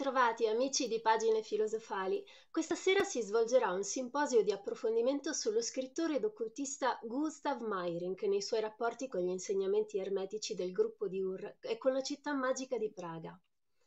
Bentrovati amici di Pagine Filosofali. Questa sera si svolgerà un simposio di approfondimento sullo scrittore ed occultista Gustav Meyrink nei suoi rapporti con gli insegnamenti ermetici del gruppo di Ur e con la città magica di Praga.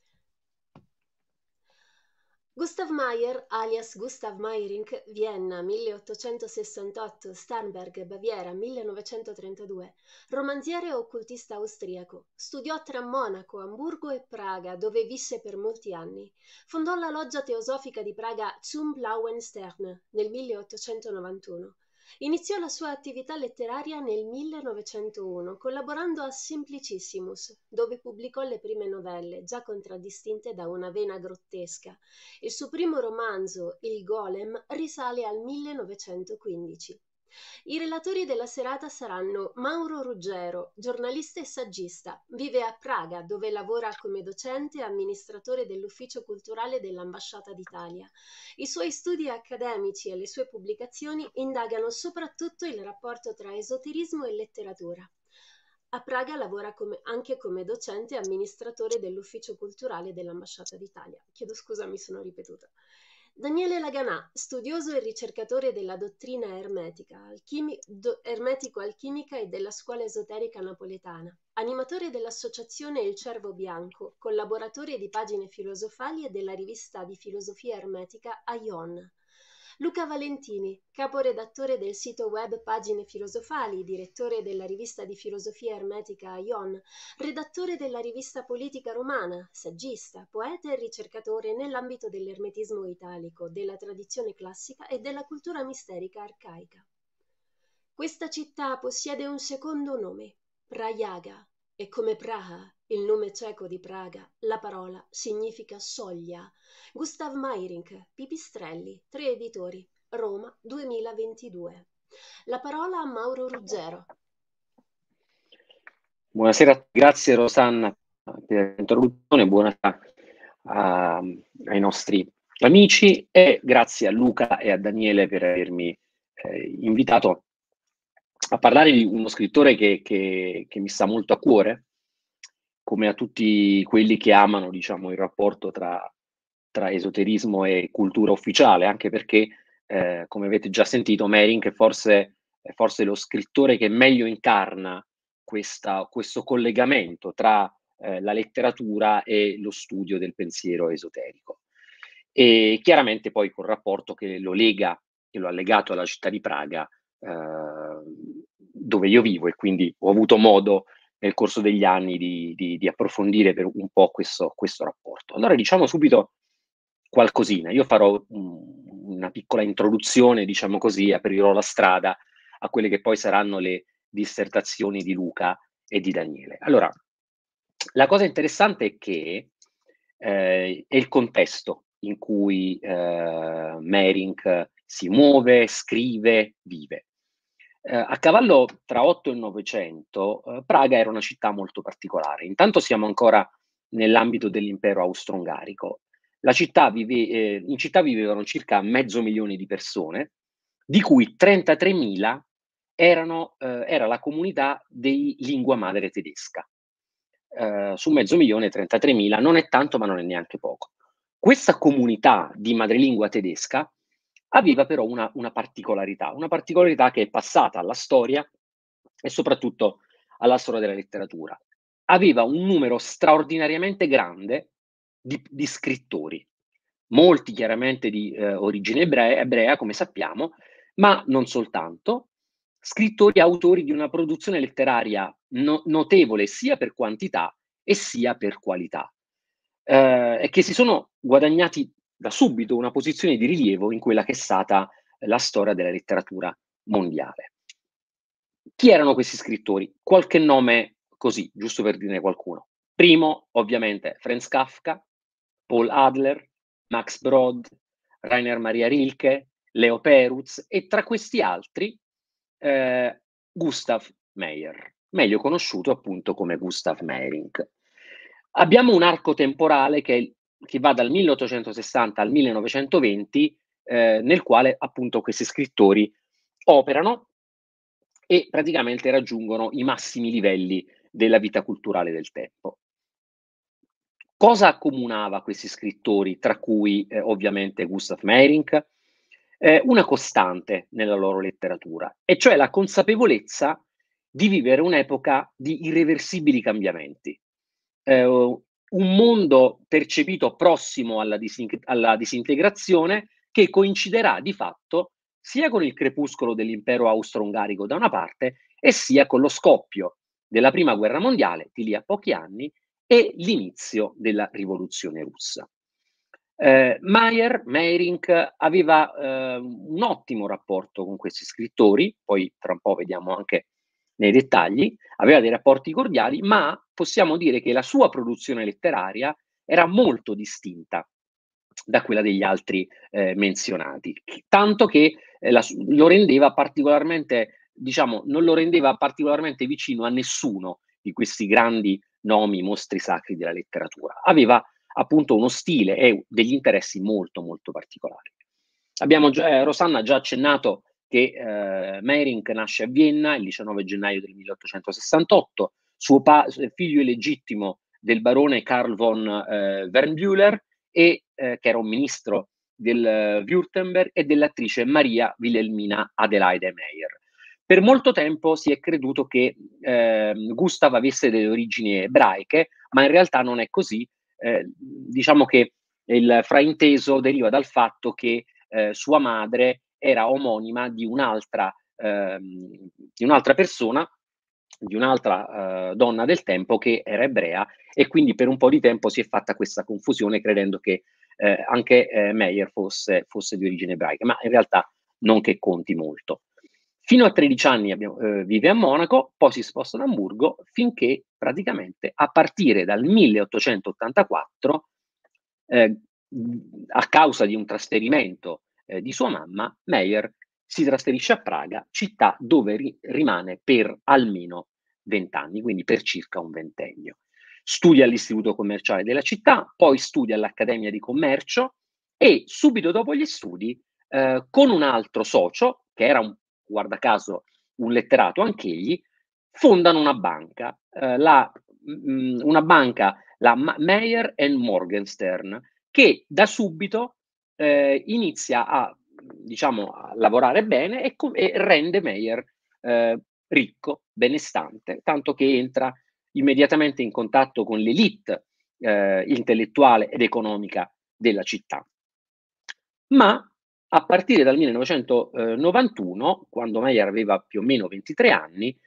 Gustav Meyer, alias Gustav Meyrink, Vienna 1868, Starnberg, Baviera 1932, romanziere e occultista austriaco. Studiò tra Monaco, Amburgo e Praga, dove visse per molti anni. Fondò la loggia teosofica di Praga Zum Blauen Stern nel 1891. Iniziò la sua attività letteraria nel 1901, collaborando a Simplicissimus, dove pubblicò le prime novelle, già contraddistinte da una vena grottesca. Il suo primo romanzo, Il Golem, risale al 1915. I relatori della serata saranno Mauro Ruggero, giornalista e saggista. Vive a Praga, dove lavora come docente e amministratore dell'ufficio culturale dell'Ambasciata d'Italia. I suoi studi accademici e le sue pubblicazioni indagano soprattutto il rapporto tra esoterismo e letteratura. A Praga lavora anche come docente e amministratore dell'ufficio culturale dell'Ambasciata d'Italia. Chiedo scusa, mi sono ripetuta. Daniele Laganà, studioso e ricercatore della dottrina ermetico-alchimica e della scuola esoterica napoletana, animatore dell'associazione Il Cervo Bianco, collaboratore di Pagine Filosofali e della rivista di filosofia ermetica Aion. Luca Valentini, caporedattore del sito web Pagine Filosofali, direttore della rivista di filosofia ermetica Aion, redattore della rivista Politica Romana, saggista, poeta e ricercatore nell'ambito dell'ermetismo italico, della tradizione classica e della cultura misterica arcaica. Questa città possiede un secondo nome, Prajaga, e come Praha, il nome ceco di Praga, la parola significa soglia. Gustav Meyrink, Pipistrelli, 3 editori, Roma 2022. La parola a Mauro Ruggero. Buonasera, grazie Rosanna per l'introduzione, buonasera ai nostri amici e grazie a Luca e a Daniele per avermi invitato a parlare di uno scrittore che mi sta molto a cuore, come a tutti quelli che amano, diciamo, il rapporto tra esoterismo e cultura ufficiale, anche perché, come avete già sentito, Meyrink è forse lo scrittore che meglio incarna questo collegamento tra la letteratura e lo studio del pensiero esoterico. E chiaramente poi col rapporto che lo lega, che lo ha legato alla città di Praga, dove io vivo, e quindi ho avuto modo nel corso degli anni di approfondire per un po' questo rapporto. Allora diciamo subito qualcosina. Io farò una piccola introduzione, diciamo così, aprirò la strada a quelle che poi saranno le dissertazioni di Luca e di Daniele. Allora, la cosa interessante è che è il contesto in cui Meyrink si muove, scrive, vive. A cavallo tra 8 e 900, Praga era una città molto particolare. Intanto siamo ancora nell'ambito dell'impero austro-ungarico. In città vivevano circa 500.000 di persone, di cui 33.000 era la comunità di lingua madre tedesca. Su 500.000, 33.000 non è tanto, ma non è neanche poco. Questa comunità di madrelingua tedesca aveva però una particolarità che è passata alla storia e soprattutto alla storia della letteratura. Aveva un numero straordinariamente grande di scrittori, molti chiaramente di origine ebrea, come sappiamo, ma non soltanto, scrittori autori di una produzione letteraria notevole sia per quantità e sia per qualità, e che si sono guadagnati da subito una posizione di rilievo in quella che è stata la storia della letteratura mondiale. Chi erano questi scrittori? Qualche nome così, giusto per dirne qualcuno. Primo, ovviamente, Franz Kafka, Paul Adler, Max Brod, Rainer Maria Rilke, Leo Perutz e tra questi altri Gustav Meyer, meglio conosciuto appunto come Gustav Meyrink. Abbiamo un arco temporale che va dal 1860 al 1920, nel quale appunto questi scrittori operano e praticamente raggiungono i massimi livelli della vita culturale del tempo. Cosa accomunava questi scrittori, tra cui ovviamente Gustav Meyrink? Una costante nella loro letteratura, e cioè la consapevolezza di vivere un'epoca di irreversibili cambiamenti. Un mondo percepito prossimo alla disintegrazione, che coinciderà di fatto sia con il crepuscolo dell'impero austro-ungarico da una parte, e sia con lo scoppio della prima guerra mondiale di lì a pochi anni e l'inizio della rivoluzione russa. Meyrink aveva un ottimo rapporto con questi scrittori, poi tra un po' vediamo anche nei dettagli, aveva dei rapporti cordiali, ma possiamo dire che la sua produzione letteraria era molto distinta da quella degli altri menzionati, tanto che lo rendeva particolarmente, diciamo, non lo rendeva particolarmente vicino a nessuno di questi grandi nomi, mostri sacri della letteratura. Aveva appunto uno stile e degli interessi molto molto particolari. Rosanna ha già accennato che Meyrink nasce a Vienna il 19 gennaio del 1868, figlio illegittimo del barone Karl von Wernbühler, che era un ministro del Württemberg, e dell'attrice Maria Wilhelmina Adelaide Meyer. Per molto tempo si è creduto che Gustav avesse delle origini ebraiche, ma in realtà non è così. Diciamo che il frainteso deriva dal fatto che sua madre era omonima di un'altra persona, di un'altra donna del tempo che era ebrea, e quindi per un po' di tempo si è fatta questa confusione credendo che anche Meyer fosse di origine ebraica, ma in realtà non che conti molto. Fino a 13 anni vive a Monaco, poi si sposta ad Amburgo, finché praticamente a partire dal 1884, a causa di un trasferimento di sua mamma, Meyer si trasferisce a Praga, città dove rimane per almeno 20 anni, quindi per circa un ventennio. Studia all'Istituto Commerciale della città, poi studia all'Accademia di Commercio, e subito dopo gli studi, con un altro socio, che era guarda caso un letterato anch'egli, fondano una banca, una banca, la Meyer Morgenstern, che da subito inizia diciamo, a lavorare bene e rende Meyer ricco, benestante, tanto che entra immediatamente in contatto con l'élite intellettuale ed economica della città. Ma a partire dal 1991, quando Meyer aveva più o meno 23 anni,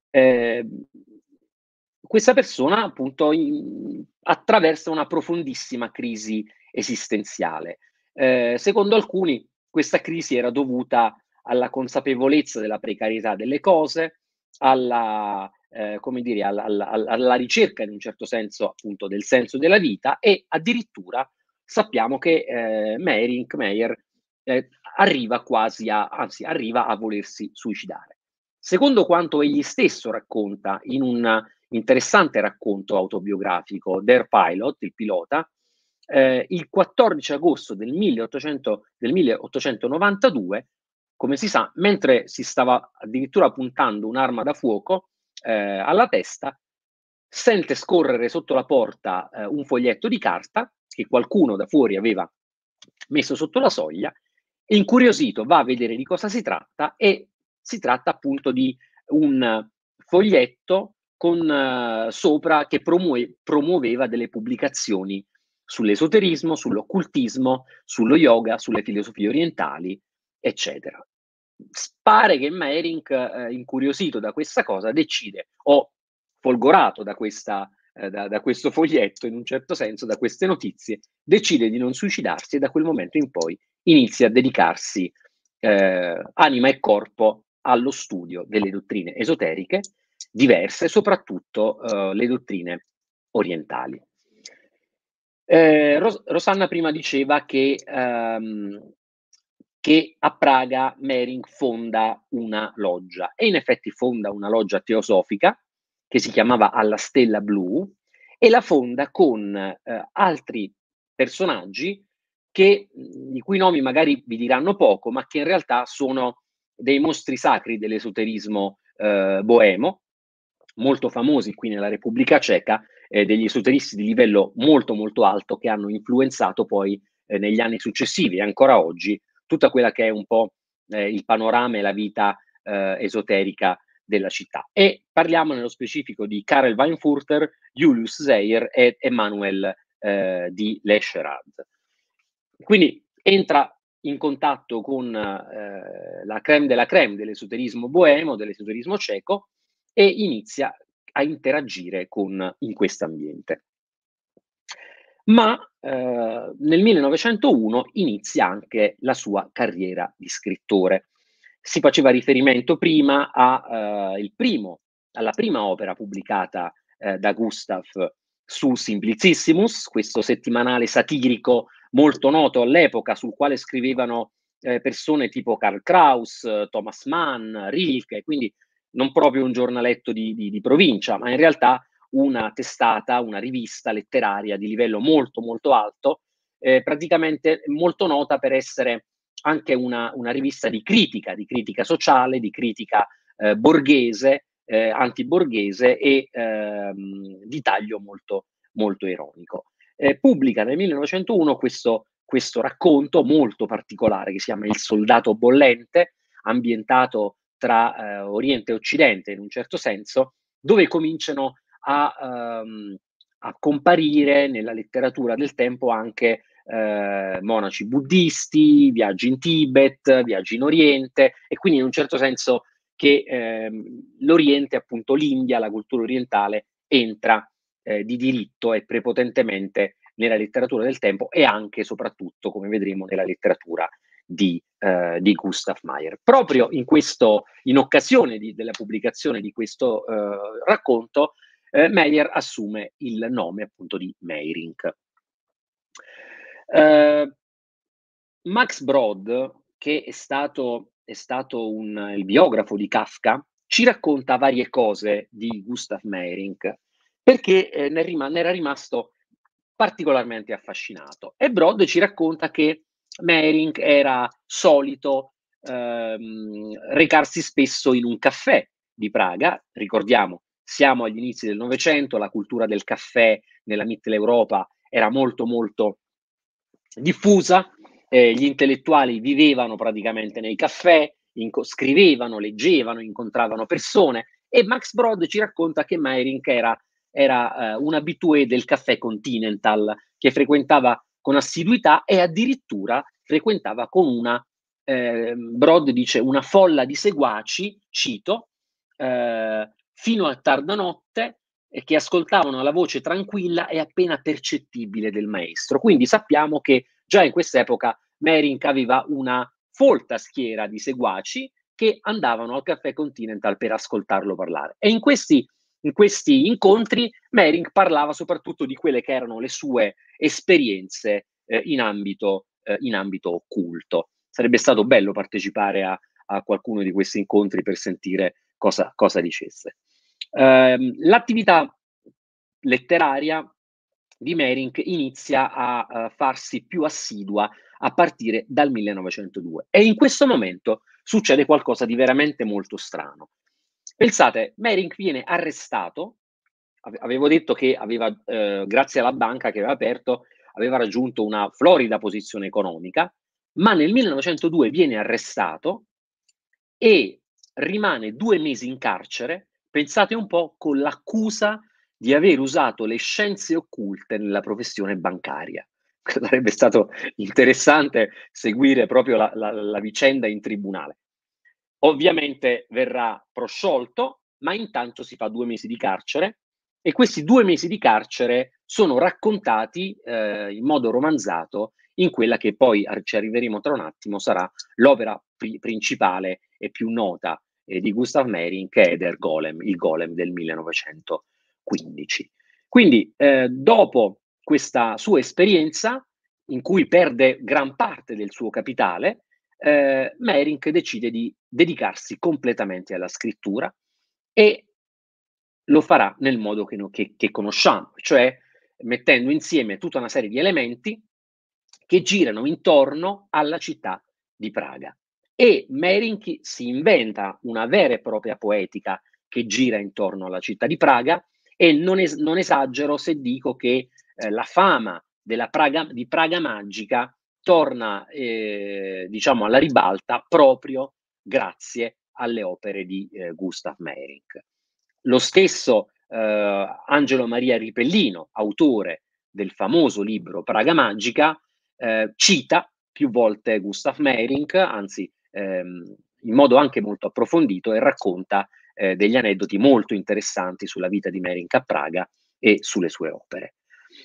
questa persona appunto attraversa una profondissima crisi esistenziale. Secondo alcuni questa crisi era dovuta alla consapevolezza della precarietà delle cose, alla ricerca in un certo senso appunto del senso della vita, e addirittura sappiamo che Meyer arriva a volersi suicidare. Secondo quanto egli stesso racconta in un interessante racconto autobiografico, Der Pilot, il pilota, il 14 agosto del 1892, come si sa, mentre si stava addirittura puntando un'arma da fuoco alla testa, sente scorrere sotto la porta un foglietto di carta che qualcuno da fuori aveva messo sotto la soglia, e incuriosito va a vedere di cosa si tratta, e si tratta appunto di un foglietto con sopra che promuoveva delle pubblicazioni sull'esoterismo, sull'occultismo, sullo yoga, sulle filosofie orientali, eccetera. Pare che Meyrink, incuriosito da questa cosa, decide, o folgorato da questo foglietto, in un certo senso, da queste notizie, decide di non suicidarsi, e da quel momento in poi inizia a dedicarsi anima e corpo allo studio delle dottrine esoteriche diverse, soprattutto le dottrine orientali. Rosanna prima diceva che a Praga Meyrink fonda una loggia, e in effetti fonda una loggia teosofica che si chiamava Alla Stella Blu, e la fonda con altri personaggi di cui nomi magari vi diranno poco, ma che in realtà sono dei mostri sacri dell'esoterismo boemo, molto famosi qui nella Repubblica Ceca, degli esoteristi di livello molto molto alto che hanno influenzato poi negli anni successivi e ancora oggi tutta quella che è un po' il panorama e la vita esoterica della città. E parliamo nello specifico di Karel Weinfurter, Julius Zeyer e Emanuel di Lescheraz. Quindi entra in contatto con la crème de la crème dell'esoterismo boemo, dell'esoterismo ceco, e inizia a interagire in questo ambiente. Ma nel 1901 inizia anche la sua carriera di scrittore. Si faceva riferimento prima alla prima opera pubblicata da Gustav su Simplicissimus, questo settimanale satirico molto noto all'epoca, sul quale scrivevano persone tipo Karl Kraus, Thomas Mann, Rilke, quindi non proprio un giornaletto di provincia, ma in realtà una testata, una rivista letteraria di livello molto molto alto, praticamente molto nota per essere anche una rivista di critica sociale, di critica borghese, antiborghese e di taglio molto, molto ironico. Pubblica nel 1901 questo racconto molto particolare che si chiama Il soldato bollente, ambientato tra Oriente e Occidente in un certo senso, dove cominciano a comparire nella letteratura del tempo anche monaci buddisti, viaggi in Tibet, viaggi in Oriente, e quindi in un certo senso che l'Oriente, appunto l'India, la cultura orientale, entra di diritto e prepotentemente nella letteratura del tempo e anche e soprattutto, come vedremo, nella letteratura di Gustav Meyer. Proprio in occasione della pubblicazione di questo racconto, Meyer assume il nome appunto di Meyrink. Max Brod, che è stato il biografo di Kafka, ci racconta varie cose di Gustav Meyrink perché ne era rimasto particolarmente affascinato. E Brod ci racconta che Meyrink era solito recarsi spesso in un caffè di Praga. Ricordiamo, siamo agli inizi del Novecento, la cultura del caffè nella Mitteleuropa era molto molto diffusa, gli intellettuali vivevano praticamente nei caffè, scrivevano, leggevano, incontravano persone, e Max Brod ci racconta che Meyrink era un habitué del caffè Continental, che frequentava con assiduità e addirittura frequentava con Brod dice, una folla di seguaci, cito, fino a tarda notte, che ascoltavano la voce tranquilla e appena percettibile del maestro. Quindi sappiamo che già in quest'epoca Meyrink aveva una folta schiera di seguaci che andavano al caffè Continental per ascoltarlo parlare. E in questi incontri Meyrink parlava soprattutto di quelle che erano le sue esperienze in ambito occulto. Sarebbe stato bello partecipare a qualcuno di questi incontri per sentire cosa dicesse. L'attività letteraria di Meyrink inizia a farsi più assidua a partire dal 1902 e in questo momento succede qualcosa di veramente molto strano. Pensate, Meyrink viene arrestato, avevo detto che grazie alla banca che aveva aperto, aveva raggiunto una florida posizione economica, ma nel 1902 viene arrestato e rimane 2 mesi in carcere, pensate un po', con l'accusa di aver usato le scienze occulte nella professione bancaria. Sarebbe stato interessante seguire proprio la vicenda in tribunale. Ovviamente verrà prosciolto, ma intanto si fa 2 mesi di carcere, e questi 2 mesi di carcere sono raccontati in modo romanzato in quella che poi, ci arriveremo tra un attimo, sarà l'opera principale e più nota di Gustav Meyrink, che è Der Golem, il Golem del 1915. Quindi, dopo questa sua esperienza, in cui perde gran parte del suo capitale, Meyrink decide di dedicarsi completamente alla scrittura e lo farà nel modo che conosciamo, cioè mettendo insieme tutta una serie di elementi che girano intorno alla città di Praga. E Meyrink si inventa una vera e propria poetica che gira intorno alla città di Praga e non esagero se dico che la fama di Praga Magica torna diciamo alla ribalta proprio grazie alle opere di Gustav Meyrink. Lo stesso Angelo Maria Ripellino, autore del famoso libro Praga Magica, cita più volte Gustav Meyrink, anzi in modo anche molto approfondito, e racconta degli aneddoti molto interessanti sulla vita di Meyrink a Praga e sulle sue opere.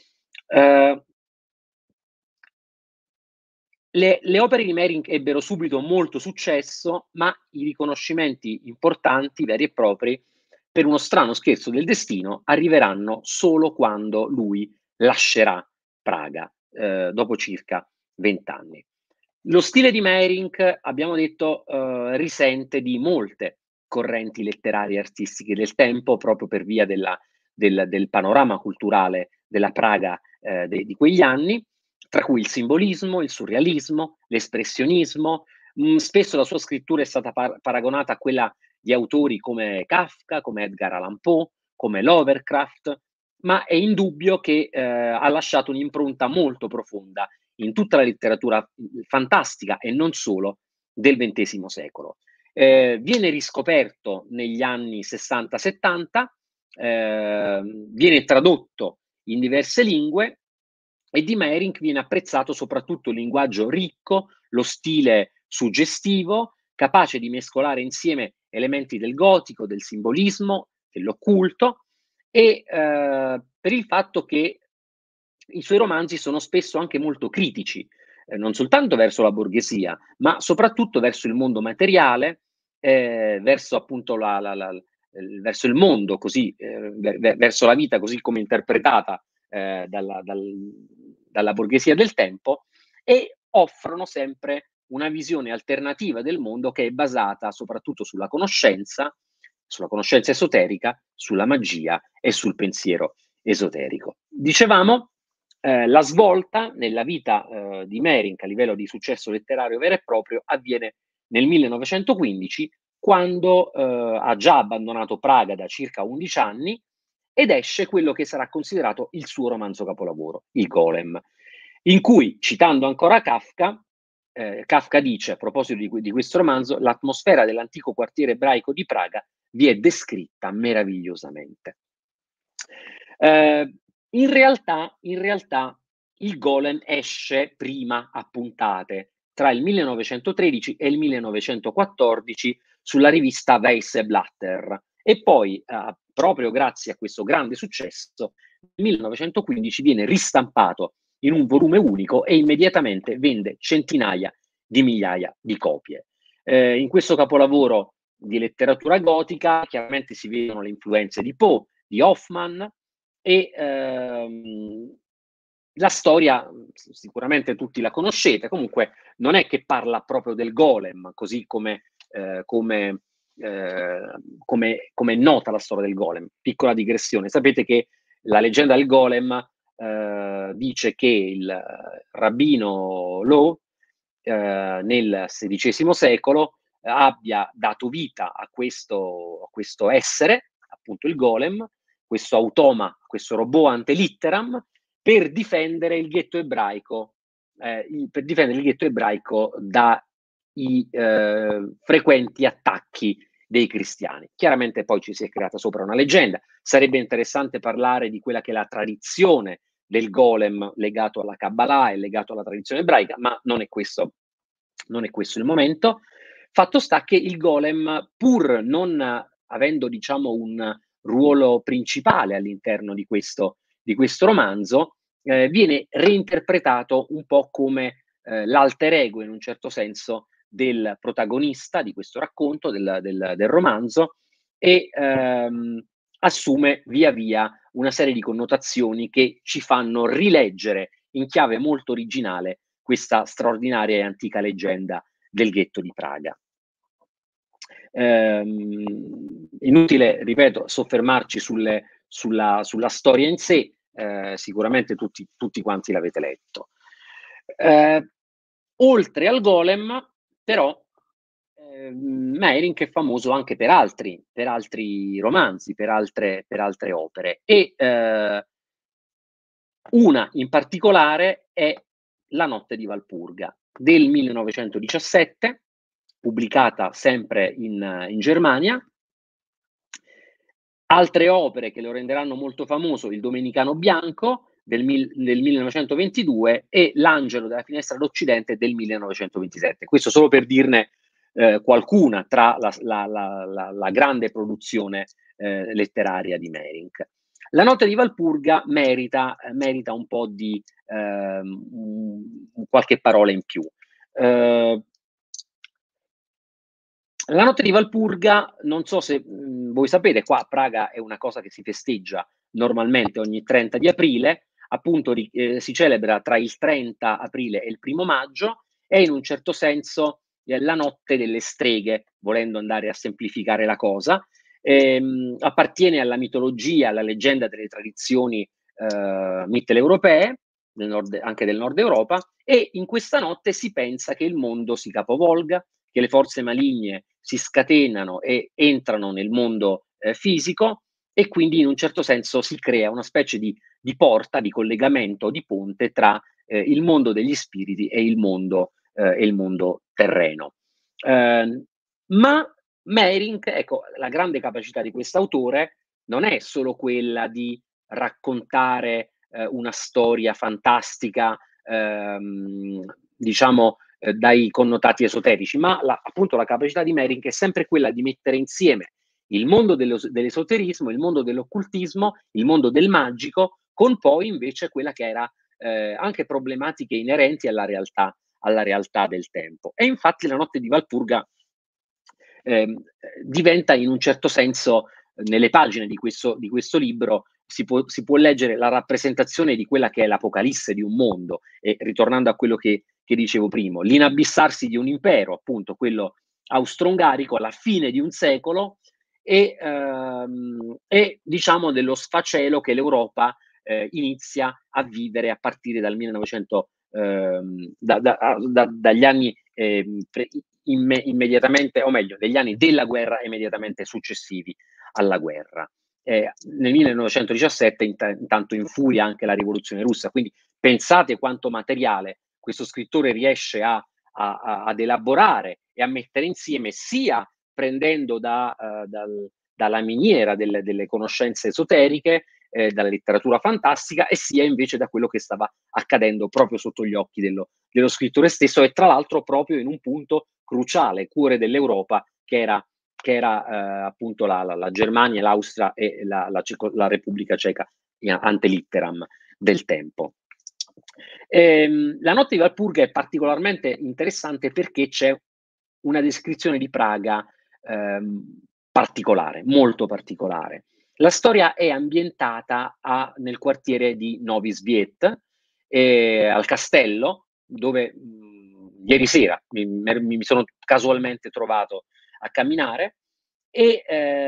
Le opere di Meyrink ebbero subito molto successo, ma i riconoscimenti importanti, veri e propri, per uno strano scherzo del destino, arriveranno solo quando lui lascerà Praga, dopo circa 20 anni. Lo stile di Meyrink, abbiamo detto, risente di molte correnti letterarie e artistiche del tempo, proprio per via del panorama culturale della Praga di quegli anni, tra cui il simbolismo, il surrealismo, l'espressionismo. Spesso la sua scrittura è stata paragonata a quella di autori come Kafka, come Edgar Allan Poe, come Lovecraft, ma è indubbio che ha lasciato un'impronta molto profonda in tutta la letteratura fantastica e non solo del XX secolo. Viene riscoperto negli anni 60-70, viene tradotto in diverse lingue e di Meyrink viene apprezzato soprattutto il linguaggio ricco, lo stile suggestivo, capace di mescolare insieme elementi del gotico, del simbolismo, dell'occulto, e per il fatto che i suoi romanzi sono spesso anche molto critici, non soltanto verso la borghesia, ma soprattutto verso il mondo materiale, verso appunto verso il mondo così, verso la vita così come interpretata dalla borghesia del tempo, e offrono sempre una visione alternativa del mondo che è basata soprattutto sulla conoscenza esoterica, sulla magia e sul pensiero esoterico. Dicevamo, la svolta nella vita di Meyrink a livello di successo letterario vero e proprio avviene nel 1915, quando ha già abbandonato Praga da circa 11 anni ed esce quello che sarà considerato il suo romanzo capolavoro, Il Golem, in cui, citando ancora Kafka, Kafka dice, a proposito di questo romanzo, l'atmosfera dell'antico quartiere ebraico di Praga vi è descritta meravigliosamente. In realtà il Golem esce prima a puntate, tra il 1913 e il 1914, sulla rivista Weiße Blatter, e poi, proprio grazie a questo grande successo, nel 1915 viene ristampato in un volume unico e immediatamente vende centinaia di migliaia di copie. In questo capolavoro di letteratura gotica chiaramente si vedono le influenze di Poe, di Hoffmann, e la storia sicuramente tutti la conoscete, comunque non è che parla proprio del golem, così come è nota la storia del golem. Piccola digressione, sapete che la leggenda del golem dice che il rabbino Lo nel XVI secolo abbia dato vita a questo essere, appunto il golem, questo automa, questo robot ante litteram, per difendere il ghetto ebraico, dai frequenti attacchi dei cristiani. Chiaramente poi ci si è creata sopra una leggenda. Sarebbe interessante parlare di quella che è la tradizione del golem legato alla Kabbalah e legato alla tradizione ebraica, ma non è questo il momento. Fatto sta che il golem, pur non avendo, diciamo, un ruolo principale all'interno di questo romanzo, viene reinterpretato un po' come l'alter ego, in un certo senso, del protagonista di questo racconto, del romanzo, e assume via via una serie di connotazioni che ci fanno rileggere in chiave molto originale questa straordinaria e antica leggenda del ghetto di Praga. Inutile, ripeto, soffermarci sulla storia in sé, sicuramente tutti quanti l'avete letto. Oltre al golem, però, Meiring è famoso anche per altri romanzi, per altre opere e una in particolare è La notte di Valpurga del 1917, pubblicata sempre in Germania. Altre opere che lo renderanno molto famoso: Il Domenicano Bianco del 1922 e L'Angelo della finestra d'Occidente del 1927. Questo solo per dirne qualcuna tra la grande produzione letteraria di Meiring. La notte di Valpurga merita un po' di qualche parola in più. La notte di Valpurga, non so se voi sapete, qua a Praga è una cosa che si festeggia normalmente ogni 30 di aprile, appunto si celebra tra il 30 aprile e il 1° maggio, è in un certo senso la notte delle streghe, volendo andare a semplificare la cosa. Appartiene alla mitologia, alla leggenda delle tradizioni mitteleuropee, anche del nord Europa, e in questa notte si pensa che il mondo si capovolga, che le forze maligne si scatenano e entrano nel mondo fisico, e quindi in un certo senso si crea una specie di porta, di collegamento, di ponte tra il mondo degli spiriti e il mondo terreno. Ma Meiring, ecco, la grande capacità di quest'autore non è solo quella di raccontare una storia fantastica, diciamo, dai connotati esoterici, ma appunto la capacità di Meiring è sempre quella di mettere insieme il mondo dell'esoterismo, il mondo dell'occultismo, il mondo del magico, con poi invece quella che era anche problematiche inerenti alla realtà del tempo. E infatti La notte di Valpurga diventa in un certo senso, nelle pagine di questo libro, si può leggere la rappresentazione di quella che è l'apocalisse di un mondo, e ritornando a quello che dicevo prima, l'inabissarsi di un impero, appunto quello austro-ungarico, alla fine di un secolo, e diciamo dello sfacelo che l'Europa inizia a vivere a partire dal 1900, dagli anni immediatamente, o meglio, degli anni della guerra immediatamente successivi alla guerra. Nel 1917 intanto infuria anche la rivoluzione russa, quindi pensate quanto materiale questo scrittore riesce ad elaborare e a mettere insieme, sia prendendo dalla miniera delle conoscenze esoteriche, dalla letteratura fantastica, e sia invece da quello che stava accadendo proprio sotto gli occhi dello scrittore stesso, e tra l'altro proprio in un punto cruciale, cuore dell'Europa, che era appunto la Germania, l'Austria e la Repubblica Ceca, ante litteram del tempo. La notte di Valpurga è particolarmente interessante perché c'è una descrizione di Praga particolare, molto particolare. La storia è ambientata nel quartiere di Novi Sviet, al castello, dove ieri sera mi sono casualmente trovato a camminare, e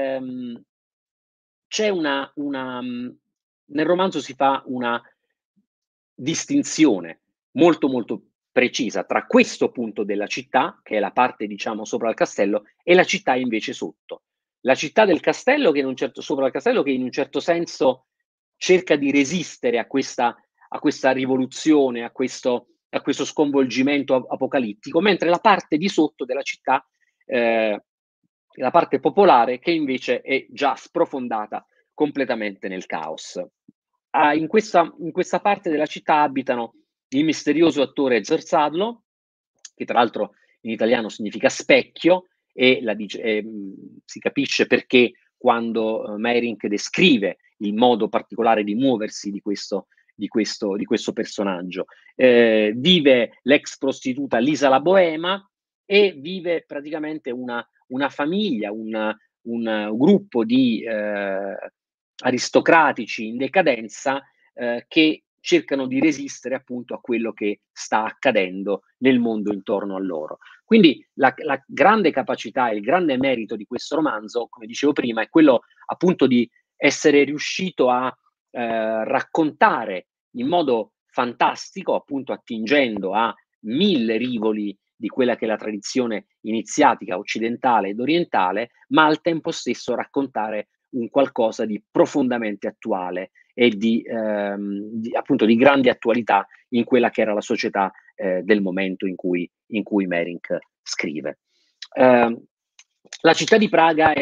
c'è nel romanzo si fa una distinzione molto molto precisa tra questo punto della città, che è la parte diciamo sopra il castello, e la città invece sotto. La città del castello, sopra il castello, che in un certo senso cerca di resistere a questa rivoluzione, a questo sconvolgimento apocalittico, mentre la parte di sotto della città, la parte popolare, che invece è già sprofondata completamente nel caos. In questa parte della città abitano il misterioso attore Zerzadlo, che tra l'altro in italiano significa specchio, e si capisce perché quando Meiring descrive il modo particolare di muoversi di questo personaggio. Vive l'ex prostituta Lisa la Boema, e vive praticamente una famiglia, un gruppo di aristocratici in decadenza che cercano di resistere appunto a quello che sta accadendo nel mondo intorno a loro. Quindi la grande capacità e il grande merito di questo romanzo, come dicevo prima, è quello appunto di essere riuscito a raccontare in modo fantastico, appunto attingendo a 1000 rivoli di quella che è la tradizione iniziatica occidentale ed orientale, ma al tempo stesso raccontare un qualcosa di profondamente attuale e appunto di grande attualità in quella che era la società del momento in cui Merink scrive. La città di Praga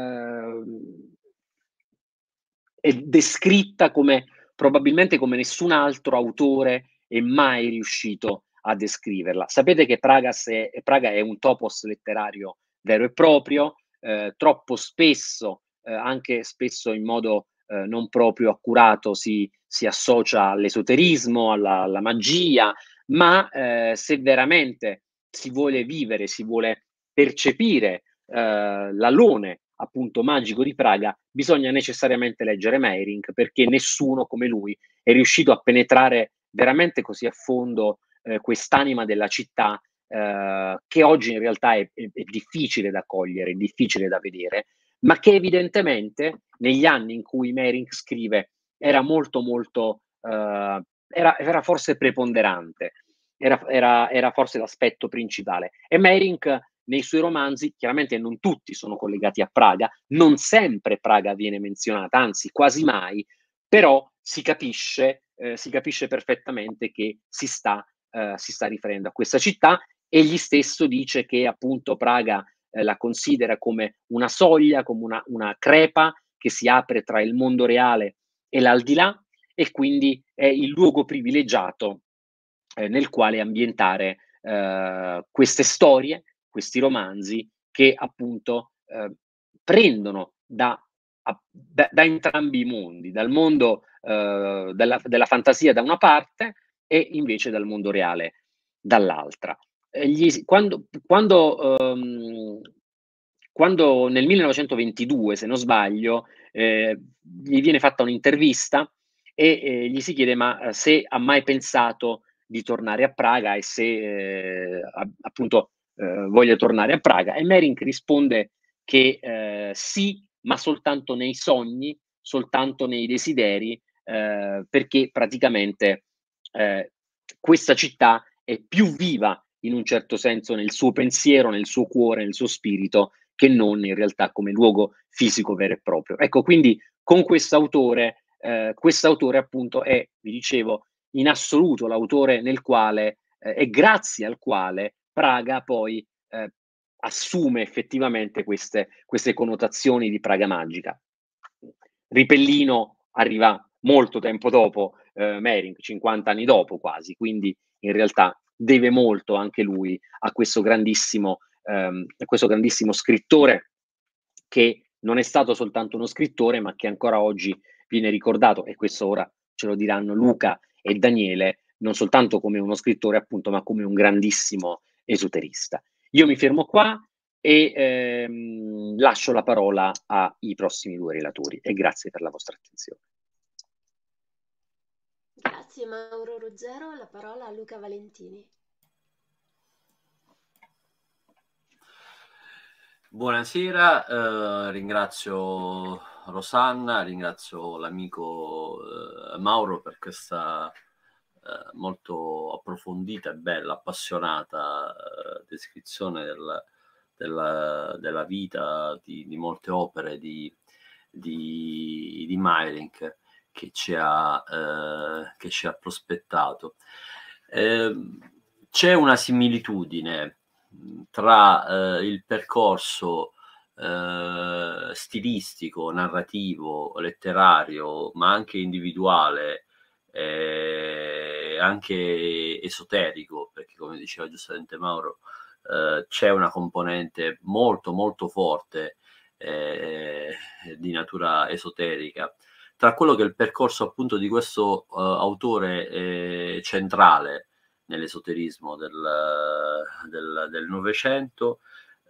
è descritta probabilmente come nessun altro autore è mai riuscito a descriverla. Sapete che Praga è un topos letterario vero e proprio, troppo spesso, anche spesso in modo non proprio accurato, si associa all'esoterismo, alla magia, ma se veramente si vuole vivere, si vuole percepire l'alone appunto magico di Praga, bisogna necessariamente leggere Meyrink, perché nessuno come lui è riuscito a penetrare veramente così a fondo quest'anima della città che oggi in realtà è difficile da cogliere, è difficile da vedere, ma che evidentemente negli anni in cui Meyrink scrive era molto molto era forse preponderante, era forse l'aspetto principale. E Meyrink nei suoi romanzi, chiaramente non tutti sono collegati a Praga, non sempre Praga viene menzionata, anzi quasi mai, però si capisce perfettamente che si sta riferendo a questa città. Egli stesso dice che appunto Praga la considera come una soglia, come una crepa che si apre tra il mondo reale e l'aldilà, e quindi è il luogo privilegiato nel quale ambientare queste storie, questi romanzi che appunto prendono da entrambi i mondi, dal mondo della fantasia da una parte e invece dal mondo reale dall'altra. Quando nel 1922, se non sbaglio, gli viene fatta un'intervista e gli si chiede se ha mai pensato di tornare a Praga e se appunto voglia tornare a Praga, e Meyrink risponde che sì, ma soltanto nei sogni, soltanto nei desideri, perché praticamente questa città è più viva in un certo senso nel suo pensiero, nel suo cuore, nel suo spirito, che non in realtà come luogo fisico vero e proprio. Ecco, quindi con quest'autore appunto è, vi dicevo, in assoluto l'autore nel quale e grazie al quale Praga poi assume effettivamente queste connotazioni di Praga magica. Ripellino arriva molto tempo dopo Meyrink, 50 anni dopo quasi, quindi in realtà deve molto anche lui a questo grandissimo scrittore, che non è stato soltanto uno scrittore, ma che ancora oggi viene ricordato, e questo ora ce lo diranno Luca e Daniele, non soltanto come uno scrittore appunto, ma come un grandissimo esoterista. Io mi fermo qua e lascio la parola ai prossimi due relatori e grazie per la vostra attenzione. Grazie Mauro Ruggero, la parola a Luca Valentini. Buonasera, ringrazio Rosanna, ringrazio l'amico Mauro per questa molto approfondita e bella, appassionata descrizione della vita di molte opere di Meyrink che ci ha prospettato. C'è una similitudine tra il percorso stilistico, narrativo, letterario, ma anche individuale, anche esoterico, perché come diceva giustamente Mauro, c'è una componente molto molto forte di natura esoterica, tra quello che è il percorso appunto di questo autore centrale nell'esoterismo del Novecento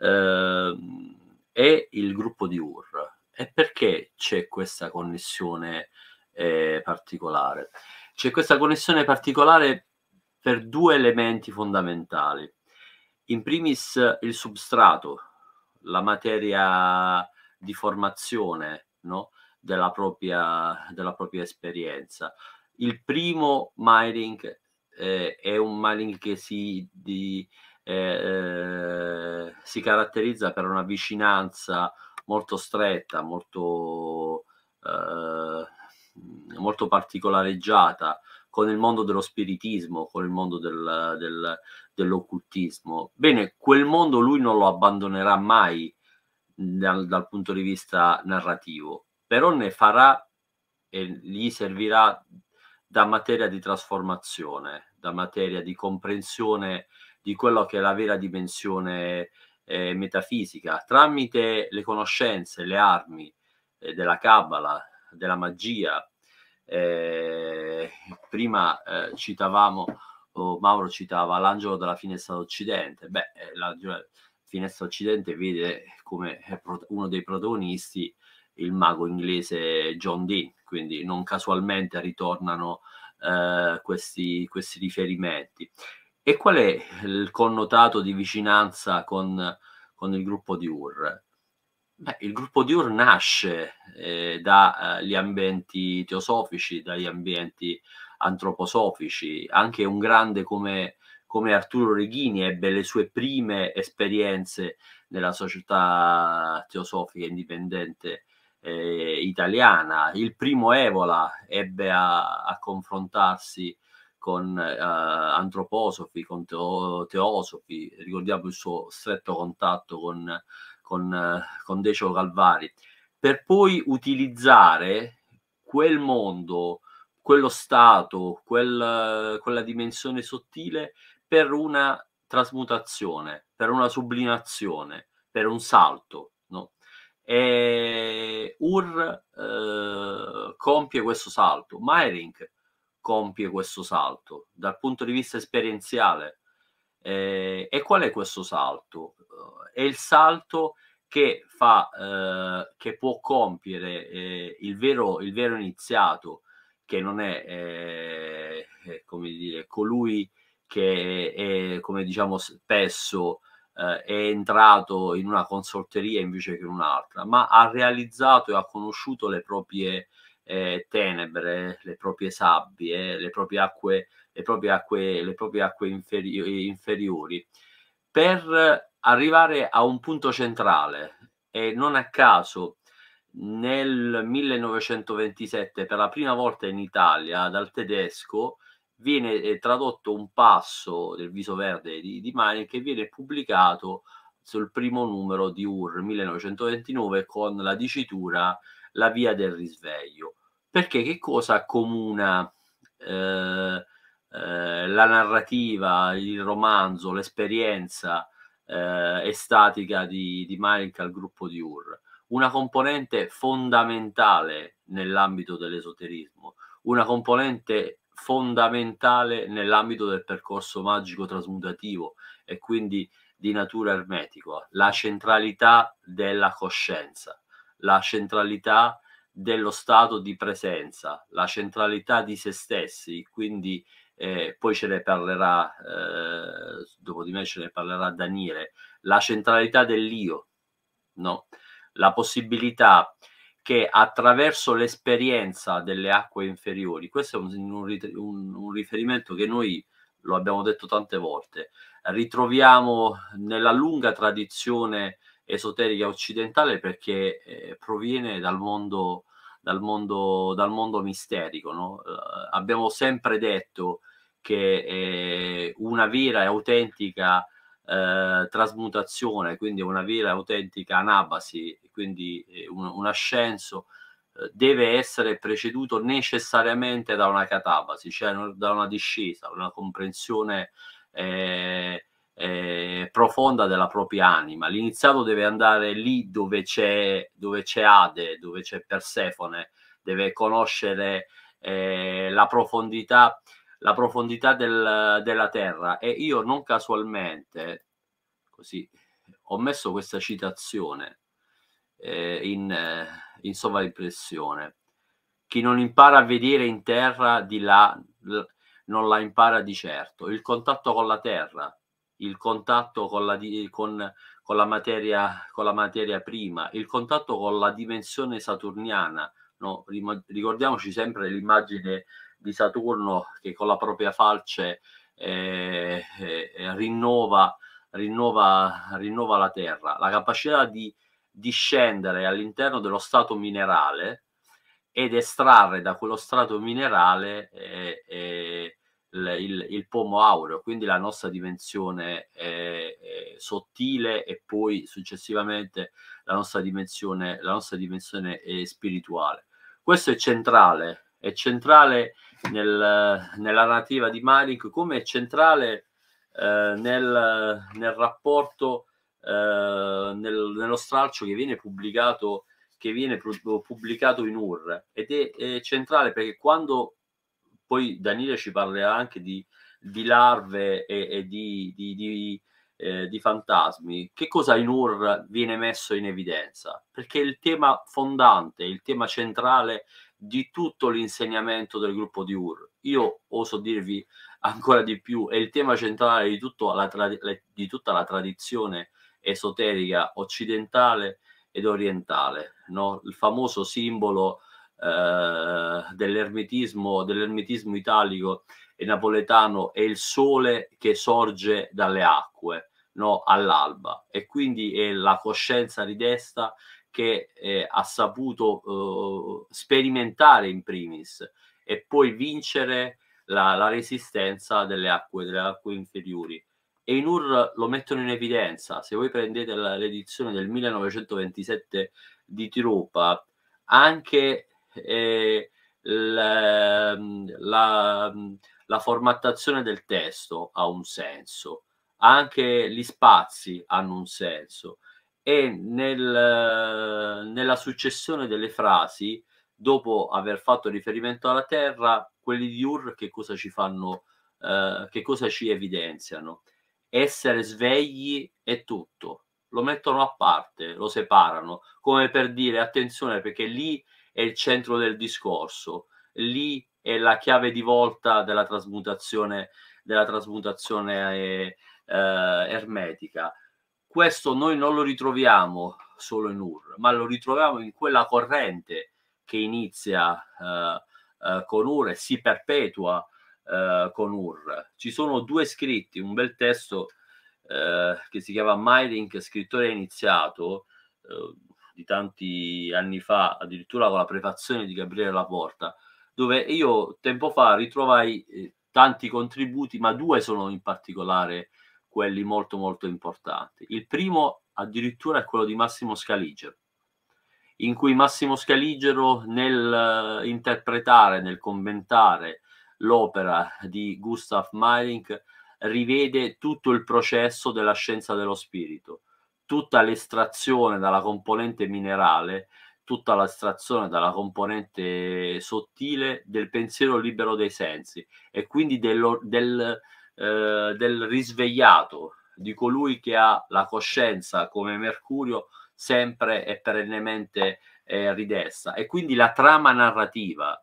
e il gruppo di Ur. E perché c'è questa connessione particolare? C'è questa connessione particolare per due elementi fondamentali. In primis il substrato, la materia di formazione, no? della propria esperienza. Il primo Meyrink è un Meyrink che si si caratterizza per una vicinanza molto stretta, molto particolareggiata con il mondo dello spiritismo, con il mondo dell'occultismo. Bene, quel mondo lui non lo abbandonerà mai dal punto di vista narrativo, però ne farà e gli servirà da materia di trasformazione, da materia di comprensione di quello che è la vera dimensione metafisica, tramite le conoscenze, le armi della Cabala, della magia. Prima citavamo, Mauro citava l'angelo della finestra d'Occidente. L'angelo della finestra d'Occidente vede come uno dei protagonisti il mago inglese John Dee, quindi non casualmente ritornano questi riferimenti. E qual è il connotato di vicinanza con il gruppo di Ur? Il gruppo di Ur nasce dagli ambienti teosofici, dagli ambienti antroposofici. Anche un grande come Arturo Reghini ebbe le sue prime esperienze nella società teosofica indipendente italiana. Il primo Evola ebbe a confrontarsi con antroposofi, con teosofi. Ricordiamo il suo stretto contatto con Decio Calvari, per poi utilizzare quel mondo, quello stato, quella dimensione sottile per una trasmutazione, per una sublimazione, per un salto, no? E Ur compie questo salto, Meiring compie questo salto dal punto di vista esperienziale. E qual è questo salto? È il salto che che può compiere il vero iniziato, che non è come dire, colui che è, come diciamo spesso, è entrato in una consorteria invece che in un'altra, ma ha realizzato e ha conosciuto le proprie tenebre, le proprie sabbie, le proprie acque inferiori, per arrivare a un punto centrale. E non a caso nel 1927, per la prima volta in Italia, dal tedesco viene tradotto un passo del Viso Verde di Meiring, che viene pubblicato sul primo numero di Ur 1929 con la dicitura La via del risveglio. Perché che cosa accomuna la narrativa, il romanzo, l'esperienza estatica di Meiring al gruppo di Ur? Una componente fondamentale nell'ambito dell'esoterismo, una componente fondamentale nell'ambito del percorso magico trasmutativo e quindi di natura ermetica, la centralità della coscienza, la centralità dello stato di presenza, la centralità di se stessi. Quindi poi ce ne parlerà, dopo di me ce ne parlerà Daniele, la centralità dell'io, no? La possibilità che attraverso l'esperienza delle acque inferiori, questo è un riferimento che noi, lo abbiamo detto tante volte, ritroviamo nella lunga tradizione esoterica occidentale, perché proviene dal mondo misterico, no? Abbiamo sempre detto che una vera e autentica trasmutazione, quindi una vera e autentica anabasi, quindi un ascenso, deve essere preceduto necessariamente da una catabasi, cioè da una discesa, una comprensione profonda della propria anima. L'iniziato deve andare lì dove c'è Ade, dove c'è Persefone, deve conoscere la profondità della terra. E io non casualmente, così, ho messo questa citazione in sovraimpressione: chi non impara a vedere in terra di là non la impara di certo. Il contatto con la terra, il contatto con la materia prima, il contatto con la dimensione saturniana, no? Ricordiamoci sempre l'immagine di Saturno che con la propria falce rinnova rinnova la terra, la capacità di scendere all'interno dello strato minerale ed estrarre da quello strato minerale il pomo aureo, quindi la nostra dimensione sottile e poi successivamente la nostra dimensione spirituale. Questo è centrale nella narrativa di Malink, come è centrale nel rapporto, nello stralcio che viene pubblicato in UR, ed è centrale perché quando poi Daniele ci parlerà anche di larve e di fantasmi, che cosa in UR viene messo in evidenza? Perché il tema fondante, il tema centrale di tutto l'insegnamento del gruppo di UR, io oso dirvi ancora di più, è il tema centrale di tutta la tradizione esoterica occidentale ed orientale, no? Il famoso simbolo dell'ermetismo italico e napoletano è il sole che sorge dalle acque, no? All'alba, e quindi è la coscienza ridesta che ha saputo sperimentare in primis e poi vincere la resistenza delle acque inferiori. E in UR lo mettono in evidenza. Se voi prendete l'edizione del 1927 di Tiropa, anche la formattazione del testo ha un senso, anche gli spazi hanno un senso, e nella successione delle frasi, dopo aver fatto riferimento alla terra, quelli di UR che cosa ci fanno, che cosa ci evidenziano? Essere svegli è tutto, lo mettono a parte, lo separano, come per dire attenzione, perché lì è il centro del discorso, lì è la chiave di volta della trasmutazione ermetica. Questo noi non lo ritroviamo solo in UR, ma lo ritroviamo in quella corrente che inizia con UR e si perpetua con UR. Ci sono due scritti, un bel testo che si chiama Malink, scrittore iniziato, di tanti anni fa, addirittura con la prefazione di Gabriele Laporta, dove io tempo fa ritrovai tanti contributi, ma due sono in particolare quelli molto molto importanti. Il primo addirittura è quello di Massimo Scaligero, in cui Massimo Scaligero, nel interpretare, nel commentare l'opera di Gustav Malink, rivede tutto il processo della scienza dello spirito, tutta l'estrazione dalla componente minerale, tutta l'estrazione dalla componente sottile del pensiero libero dei sensi, e quindi del risvegliato, di colui che ha la coscienza come Mercurio sempre e perennemente ridessa. E quindi la trama narrativa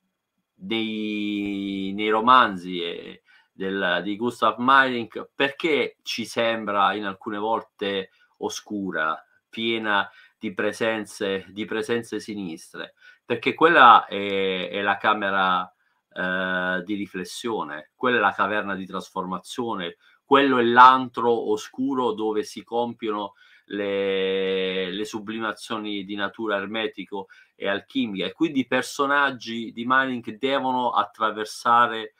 nei romanzi di Gustav Meyrink, perché ci sembra in alcune volte oscura, piena di presenze sinistre? Perché quella è la camera di riflessione, quella è la caverna di trasformazione, quello è l'antro oscuro dove si compiono le sublimazioni di natura ermetico e alchimica, e quindi i personaggi di Malink devono attraversare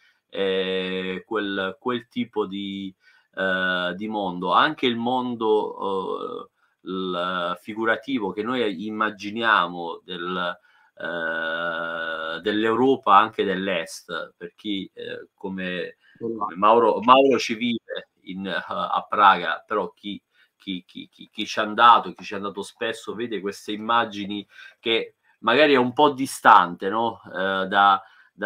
quel tipo di mondo, anche il mondo figurativo che noi immaginiamo dell'Europa, anche dell'Est, per chi come Mauro ci vive a Praga, però chi ci è andato, chi ci è andato spesso, vede queste immagini che magari è un po' distante, no? Da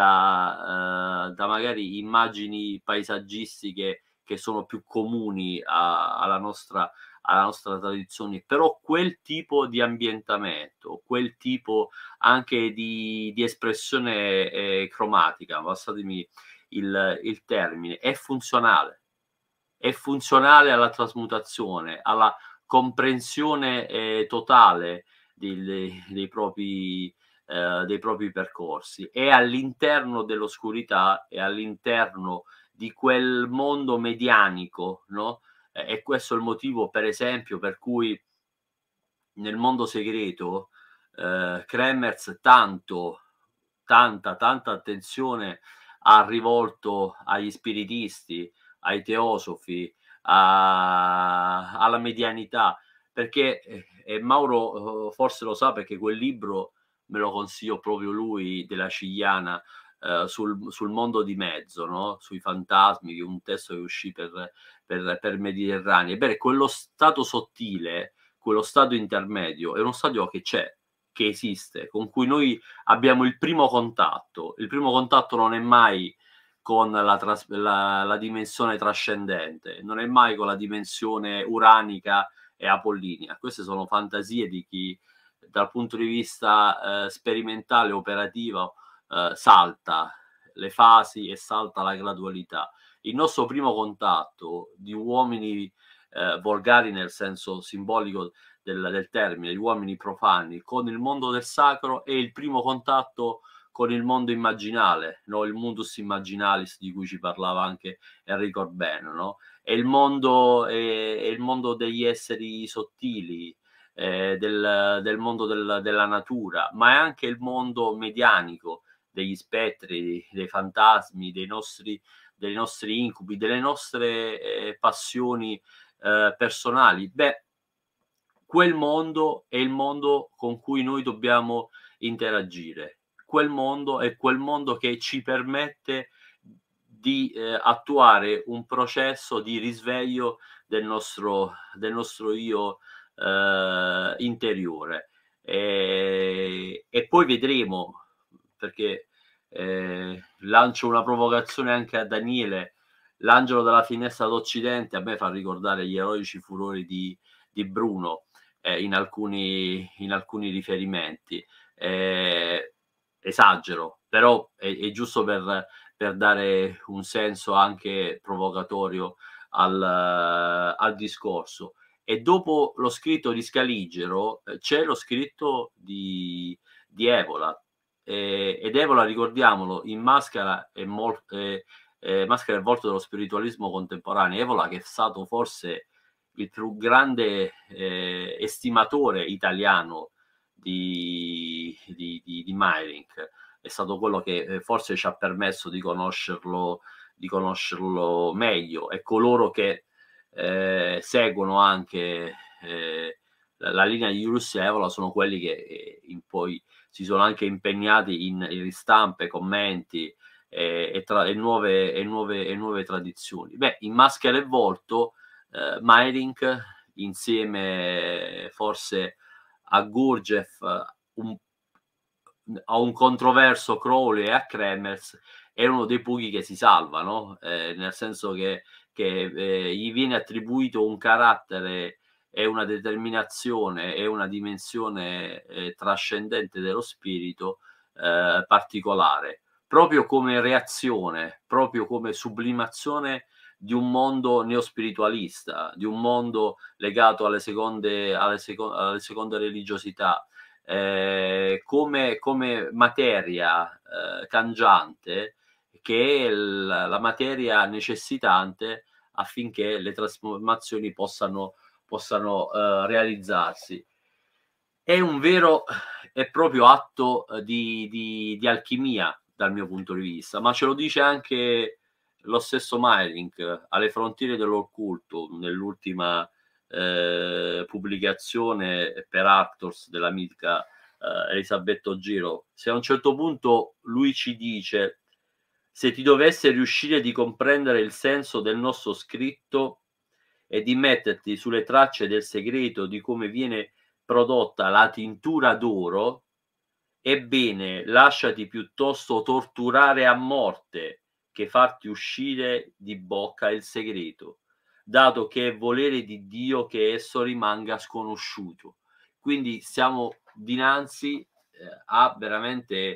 magari immagini paesaggistiche che sono più comuni alla nostra tradizione, però quel tipo di ambientamento, quel tipo anche di espressione cromatica, passatemi il termine, è funzionale alla trasmutazione, alla comprensione totale dei propri percorsi, e all'interno dell'oscurità e all'interno di quel mondo medianico, no? E questo è il motivo, per esempio, per cui nel mondo segreto Kremers tanta attenzione ha rivolto agli spiritisti, ai teosofi, alla medianità, perché e Mauro forse lo sa, perché quel libro me lo consigliò proprio lui, della Cigliana, sul mondo di mezzo, no? Sui fantasmi, un testo che uscì per Mediterranei. Ebbene, quello stato sottile, quello stato intermedio, è uno stadio che c'è, che esiste, con cui noi abbiamo il primo contatto. Il primo contatto non è mai con la dimensione trascendente, non è mai con la dimensione uranica e apollinia. Queste sono fantasie di chi dal punto di vista sperimentale, operativo, salta le fasi e salta la gradualità. Il nostro primo contatto di uomini volgari nel senso simbolico del termine, di uomini profani con il mondo del sacro, è il primo contatto con il mondo immaginale, no? Il mundus immaginalis di cui ci parlava anche Enrico Orbeno, no? È il mondo degli esseri sottili, del mondo della natura, ma è anche il mondo medianico, degli spettri, dei fantasmi, dei nostri incubi, delle nostre passioni personali. Beh, quel mondo è il mondo con cui noi dobbiamo interagire. Quel mondo è quel mondo che ci permette di attuare un processo di risveglio del nostro io interiore. E poi vedremo, perché lancio una provocazione anche a Daniele: l'angelo della finestra d'Occidente a me fa ricordare gli eroici furori di Bruno, in alcuni riferimenti. Esagero, però è giusto per dare un senso anche provocatorio al discorso. E dopo lo scritto di Scaligero c'è lo scritto di Evola, ed Evola, ricordiamolo, in Maschera Maschera il volto dello spiritualismo contemporaneo. Evola, che è stato forse il più grande estimatore italiano di Meyrink, è stato quello che forse ci ha permesso di conoscerlo meglio, e coloro che seguono anche la linea di Julius Evola sono quelli che poi si sono anche impegnati in ristampe, commenti e nuove tradizioni. Beh, in Maschera e volto Meyrink, insieme forse a Gurdjieff, a un controverso Crowley e a Kremers, è uno dei pochi che si salva, no? Nel senso che gli viene attribuito un carattere e una determinazione e una dimensione trascendente dello spirito particolare, proprio come reazione, proprio come sublimazione di un mondo neospiritualista, di un mondo legato alle seconde religiosità, come materia cangiante, che è la materia necessitante affinché le trasformazioni possano realizzarsi. È un vero e proprio atto di alchimia dal mio punto di vista, ma ce lo dice anche lo stesso Meyrink alle frontiere dell'occulto, nell'ultima pubblicazione per Arctors della mitica Elisabetta Giro. Se a un certo punto lui ci dice: se ti dovesse riuscire di comprendere il senso del nostro scritto e di metterti sulle tracce del segreto di come viene prodotta la tintura d'oro, ebbene lasciati piuttosto torturare a morte che farti uscire di bocca il segreto, dato che è volere di Dio che esso rimanga sconosciuto. Quindi siamo dinanzi a veramente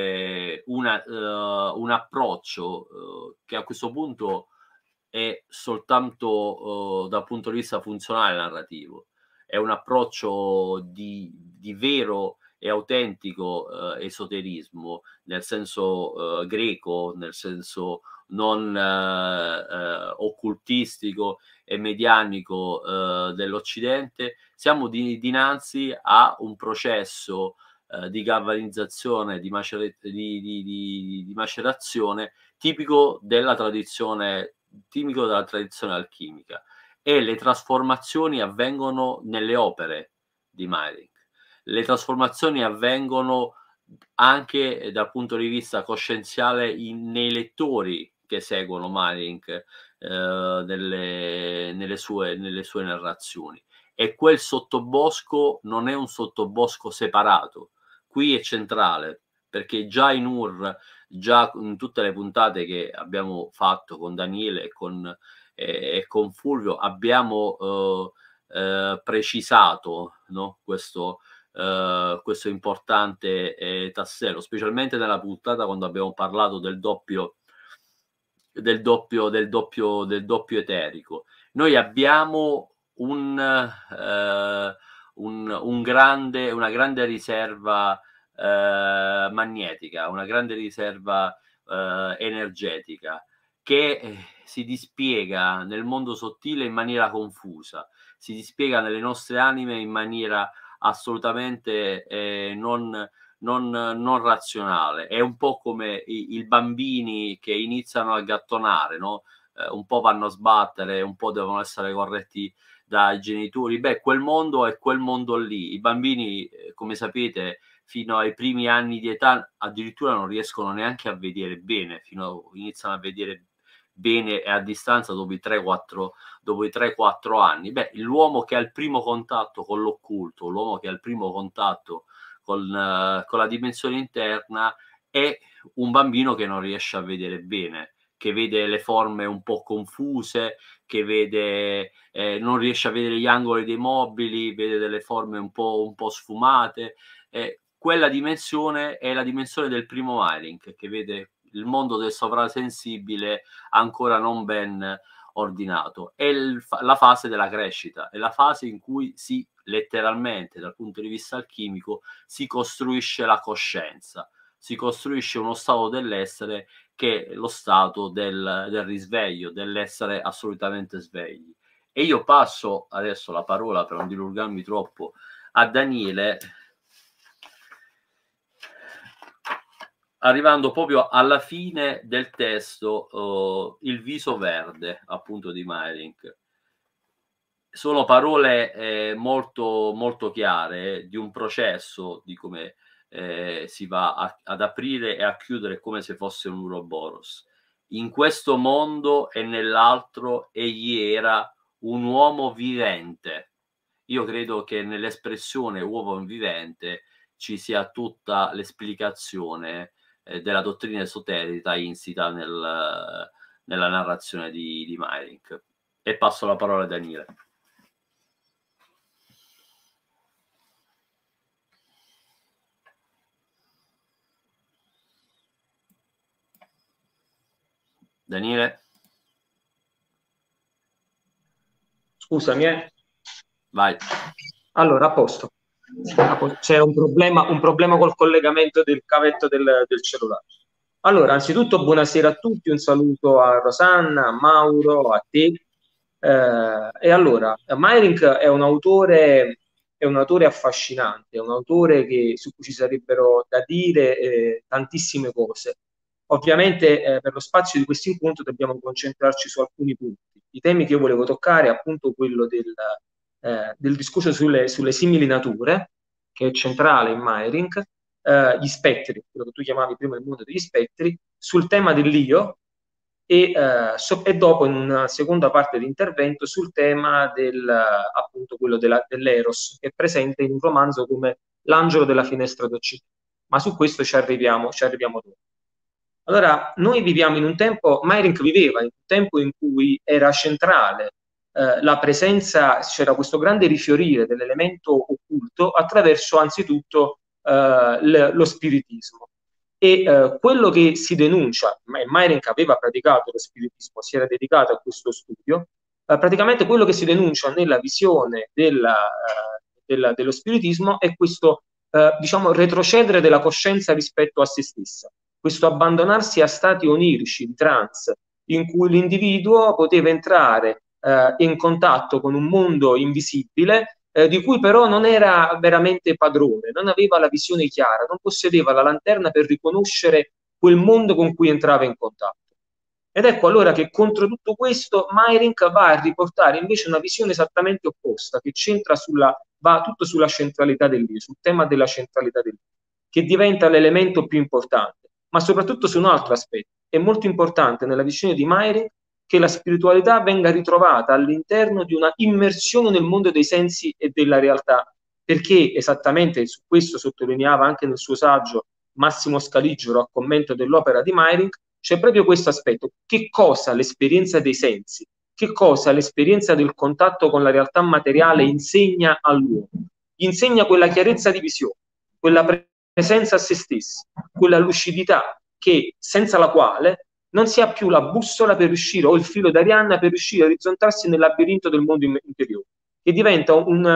un approccio che a questo punto è soltanto dal punto di vista funzionale narrativo. È un approccio di vero e autentico esoterismo, nel senso greco, nel senso non occultistico e medianico dell'Occidente, siamo dinanzi a un processo di galvanizzazione, di macerazione tipico della tradizione alchimica, e le trasformazioni avvengono nelle opere di Meiring. Le trasformazioni avvengono anche dal punto di vista coscienziale nei lettori che seguono Meiring nelle sue narrazioni. E quel sottobosco non è un sottobosco separato, qui è centrale, perché già in già in tutte le puntate che abbiamo fatto con Daniele e con Fulvio abbiamo precisato, no, questo importante tassello, specialmente nella puntata quando abbiamo parlato del doppio eterico. Noi abbiamo una grande riserva magnetica, una grande riserva energetica che si dispiega nel mondo sottile in maniera confusa, si dispiega nelle nostre anime in maniera assolutamente non razionale. È un po' come i bambini che iniziano a gattonare, no? Un po' vanno a sbattere, un po' devono essere corretti dai genitori. Beh, quel mondo è quel mondo lì. I bambini, come sapete, fino ai primi anni di età addirittura non riescono neanche a vedere bene, iniziano a vedere bene e a distanza dopo i 3-4 anni. Beh, l'uomo che ha il primo contatto con l'occulto, l'uomo che ha il primo contatto con la dimensione interna, è un bambino che non riesce a vedere bene, che vede le forme un po' confuse, che vede non riesce a vedere gli angoli dei mobili, vede delle forme un po' sfumate. Quella dimensione è la dimensione del primo Meiring, che vede il mondo del sovrasensibile ancora non ben ordinato. È la fase della crescita, è la fase in cui letteralmente, dal punto di vista alchimico, si costruisce la coscienza, si costruisce uno stato dell'essere che è lo stato del risveglio, dell'essere assolutamente svegli. E io passo adesso la parola, per non dilungarmi troppo, a Daniele, arrivando proprio alla fine del testo, il viso verde, appunto, di Meiring. Sono parole molto, molto chiare di un processo, di come si va ad aprire e a chiudere come se fosse un Uroboros. In questo mondo e nell'altro egli era un uomo vivente. Io credo che nell'espressione uomo vivente ci sia tutta l'esplicazione della dottrina esoterica insita nella narrazione di Meiring. E passo la parola a Daniele. Daniele? Scusami, Vai. Allora, a posto. C'è un problema col collegamento del cavetto del cellulare. Allora, anzitutto buonasera a tutti, un saluto a Rosanna, a Mauro, a te. E allora, Meiring è un autore affascinante, è un autore su cui ci sarebbero da dire tantissime cose. Ovviamente per lo spazio di questo incontro dobbiamo concentrarci su alcuni punti. I temi che io volevo toccare è appunto quello del discorso sulle simili nature, che è centrale in Meiring, gli spettri, quello che tu chiamavi prima il mondo degli spettri, sul tema dell'io e dopo in una seconda parte di intervento sul tema appunto quello dell'Eros, che è presente in un romanzo come L'angelo della finestra d'Occidente. Ma su questo ci arriviamo dopo. Allora, noi viviamo in un tempo, Meiring viveva in un tempo in cui era centrale la presenza, c'era questo grande rifiorire dell'elemento occulto attraverso anzitutto lo spiritismo. E quello che si denuncia, Meiring aveva praticato lo spiritismo, si era dedicato a questo studio, praticamente quello che si denuncia nella visione dello spiritismo è questo diciamo, retrocedere della coscienza rispetto a se stessa, questo abbandonarsi a stati onirici di trance in cui l'individuo poteva entrare in contatto con un mondo invisibile di cui però non era veramente padrone, non aveva la visione chiara, non possedeva la lanterna per riconoscere quel mondo con cui entrava in contatto. Ed ecco allora che contro tutto questo Meyrink va a riportare invece una visione esattamente opposta, che va tutto sulla centralità dell'io, sul tema della centralità dell'io, che diventa l'elemento più importante, ma soprattutto su un altro aspetto. È molto importante nella visione di Meyrink che la spiritualità venga ritrovata all'interno di una immersione nel mondo dei sensi e della realtà, perché esattamente su questo sottolineava anche nel suo saggio Massimo Scaligero a commento dell'opera di Meyrink, c'è proprio questo aspetto. Che cosa l'esperienza dei sensi, che cosa l'esperienza del contatto con la realtà materiale insegna all'uomo? Gli insegna quella chiarezza di visione, quella presenza a se stessi, quella lucidità che, senza la quale non si ha più la bussola per riuscire, o il filo d'Arianna per riuscire a orizzontarsi nel labirinto del mondo interiore, che diventa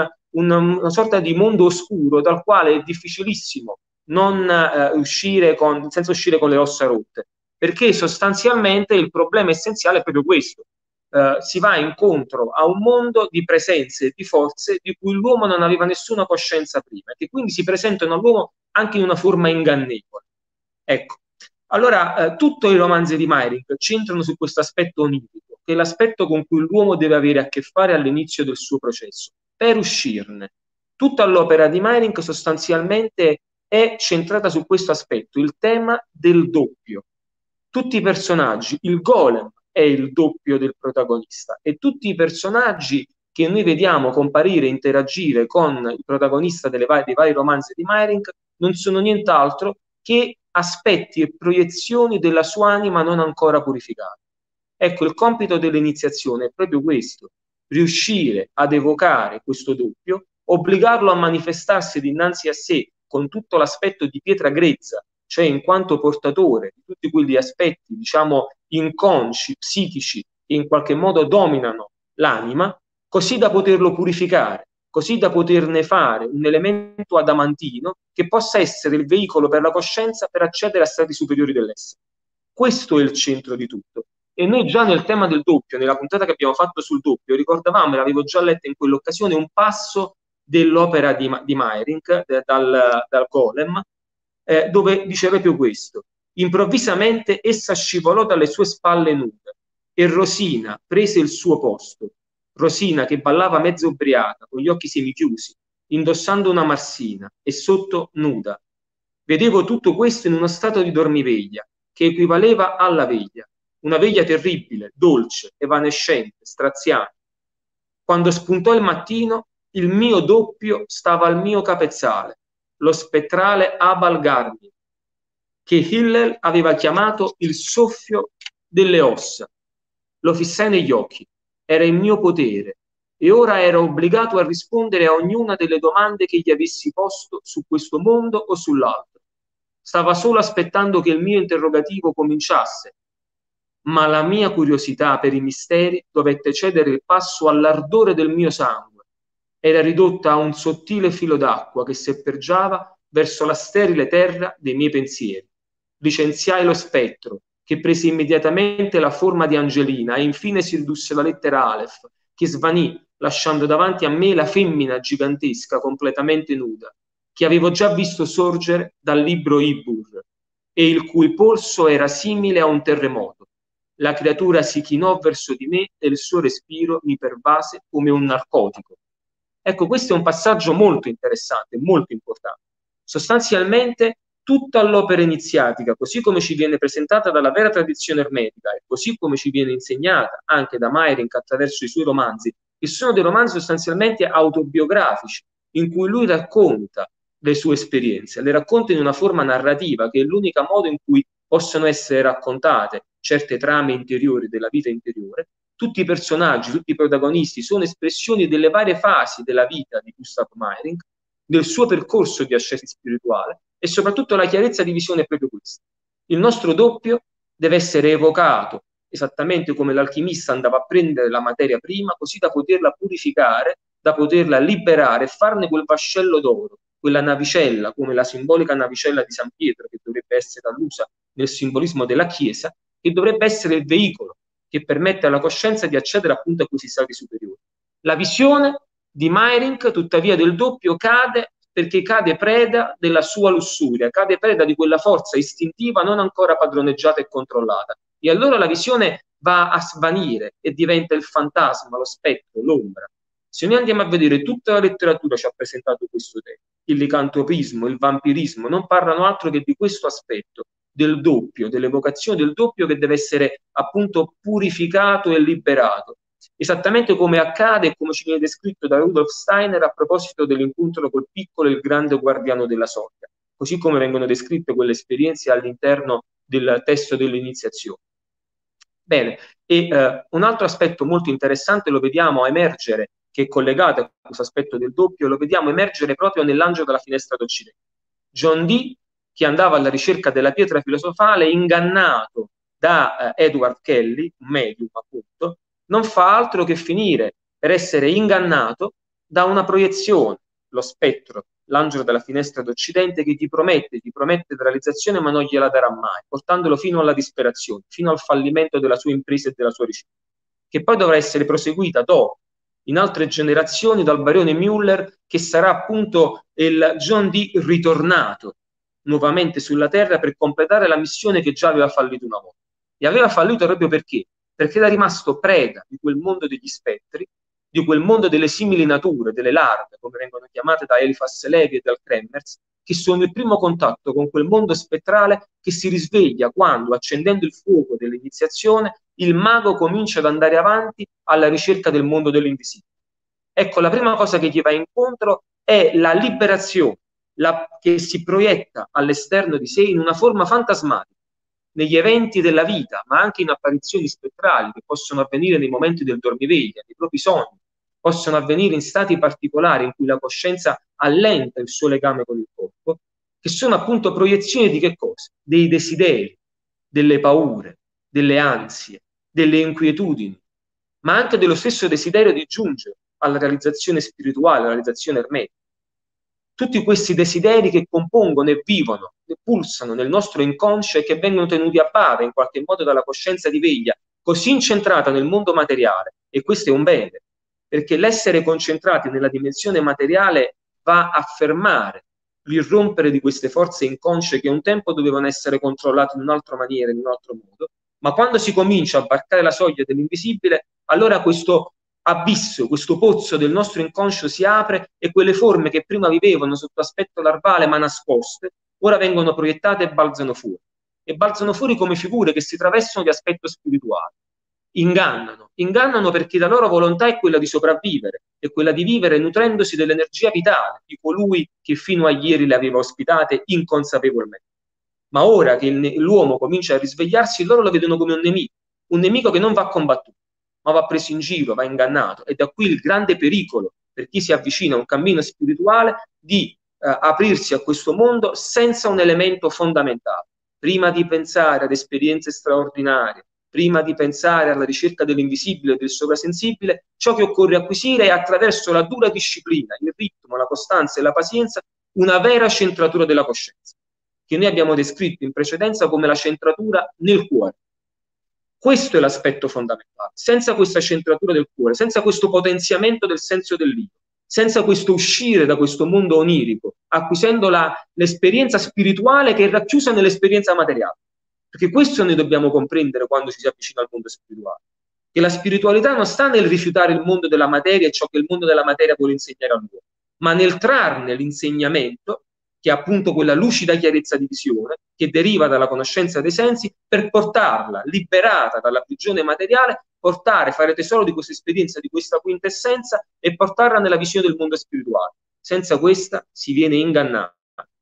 una sorta di mondo oscuro dal quale è difficilissimo non uscire senza uscire con le ossa rotte, perché sostanzialmente il problema essenziale è proprio questo. Si va incontro a un mondo di presenze e di forze di cui l'uomo non aveva nessuna coscienza prima, e che quindi si presentano all'uomo anche in una forma ingannevole. Ecco, allora tutti i romanzi di Meyrink centrano su questo aspetto onirico, che è l'aspetto con cui l'uomo deve avere a che fare all'inizio del suo processo, per uscirne. Tutta l'opera di Meyrink sostanzialmente è centrata su questo aspetto, il tema del doppio. Tutti i personaggi, il golem è il doppio del protagonista, e tutti i personaggi che noi vediamo comparire e interagire con il protagonista dei vari romanzi di Meyrink non sono nient'altro che aspetti e proiezioni della sua anima non ancora purificata. Ecco, il compito dell'iniziazione è proprio questo: riuscire ad evocare questo doppio, obbligarlo a manifestarsi dinanzi a sé con tutto l'aspetto di pietra grezza, cioè in quanto portatore di tutti quegli aspetti, diciamo, inconsci, psichici, che in qualche modo dominano l'anima, così da poterlo purificare, così da poterne fare un elemento adamantino che possa essere il veicolo per la coscienza per accedere a stati superiori dell'essere. Questo è il centro di tutto. E noi già nel tema del doppio, nella puntata che abbiamo fatto sul doppio, ricordavamo, l'avevo già letta in quell'occasione, un passo dell'opera di Meyrink, dal Golem, dove dice proprio questo: improvvisamente essa scivolò dalle sue spalle nude e Rosina prese il suo posto. Rosina che ballava mezzo ubriaca, con gli occhi semichiusi, indossando una marsina e sotto nuda. Vedevo tutto questo in uno stato di dormiveglia, che equivaleva alla veglia, una veglia terribile, dolce, evanescente, straziante. Quando spuntò il mattino, il mio doppio stava al mio capezzale, lo spettrale Abal Garmi, che Hillel aveva chiamato il soffio delle ossa. Lo fissai negli occhi, era in mio potere, e ora ero obbligato a rispondere a ognuna delle domande che gli avessi posto su questo mondo o sull'altro. Stava solo aspettando che il mio interrogativo cominciasse, ma la mia curiosità per i misteri dovette cedere il passo all'ardore del mio sangue. Era ridotta a un sottile filo d'acqua che serpeggiava verso la sterile terra dei miei pensieri. Licenziai lo spettro, che prese immediatamente la forma di Angelina, e infine si ridusse alla lettera Aleph, che svanì, lasciando davanti a me la femmina gigantesca, completamente nuda, che avevo già visto sorgere dal libro Ibur, e il cui polso era simile a un terremoto. La creatura si chinò verso di me e il suo respiro mi pervase come un narcotico. Ecco, questo è un passaggio molto interessante, molto importante. Sostanzialmente tutta l'opera iniziatica, così come ci viene presentata dalla vera tradizione ermetica e così come ci viene insegnata anche da Meyrink attraverso i suoi romanzi, che sono dei romanzi sostanzialmente autobiografici, in cui lui racconta le sue esperienze, le racconta in una forma narrativa, che è l'unico modo in cui possono essere raccontate certe trame interiori della vita interiore. Tutti i personaggi, tutti i protagonisti sono espressioni delle varie fasi della vita di Gustav Meyrink, del suo percorso di ascesi spirituale, e soprattutto la chiarezza di visione è proprio questa. Il nostro doppio deve essere evocato esattamente come l'alchimista andava a prendere la materia prima, così da poterla purificare, da poterla liberare e farne quel vascello d'oro quella navicella, come la simbolica navicella di San Pietro, che dovrebbe essere allusa nel simbolismo della Chiesa, che dovrebbe essere il veicolo che permette alla coscienza di accedere appunto a questi stati superiori. La visione di Meyrinck, tuttavia, del doppio cade perché cade preda della sua lussuria, cade preda di quella forza istintiva non ancora padroneggiata e controllata. E allora la visione va a svanire e diventa il fantasma, lo spettro, l'ombra. Se noi andiamo a vedere, tutta la letteratura ci ha presentato questo tema. Il licantropismo, il vampirismo non parlano altro che di questo aspetto, del doppio, dell'evocazione del doppio che deve essere appunto purificato e liberato. Esattamente come accade e come ci viene descritto da Rudolf Steiner a proposito dell'incontro col piccolo e il grande guardiano della sorte, così come vengono descritte quelle esperienze all'interno del testo dell'iniziazione. Bene, e un altro aspetto molto interessante lo vediamo emergere, che è collegato a questo aspetto del doppio, lo vediamo emergere proprio nell'angelo della finestra d'Occidente. John Dee, che andava alla ricerca della pietra filosofale, ingannato da Edward Kelly, un medium appunto, non fa altro che finire per essere ingannato da una proiezione, lo spettro, l'angelo della finestra d'Occidente, che ti promette la realizzazione ma non gliela darà mai, portandolo fino alla disperazione, fino al fallimento della sua impresa e della sua ricerca, che poi dovrà essere proseguita dopo, in altre generazioni, dal barone Müller, che sarà appunto il John Dee ritornato nuovamente sulla Terra per completare la missione che già aveva fallito una volta. E aveva fallito proprio perché? Perché era rimasto preda di quel mondo degli spettri, di quel mondo delle simili nature, delle larve, come vengono chiamate da Eliphas Levi e dal Kremers, che sono il primo contatto con quel mondo spettrale che si risveglia quando, accendendo il fuoco dell'iniziazione, il mago comincia ad andare avanti alla ricerca del mondo dell'invisibile. Ecco, la prima cosa che gli va incontro è la liberazione, che si proietta all'esterno di sé in una forma fantasmatica, negli eventi della vita, ma anche in apparizioni spettrali che possono avvenire nei momenti del dormiveglia, nei propri sogni, possono avvenire in stati particolari in cui la coscienza allenta il suo legame con il corpo, che sono appunto proiezioni di che cosa? Dei desideri, delle paure, delle ansie, delle inquietudini, ma anche dello stesso desiderio di giungere alla realizzazione spirituale, alla realizzazione ermetica. Tutti questi desideri che compongono e vivono e pulsano nel nostro inconscio e che vengono tenuti a bada in qualche modo dalla coscienza di veglia, così incentrata nel mondo materiale, e questo è un bene, perché l'essere concentrati nella dimensione materiale va a fermare l'irrompere di queste forze inconsce che un tempo dovevano essere controllate in un'altra maniera, in un altro modo, ma quando si comincia a varcare la soglia dell'invisibile, allora questo abisso, questo pozzo del nostro inconscio si apre e quelle forme che prima vivevano sotto aspetto larvale ma nascoste, ora vengono proiettate e balzano fuori. E balzano fuori come figure che si travestono di aspetto spirituale. Ingannano perché la loro volontà è quella di sopravvivere, è quella di vivere nutrendosi dell'energia vitale di colui che fino a ieri le aveva ospitate inconsapevolmente. Ma ora che l'uomo comincia a risvegliarsi, loro lo vedono come un nemico che non va combattuto, ma va preso in giro, va ingannato. E da qui il grande pericolo per chi si avvicina a un cammino spirituale di aprirsi a questo mondo senza un elemento fondamentale. Prima di pensare ad esperienze straordinarie, prima di pensare alla ricerca dell'invisibile e del sovrasensibile, ciò che occorre acquisire è, attraverso la dura disciplina, il ritmo, la costanza e la pazienza, una vera centratura della coscienza, che noi abbiamo descritto in precedenza come la centratura nel cuore. Questo è l'aspetto fondamentale. Senza questa centratura del cuore, senza questo potenziamento del senso dell'io, senza questo uscire da questo mondo onirico, acquisendo l'esperienza spirituale che è racchiusa nell'esperienza materiale. Perché questo noi dobbiamo comprendere quando ci si avvicina al mondo spirituale. Che la spiritualità non sta nel rifiutare il mondo della materia e ciò che il mondo della materia vuole insegnare all'uomo, ma nel trarne l'insegnamento, che è appunto quella lucida chiarezza di visione che deriva dalla conoscenza dei sensi, per portarla, liberata dalla prigione materiale, fare tesoro di questa esperienza, di questa quintessenza e portarla nella visione del mondo spirituale. Senza questa si viene ingannati.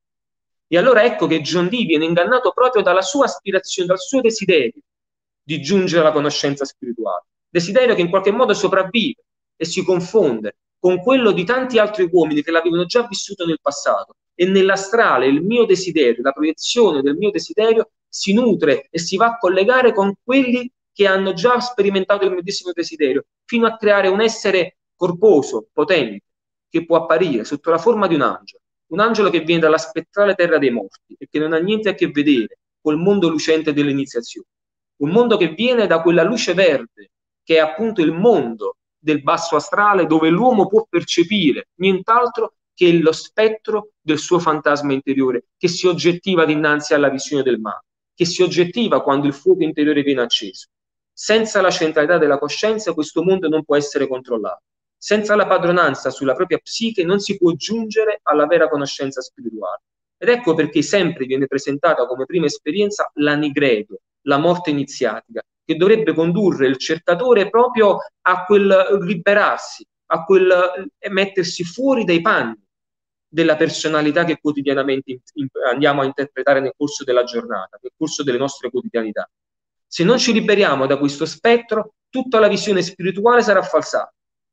E allora ecco che John Dee viene ingannato proprio dalla sua aspirazione, dal suo desiderio di giungere alla conoscenza spirituale. Desiderio che in qualche modo sopravvive e si confonde con quello di tanti altri uomini che l'avevano già vissuto nel passato. E nell'astrale il mio desiderio, la proiezione del mio desiderio si nutre e si va a collegare con quelli che hanno già sperimentato il medesimo desiderio, fino a creare un essere corposo, potente, che può apparire sotto la forma di un angelo, un angelo che viene dalla spettrale terra dei morti e che non ha niente a che vedere col mondo lucente dell'iniziazione. Un mondo che viene da quella luce verde, che è appunto il mondo del basso astrale, dove l'uomo può percepire nient'altro che lo spettro del suo fantasma interiore, che si oggettiva dinanzi alla visione del male, che si oggettiva quando il fuoco interiore viene acceso. Senza la centralità della coscienza questo mondo non può essere controllato. Senza la padronanza sulla propria psiche non si può giungere alla vera conoscenza spirituale. Ed ecco perché sempre viene presentata come prima esperienza l'anigredo, la morte iniziatica, che dovrebbe condurre il cercatore proprio a quel liberarsi, a quel mettersi fuori dai panni della personalità che quotidianamente andiamo a interpretare nel corso della giornata, nel corso delle nostre quotidianità. Se non ci liberiamo da questo spettro, tutta la visione spirituale sarà falsata.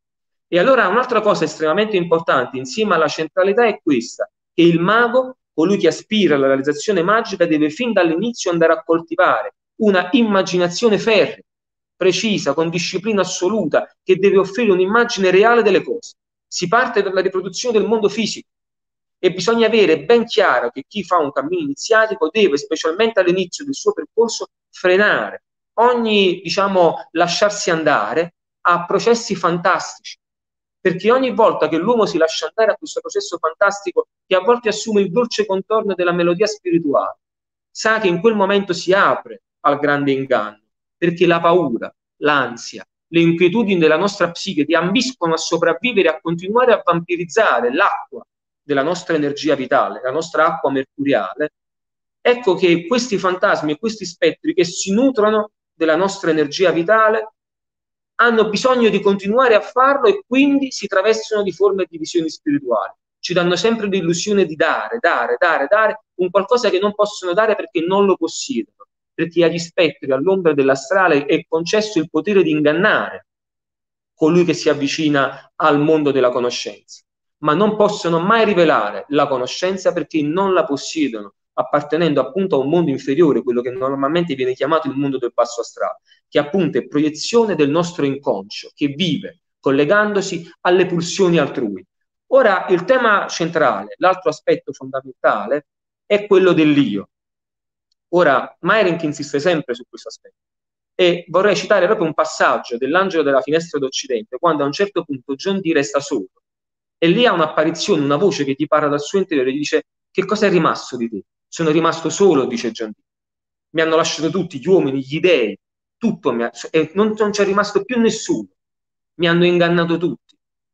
E allora un'altra cosa estremamente importante insieme alla centralità è questa, che il mago, colui che aspira alla realizzazione magica, deve fin dall'inizio andare a coltivare una immaginazione ferrea, precisa, con disciplina assoluta, che deve offrire un'immagine reale delle cose. Si parte dalla riproduzione del mondo fisico e bisogna avere ben chiaro che chi fa un cammino iniziatico deve, specialmente all'inizio del suo percorso, frenare ogni, diciamo, lasciarsi andare a processi fantastici, perché ogni volta che l'uomo si lascia andare a questo processo fantastico, che a volte assume il dolce contorno della melodia spirituale, sa che in quel momento si apre al grande inganno, perché la paura, l'ansia, le inquietudini della nostra psiche ti ambiscono a sopravvivere, a continuare a vampirizzare l'acqua della nostra energia vitale, la nostra acqua mercuriale. Ecco che questi fantasmi e questi spettri che si nutrono della nostra energia vitale hanno bisogno di continuare a farlo e quindi si travestono di forme e di visioni spirituali. Ci danno sempre l'illusione di dare, un qualcosa che non possono dare perché non lo possiedono, perché agli spettri, all'ombra dell'astrale, è concesso il potere di ingannare colui che si avvicina al mondo della conoscenza, ma non possono mai rivelare la conoscenza perché non la possiedono, appartenendo appunto a un mondo inferiore, quello che normalmente viene chiamato il mondo del basso astrale, che appunto è proiezione del nostro inconscio, che vive collegandosi alle pulsioni altrui. Ora, il tema centrale, l'altro aspetto fondamentale, è quello dell'io. Ora, Meyerink insiste sempre su questo aspetto e vorrei citare proprio un passaggio dell'Angelo della finestra d'Occidente, quando a un certo punto John Dee resta solo e lì ha un'apparizione, una voce che gli parla dal suo interiore e gli dice: che cosa è rimasto di te? Sono rimasto solo, dice John Dee. Mi hanno lasciato tutti, gli uomini, gli dei, tutto e non c'è rimasto più nessuno. Mi hanno ingannato tutti.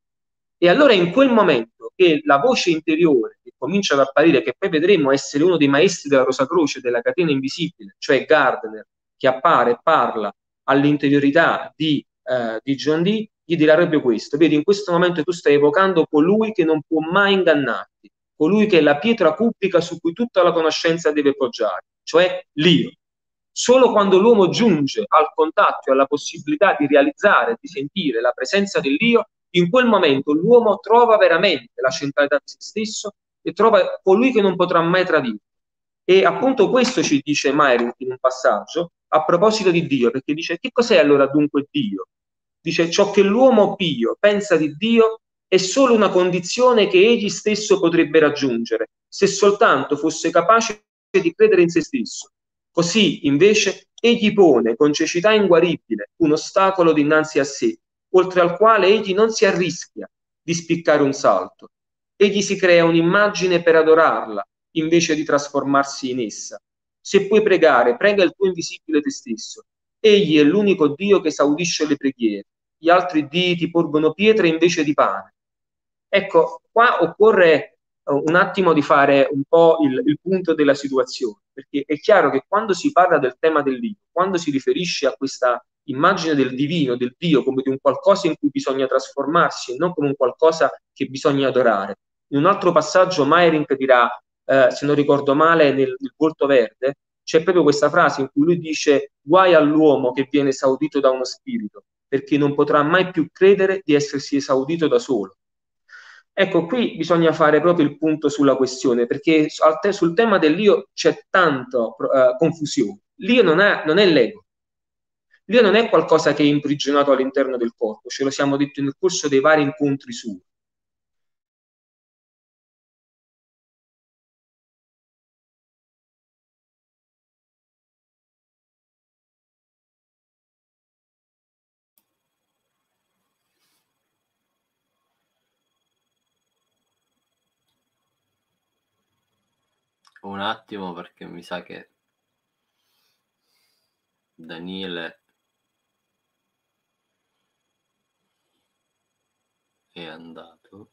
E allora in quel momento che la voce interiore che comincia ad apparire, che poi vedremo essere uno dei maestri della Rosa Croce, della catena invisibile, cioè Gardner, che appare e parla all'interiorità di John Dee, gli dirà proprio questo: vedi, in questo momento tu stai evocando colui che non può mai ingannarti, colui che è la pietra cubica su cui tutta la conoscenza deve poggiare, cioè l'io. Solo quando l'uomo giunge al contatto e alla possibilità di realizzare, di sentire la presenza dell'io, in quel momento l'uomo trova veramente la centralità di se stesso e trova colui che non potrà mai tradire. E appunto questo ci dice Meyerink in un passaggio a proposito di Dio, perché dice: che cos'è allora dunque Dio? Dice: ciò che l'uomo pio pensa di Dio è solo una condizione che egli stesso potrebbe raggiungere, se soltanto fosse capace di credere in se stesso. Così, invece, egli pone con cecità inguaribile un ostacolo dinanzi a sé, oltre al quale egli non si arrischia di spiccare un salto. Egli si crea un'immagine per adorarla, invece di trasformarsi in essa. Se puoi pregare, prega il tuo invisibile te stesso. Egli è l'unico Dio che esaudisce le preghiere. Gli altri Dii ti porgono pietre invece di pane. Ecco, qua occorre un attimo di fare un po' il punto della situazione, perché è chiaro che quando si parla del tema dell'io, quando si riferisce a questa immagine del divino, del Dio, come di un qualcosa in cui bisogna trasformarsi e non come un qualcosa che bisogna adorare. In un altro passaggio Meyerink dirà, se non ricordo male, nel Volto Verde, c'è proprio questa frase in cui lui dice: guai all'uomo che viene esaudito da uno spirito, perché non potrà mai più credere di essersi esaudito da solo. Ecco, qui bisogna fare proprio il punto sulla questione, perché sul tema dell'io c'è tanta confusione. L'io non è l'ego. L'io non è qualcosa che è imprigionato all'interno del corpo, ce lo siamo detto nel corso dei vari incontri suoi. Un attimo, perché mi sa che Daniele è andato.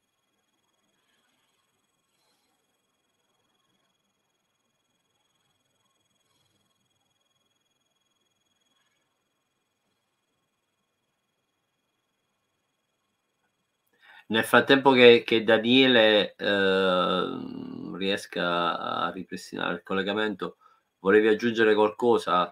Nel frattempo che Daniele riesca a ripristinare il collegamento, volevi aggiungere qualcosa,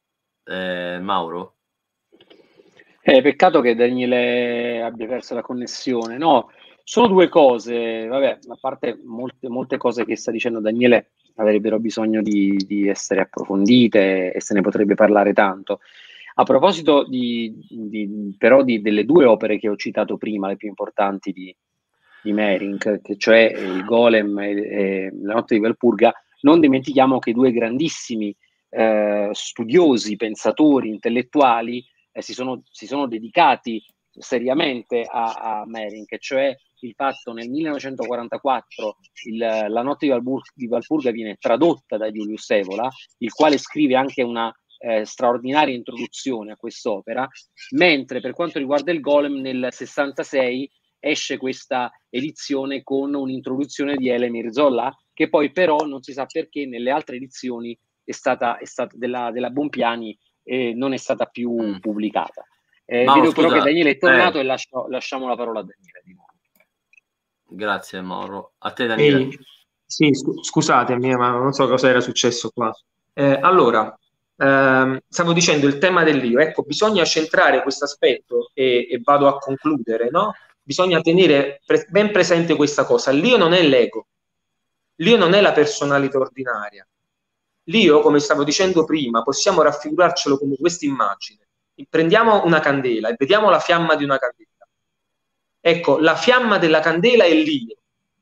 Mauro? Peccato che Daniele abbia perso la connessione. No, sono due cose. Vabbè, a parte molte cose che sta dicendo Daniele avrebbero bisogno di essere approfondite e se ne potrebbe parlare tanto. A proposito però delle due opere che ho citato prima, le più importanti di Mehring, che cioè il Golem e La notte di Valpurga, non dimentichiamo che due grandissimi studiosi, pensatori, intellettuali si sono dedicati seriamente a Mehring, cioè il fatto nel 1944 La notte di Valpurga viene tradotta da Julius Evola, il quale scrive anche una straordinaria introduzione a quest'opera, mentre per quanto riguarda il Golem nel 66 esce questa edizione con un'introduzione di Elemir Zola, che poi però non si sa perché nelle altre edizioni è stata della Bompiani non è stata più pubblicata. Vedo però che Daniele è tornato e lasciamo la parola a Daniele di nuovo. Grazie Mauro. A te Daniele. Sì, scusatemi, ma non so cosa era successo qua. Allora, stavo dicendo il tema dell'io. Ecco, bisogna centrare questo aspetto e vado a concludere, no? Bisogna tenere ben presente questa cosa. L'io non è l'ego, l'io non è la personalità ordinaria. L'io, come stavo dicendo prima, possiamo raffigurarcelo come questa immagine. Prendiamo una candela e vediamo la fiamma di una candela. Ecco, la fiamma della candela è l'io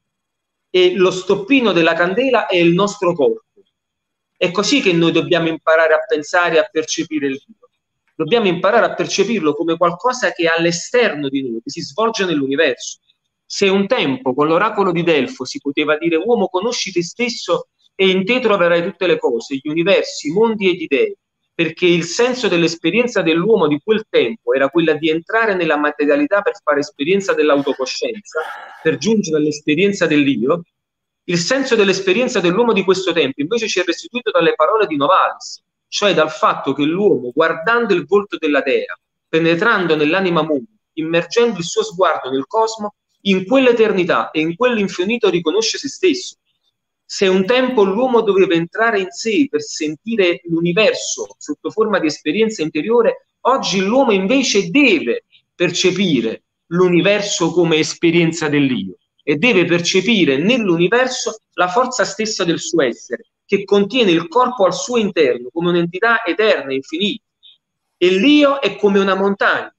e lo stoppino della candela è il nostro corpo. È così che noi dobbiamo imparare a pensare e a percepire il Dio. Dobbiamo imparare a percepirlo come qualcosa che è all'esterno di noi, che si svolge nell'universo. Se un tempo con l'oracolo di Delfo si poteva dire uomo conosci te stesso e in te troverai tutte le cose, gli universi, i mondi e gli dei, perché il senso dell'esperienza dell'uomo di quel tempo era quella di entrare nella materialità per fare esperienza dell'autocoscienza, per giungere all'esperienza dell'io. Il senso dell'esperienza dell'uomo di questo tempo invece ci è restituito dalle parole di Novalis, cioè dal fatto che l'uomo, guardando il volto della Dea, penetrando nell'anima mondo, immergendo il suo sguardo nel cosmo, in quell'eternità e in quell'infinito riconosce se stesso. Se un tempo l'uomo doveva entrare in sé per sentire l'universo sotto forma di esperienza interiore, oggi l'uomo invece deve percepire l'universo come esperienza dell'io e deve percepire nell'universo la forza stessa del suo essere, che contiene il corpo al suo interno come un'entità eterna e infinita. E l'io è come una montagna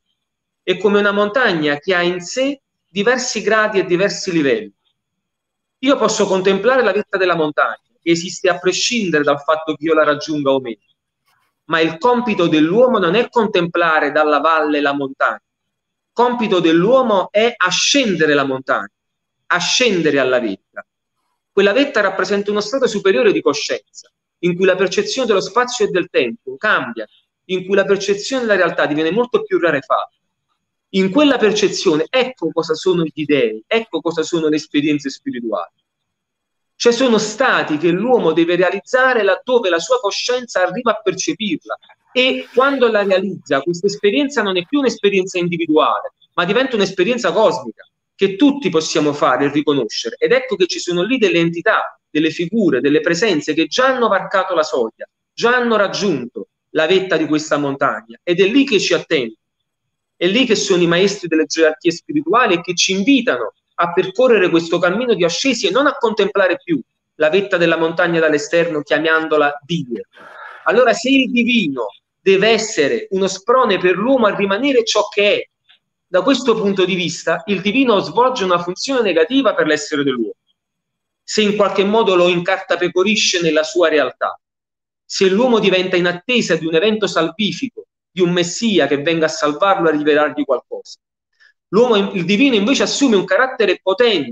che ha in sé diversi gradi e diversi livelli. Io posso contemplare la vetta della montagna, che esiste a prescindere dal fatto che io la raggiunga o meno, ma il compito dell'uomo non è contemplare dalla valle la montagna. Il compito dell'uomo è ascendere la montagna, ascendere alla vetta. Quella vetta rappresenta uno stato superiore di coscienza, in cui la percezione dello spazio e del tempo cambia, in cui la percezione della realtà diviene molto più rarefatta. In quella percezione, ecco cosa sono gli dei, ecco cosa sono le esperienze spirituali. Cioè sono stati che l'uomo deve realizzare laddove la sua coscienza arriva a percepirla e quando la realizza questa esperienza non è più un'esperienza individuale, ma diventa un'esperienza cosmica che tutti possiamo fare e riconoscere. Ed ecco che ci sono lì delle entità, delle figure, delle presenze che già hanno varcato la soglia, già hanno raggiunto la vetta di questa montagna ed è lì che ci attendono. È lì che sono i maestri delle gerarchie spirituali e che ci invitano a percorrere questo cammino di ascesi e non a contemplare più la vetta della montagna dall'esterno chiamandola Dio. Allora se il divino deve essere uno sprone per l'uomo a rimanere ciò che è, da questo punto di vista il divino svolge una funzione negativa per l'essere dell'uomo, se in qualche modo lo incartapecorisce nella sua realtà. Se l'uomo diventa in attesa di un evento salvifico, di un messia che venga a salvarlo e a rivelargli qualcosa. Il divino invece assume un carattere potente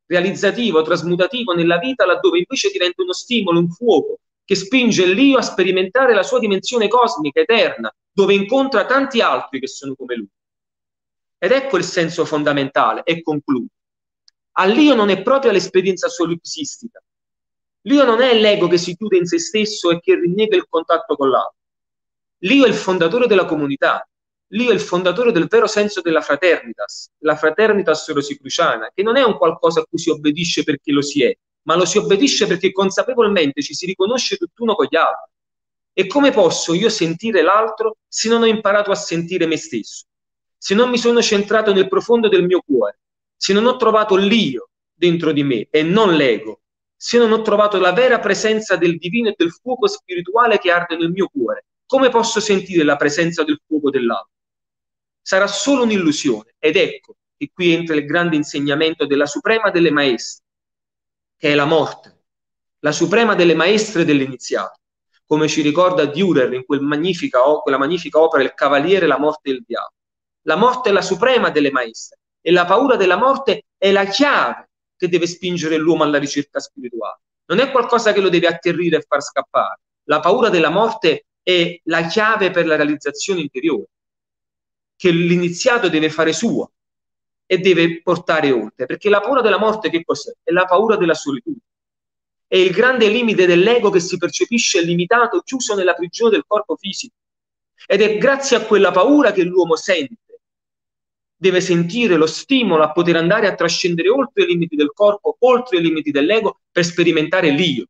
realizzativo, trasmutativo nella vita, laddove invece diventa uno stimolo, un fuoco che spinge l'io a sperimentare la sua dimensione cosmica, eterna, dove incontra tanti altri che sono come lui. Ed ecco il senso fondamentale, e concludo. All'io non è propria l'esperienza solipsistica. L'io non è l'ego che si chiude in se stesso e che rinnega il contatto con l'altro. L'io è il fondatore della comunità. L'io è il fondatore del vero senso della fraternitas, la fraternitas rosicruciana, che non è un qualcosa a cui si obbedisce perché lo si è, ma lo si obbedisce perché consapevolmente ci si riconosce tutt'uno con gli altri. E come posso io sentire l'altro se non ho imparato a sentire me stesso? Se non mi sono centrato nel profondo del mio cuore, se non ho trovato l'io dentro di me e non l'ego, se non ho trovato la vera presenza del divino e del fuoco spirituale che arde nel mio cuore, come posso sentire la presenza del fuoco dell'altro? Sarà solo un'illusione. Ed ecco che qui entra il grande insegnamento della suprema delle maestre, che è la morte, la suprema delle maestre dell'iniziato, come ci ricorda Dürer in quella magnifica opera Il Cavaliere, la morte e il diavolo. La morte è la suprema delle maestre e la paura della morte è la chiave che deve spingere l'uomo alla ricerca spirituale. Non è qualcosa che lo deve atterrire e far scappare. La paura della morte è la chiave per la realizzazione interiore, che l'iniziato deve fare sua e deve portare oltre. Perché la paura della morte che cos'è? È la paura della solitudine. È il grande limite dell'ego che si percepisce limitato, chiuso nella prigione del corpo fisico. Ed è grazie a quella paura che l'uomo deve sentire lo stimolo a poter andare a trascendere oltre i limiti del corpo, oltre i limiti dell'ego, per sperimentare l'io.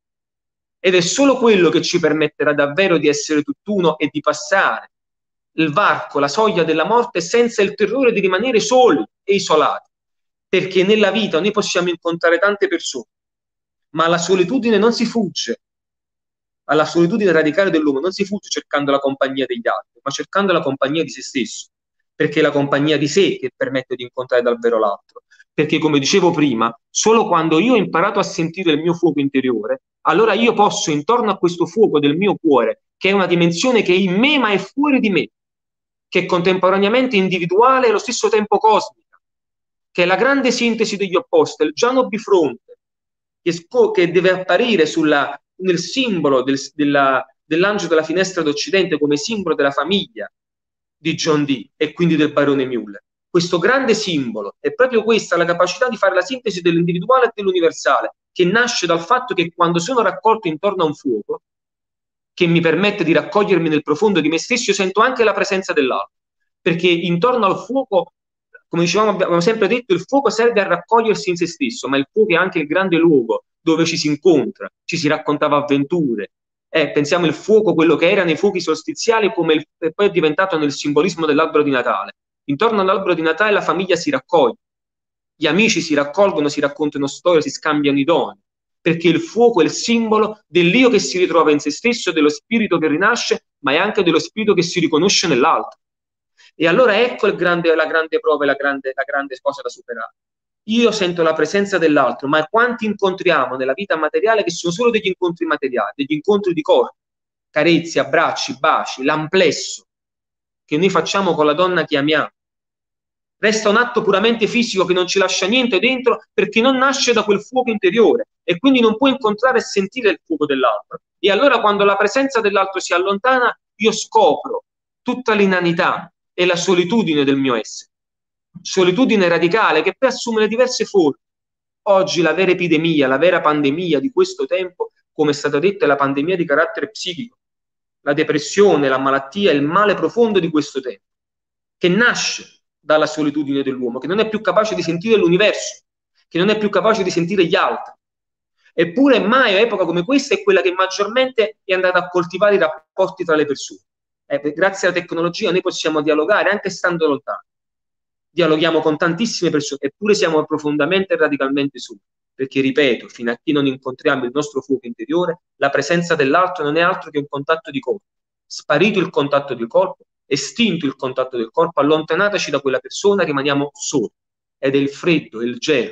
Ed è solo quello che ci permetterà davvero di essere tutt'uno e di passare il varco, la soglia della morte senza il terrore di rimanere soli e isolati. Perché nella vita noi possiamo incontrare tante persone, ma alla solitudine non si fugge. Alla solitudine radicale dell'uomo non si fugge cercando la compagnia degli altri, ma cercando la compagnia di se stesso. Perché è la compagnia di sé che permette di incontrare davvero l'altro. Perché, come dicevo prima, solo quando io ho imparato a sentire il mio fuoco interiore, allora io posso, intorno a questo fuoco del mio cuore, che è una dimensione che è in me ma è fuori di me, che è contemporaneamente individuale e allo stesso tempo cosmica, che è la grande sintesi degli opposti, il Giano bifronte, che deve apparire nel simbolo dell'angelo della finestra d'Occidente come simbolo della famiglia di John Dee e quindi del barone Müller. Questo grande simbolo è proprio questa la capacità di fare la sintesi dell'individuale e dell'universale, che nasce dal fatto che quando sono raccolto intorno a un fuoco che mi permette di raccogliermi nel profondo di me stesso, io sento anche la presenza dell'altro, perché intorno al fuoco, come dicevamo, abbiamo sempre detto, il fuoco serve a raccogliersi in se stesso, ma il fuoco è anche il grande luogo dove ci si incontra, ci si raccontava avventure. Pensiamo il fuoco, quello che era nei fuochi solstiziali, come poi è diventato nel simbolismo dell'albero di Natale. Intorno all'albero di Natale la famiglia si raccoglie, gli amici si raccolgono, si raccontano storie, si scambiano i doni, perché il fuoco è il simbolo dell'io che si ritrova in se stesso, dello spirito che rinasce, ma è anche dello spirito che si riconosce nell'altro. E allora ecco la grande prova e la grande cosa da superare. Io sento la presenza dell'altro, ma quanti incontriamo nella vita materiale che sono solo degli incontri materiali, degli incontri di corpo, carezze, abbracci, baci, l'amplesso che noi facciamo con la donna che amiamo. Resta un atto puramente fisico che non ci lascia niente dentro perché non nasce da quel fuoco interiore e quindi non può incontrare e sentire il fuoco dell'altro. E allora quando la presenza dell'altro si allontana, io scopro tutta l'inanità e la solitudine del mio essere. Solitudine radicale che poi assume le diverse forme. Oggi la vera epidemia, la vera pandemia di questo tempo, come è stato detto, è la pandemia di carattere psichico. La depressione, la malattia, il male profondo di questo tempo, che nasce dalla solitudine dell'uomo, che non è più capace di sentire l'universo, che non è più capace di sentire gli altri. Eppure mai un'epoca come questa è quella che maggiormente è andata a coltivare i rapporti tra le persone. Grazie alla tecnologia noi possiamo dialogare anche stando lontani. Dialoghiamo con tantissime persone, eppure siamo profondamente e radicalmente soli. Perché, ripeto, fino a che non incontriamo il nostro fuoco interiore, la presenza dell'altro non è altro che un contatto di corpo. Sparito il contatto del corpo, estinto il contatto del corpo, allontanateci da quella persona, rimaniamo soli. Ed è il freddo, è il gelo.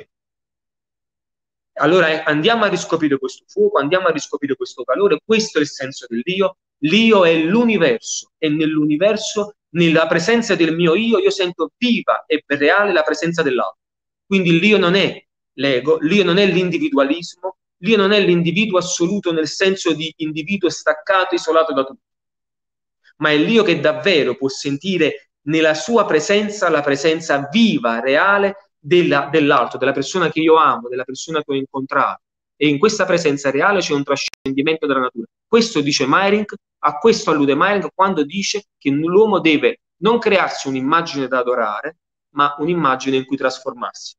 Allora andiamo a riscoprire questo fuoco, andiamo a riscoprire questo calore, questo è il senso dell'io. L'io è l'universo e nell'universo, nella presenza del mio io sento viva e reale la presenza dell'altro. Quindi l'io non è l'ego, l'io non è l'individualismo, l'io non è l'individuo assoluto nel senso di individuo staccato, isolato da tutto, ma è l'io che davvero può sentire nella sua presenza la presenza viva, reale dell'altro, della persona che io amo, della persona che ho incontrato. E in questa presenza reale c'è un trascendimento della natura. Questo dice Meyrink, a questo allude Meyrink quando dice che l'uomo deve non crearsi un'immagine da adorare, ma un'immagine in cui trasformarsi.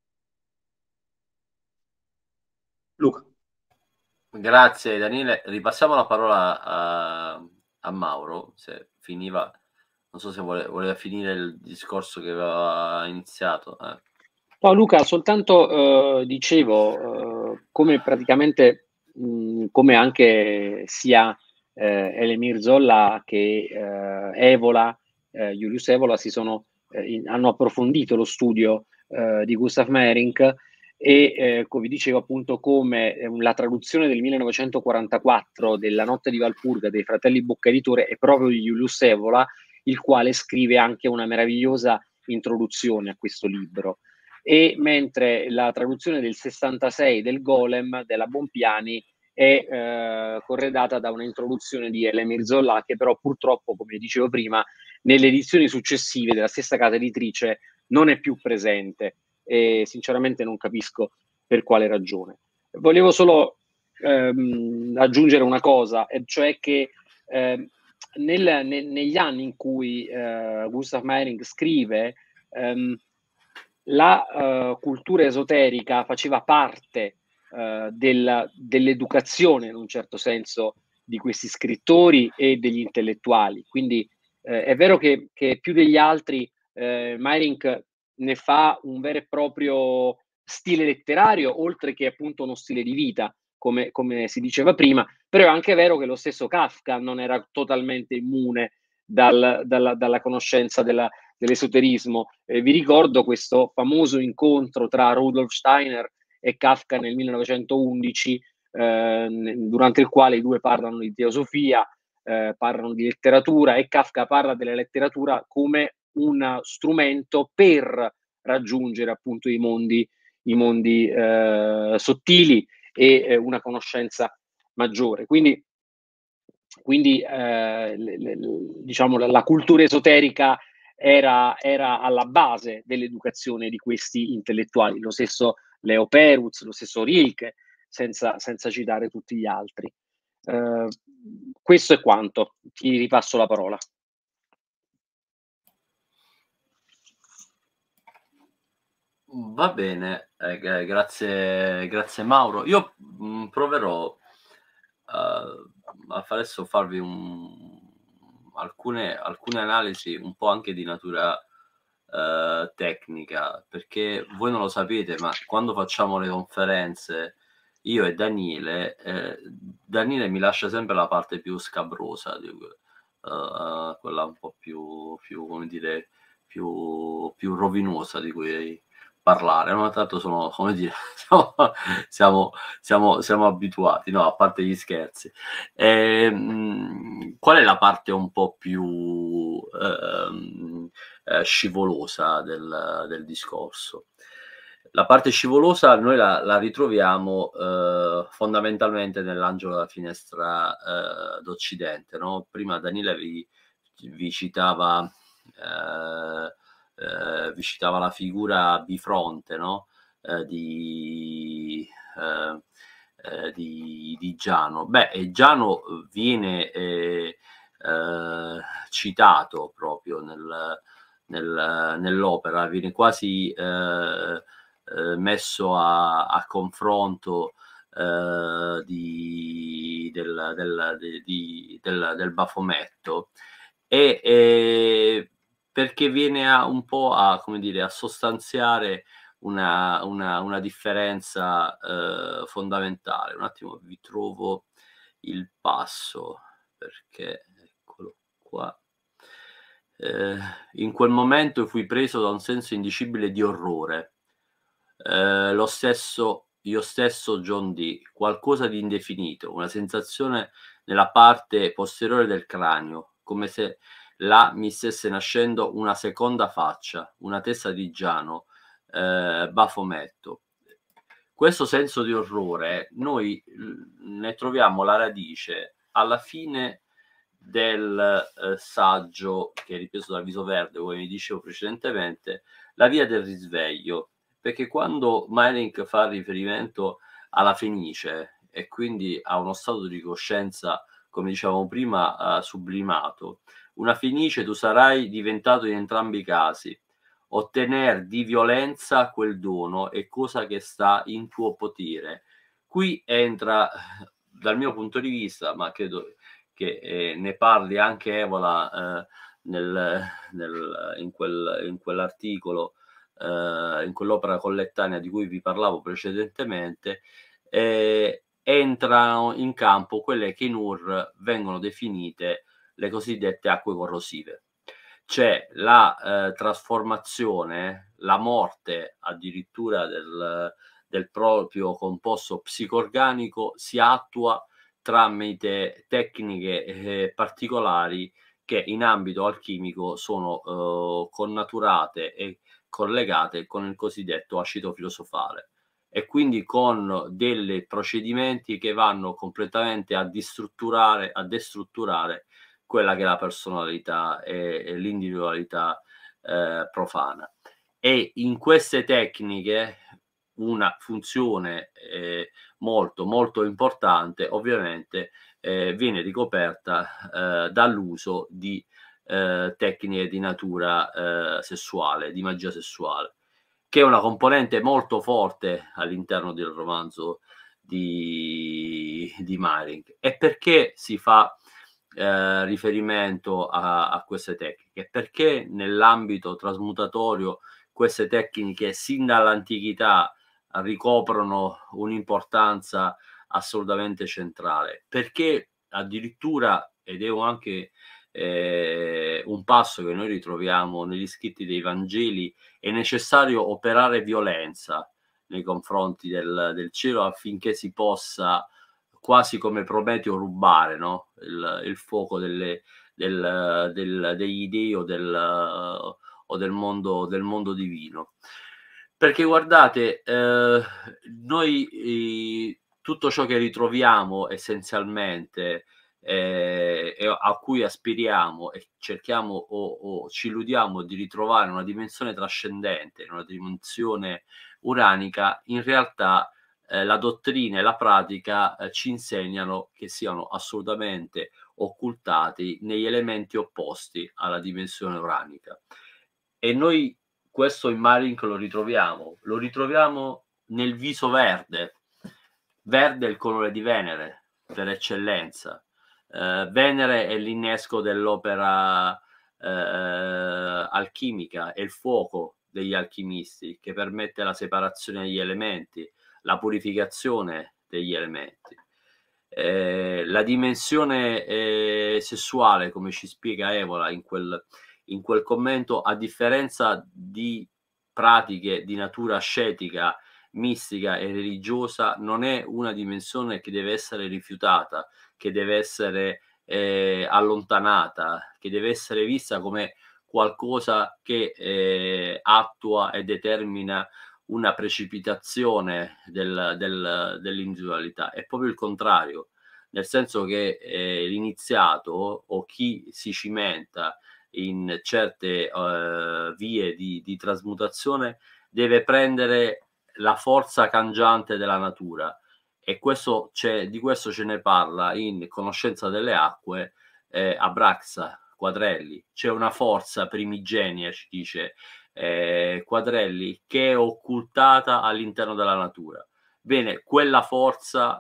Luca. Grazie Daniele, ripassiamo la parola a Mauro, se finiva, non so se voleva finire il discorso che aveva iniziato. No, Luca, soltanto dicevo come praticamente, come anche sia Elemir Zolla che Evola, Julius Evola hanno approfondito lo studio di Gustav Meyrink e vi dicevo appunto come la traduzione del 1944 della Notte di Valpurga dei fratelli Bocca Editore è proprio di Julius Evola, il quale scrive anche una meravigliosa introduzione a questo libro. E mentre la traduzione del 66 del Golem della Bompiani è corredata da un'introduzione di Elemir Zola, che però purtroppo, come dicevo prima, nelle edizioni successive della stessa casa editrice non è più presente e sinceramente non capisco per quale ragione. Volevo solo aggiungere una cosa, e cioè che negli anni in cui Gustav Meyrink scrive, la cultura esoterica faceva parte dell'educazione, in un certo senso, di questi scrittori e degli intellettuali. Quindi è vero che più degli altri Meyrink ne fa un vero e proprio stile letterario, oltre che appunto uno stile di vita, come si diceva prima, però è anche vero che lo stesso Kafka non era totalmente immune dalla conoscenza dell'esoterismo. Vi ricordo questo famoso incontro tra Rudolf Steiner e Kafka nel 1911, durante il quale i due parlano di teosofia, parlano di letteratura, e Kafka parla della letteratura come un strumento per raggiungere appunto i mondi sottili e una conoscenza maggiore. Quindi diciamo la cultura esoterica era alla base dell'educazione di questi intellettuali, lo stesso Leo Perutz, lo stesso Rilke, senza citare tutti gli altri. Questo è quanto, ti ripasso la parola. Va bene, grazie Mauro. Io proverò adesso farvi alcune analisi un po' anche di natura tecnica, perché voi non lo sapete, ma quando facciamo le conferenze io e Daniele mi lascia sempre la parte più scabrosa, quella un po' più come dire più rovinosa di cui parlare, ma tanto sono, come dire, siamo abituati, no, a parte gli scherzi. Qual è la parte un po' più scivolosa del discorso? La parte scivolosa noi la ritroviamo fondamentalmente nell'angelo della finestra d'Occidente, no? Prima Daniele vi citava la figura bifronte, no? Di Giano. Beh, Giano viene citato proprio nell'opera, viene quasi messo a confronto del Bafometto, e perché viene un po' a, come dire, a sostanziare una differenza fondamentale. Un attimo, vi trovo il passo, perché eccolo qua. In quel momento fui preso da un senso indicibile di orrore. Io stesso John Dee, qualcosa di indefinito, una sensazione nella parte posteriore del cranio, come se là mi stesse nascendo una seconda faccia, una testa di Giano, Bafometto. questo senso di orrore noi ne troviamo la radice alla fine del saggio che è ripreso da Viso Verde, come vi dicevo precedentemente, La via del risveglio, perché quando Meiring fa riferimento alla Fenice e quindi a uno stato di coscienza, come dicevamo prima, sublimato, una Fenice tu sarai diventato in entrambi i casi, ottener di violenza quel dono è cosa che sta in tuo potere. Qui entra, dal mio punto di vista, ma credo che ne parli anche Evola in quell'articolo, in quell'opera collettanea di cui vi parlavo precedentemente, entrano in campo quelle che in UR vengono definite le cosiddette acque corrosive. C'è la trasformazione, la morte addirittura del proprio composto psicorganico si attua tramite tecniche particolari che in ambito alchimico sono connaturate e collegate con il cosiddetto acido filosofale, e quindi con dei procedimenti che vanno completamente a destrutturare quella che è la personalità e l'individualità profana. E in queste tecniche una funzione molto molto importante ovviamente viene ricoperta dall'uso di tecniche di natura sessuale, di magia sessuale, che è una componente molto forte all'interno del romanzo di Meiring. E perché si fa riferimento a queste tecniche? Perché nell'ambito trasmutatorio queste tecniche sin dall'antichità ricoprono un'importanza assolutamente centrale, perché addirittura, ed è anche un passo che noi ritroviamo negli scritti dei Vangeli, è necessario operare violenza nei confronti del cielo affinché si possa, quasi come Prometeo, rubare, no? il fuoco degli dei o del mondo divino. Perché guardate, noi tutto ciò che ritroviamo essenzialmente e a cui aspiriamo e cerchiamo o ci illudiamo di ritrovare una dimensione trascendente, una dimensione uranica, in realtà la dottrina e la pratica ci insegnano che siano assolutamente occultati negli elementi opposti alla dimensione uranica. E noi questo in Meiring lo ritroviamo nel Viso Verde. Verde è il colore di Venere per eccellenza. Venere è l'innesco dell'opera alchimica, è il fuoco degli alchimisti che permette la separazione degli elementi, la purificazione degli elementi. La dimensione sessuale, come ci spiega Evola in quel commento, a differenza di pratiche di natura ascetica, mistica e religiosa, non è una dimensione che deve essere rifiutata, che deve essere allontanata, che deve essere vista come qualcosa che attua e determina una precipitazione dell'individualità. È proprio il contrario, nel senso che l'iniziato o chi si cimenta in certe vie di trasmutazione deve prendere la forza cangiante della natura, e di questo ce ne parla in Conoscenza delle acque Abraxa, Quadrelli. C'è una forza primigenia, ci dice Quadrelli, che è occultata all'interno della natura. Bene, quella forza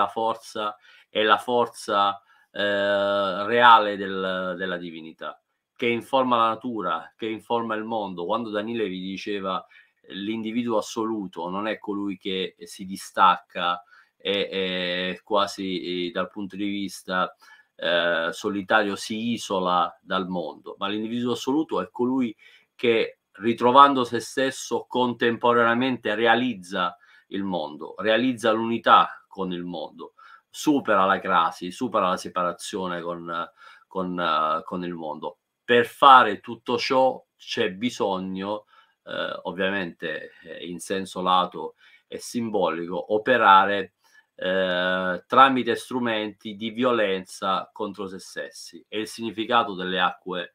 è la forza reale della divinità, che informa la natura, che informa il mondo. Quando Daniele vi diceva l'individuo assoluto non è colui che si distacca e quasi dal punto di vista solitario si isola dal mondo, ma l'individuo assoluto è colui che, ritrovando se stesso, contemporaneamente realizza il mondo, realizza l'unità con il mondo, supera la crasi, supera la separazione con il mondo. Per fare tutto ciò c'è bisogno, ovviamente in senso lato e simbolico operare tramite strumenti di violenza contro se stessi. È il significato delle acque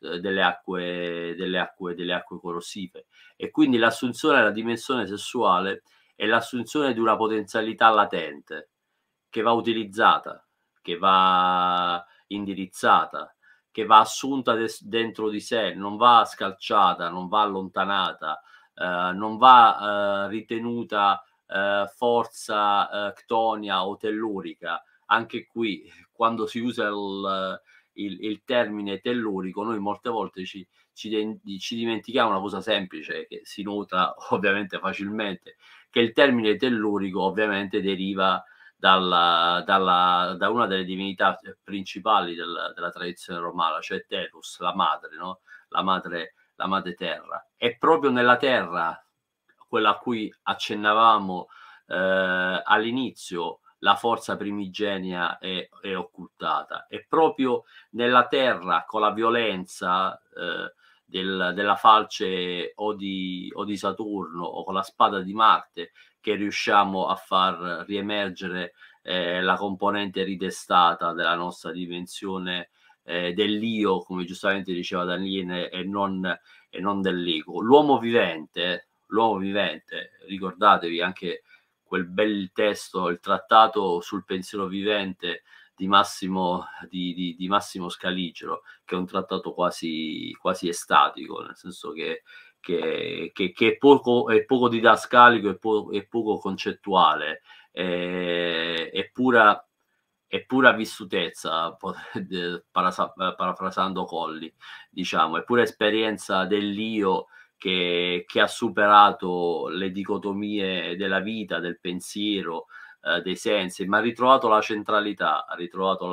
corrosive. E quindi l'assunzione della dimensione sessuale è l'assunzione di una potenzialità latente che va utilizzata, che va indirizzata, che va assunta dentro di sé, non va scalciata, non va allontanata, non va ritenuta forza ctonia o tellurica. Anche qui, quando si usa il termine tellurico, noi molte volte ci dimentichiamo una cosa semplice che si nota ovviamente facilmente, che il termine tellurico ovviamente deriva da una delle divinità principali della tradizione romana, cioè Tellus, la madre, no? La madre terra. È proprio nella terra, quella a cui accennavamo all'inizio, la forza primigenia è occultata. È proprio nella terra, con la violenza della falce o di Saturno o con la spada di Marte, che riusciamo a far riemergere la componente ridestata della nostra dimensione dell'io, come giustamente diceva Daniele, e non dell'ego. L'uomo vivente, ricordatevi anche quel bel testo, il trattato sul pensiero vivente di Massimo Scaligero, che è un trattato quasi estatico, nel senso che è poco didascalico e poco concettuale, è pura vissutezza, parafrasando Colli, diciamo, è pura esperienza dell'io che ha superato le dicotomie della vita, del pensiero, dei sensi, ma ha ritrovato la centralità, ha ritrovato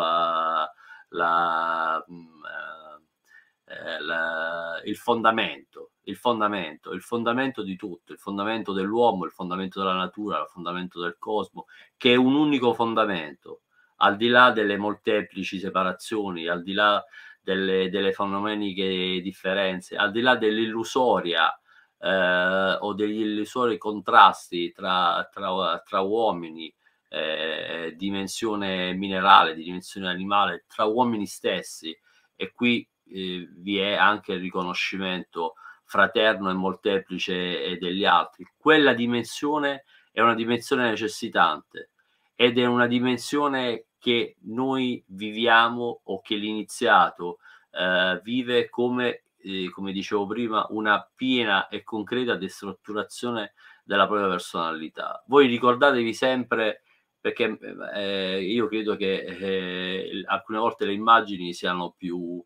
il fondamento di tutto, il fondamento dell'uomo, il fondamento della natura, il fondamento del cosmo, che è un unico fondamento, al di là delle molteplici separazioni, al di là delle fenomeniche differenze, al di là dell'illusoria o degli illusori contrasti tra uomini, dimensione minerale, di dimensione animale, tra uomini stessi. E qui vi è anche il riconoscimento fraterno e molteplice degli altri. Quella dimensione è una dimensione necessitante ed è una dimensione che noi viviamo, o che l'iniziato vive come dicevo prima, una piena e concreta destrutturazione della propria personalità. Voi ricordatevi sempre, perché io credo che alcune volte le immagini siano più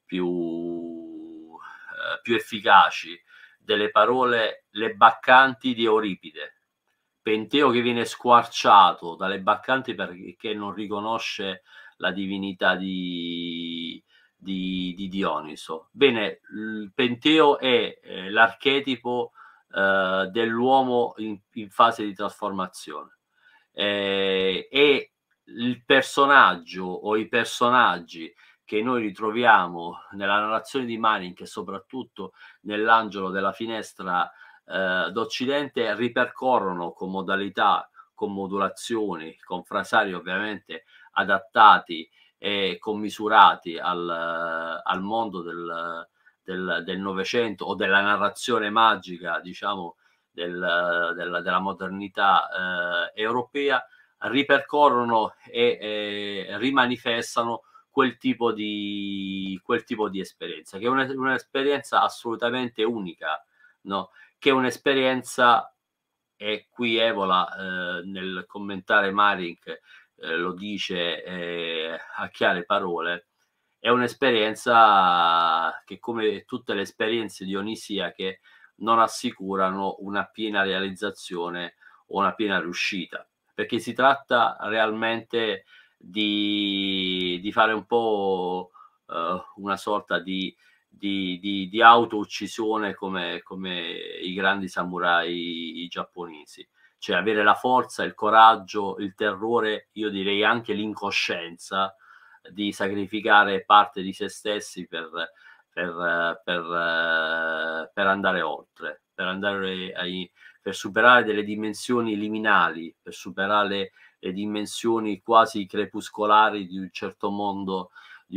efficaci delle parole, le baccanti di Euripide. Penteo che viene squarciato dalle baccanti perché non riconosce la divinità di Dioniso. Bene, il Penteo è l'archetipo dell'uomo in fase di trasformazione. E il personaggio o i personaggi che noi ritroviamo nella narrazione di Marink e soprattutto nell'Angelo della finestra d'Occidente ripercorrono con modalità, con modulazioni, con frasari ovviamente adattati e commisurati al mondo del Novecento o della narrazione magica, diciamo, della modernità europea, ripercorrono e rimanifestano quel tipo di esperienza, che è un'esperienza assolutamente unica, no? Che è un'esperienza, e qui Evola nel commentare Marink lo dice a chiare parole, è un'esperienza che, come tutte le esperienze dionisiache, non assicurano una piena realizzazione o una piena riuscita, perché si tratta realmente di fare un po' una sorta di auto-uccisione come i grandi samurai giapponesi, cioè avere la forza, il coraggio, il terrore, io direi anche l'incoscienza di sacrificare parte di se stessi per andare oltre, per andare per superare delle dimensioni liminali, per superare le dimensioni quasi crepuscolari di un certo mondo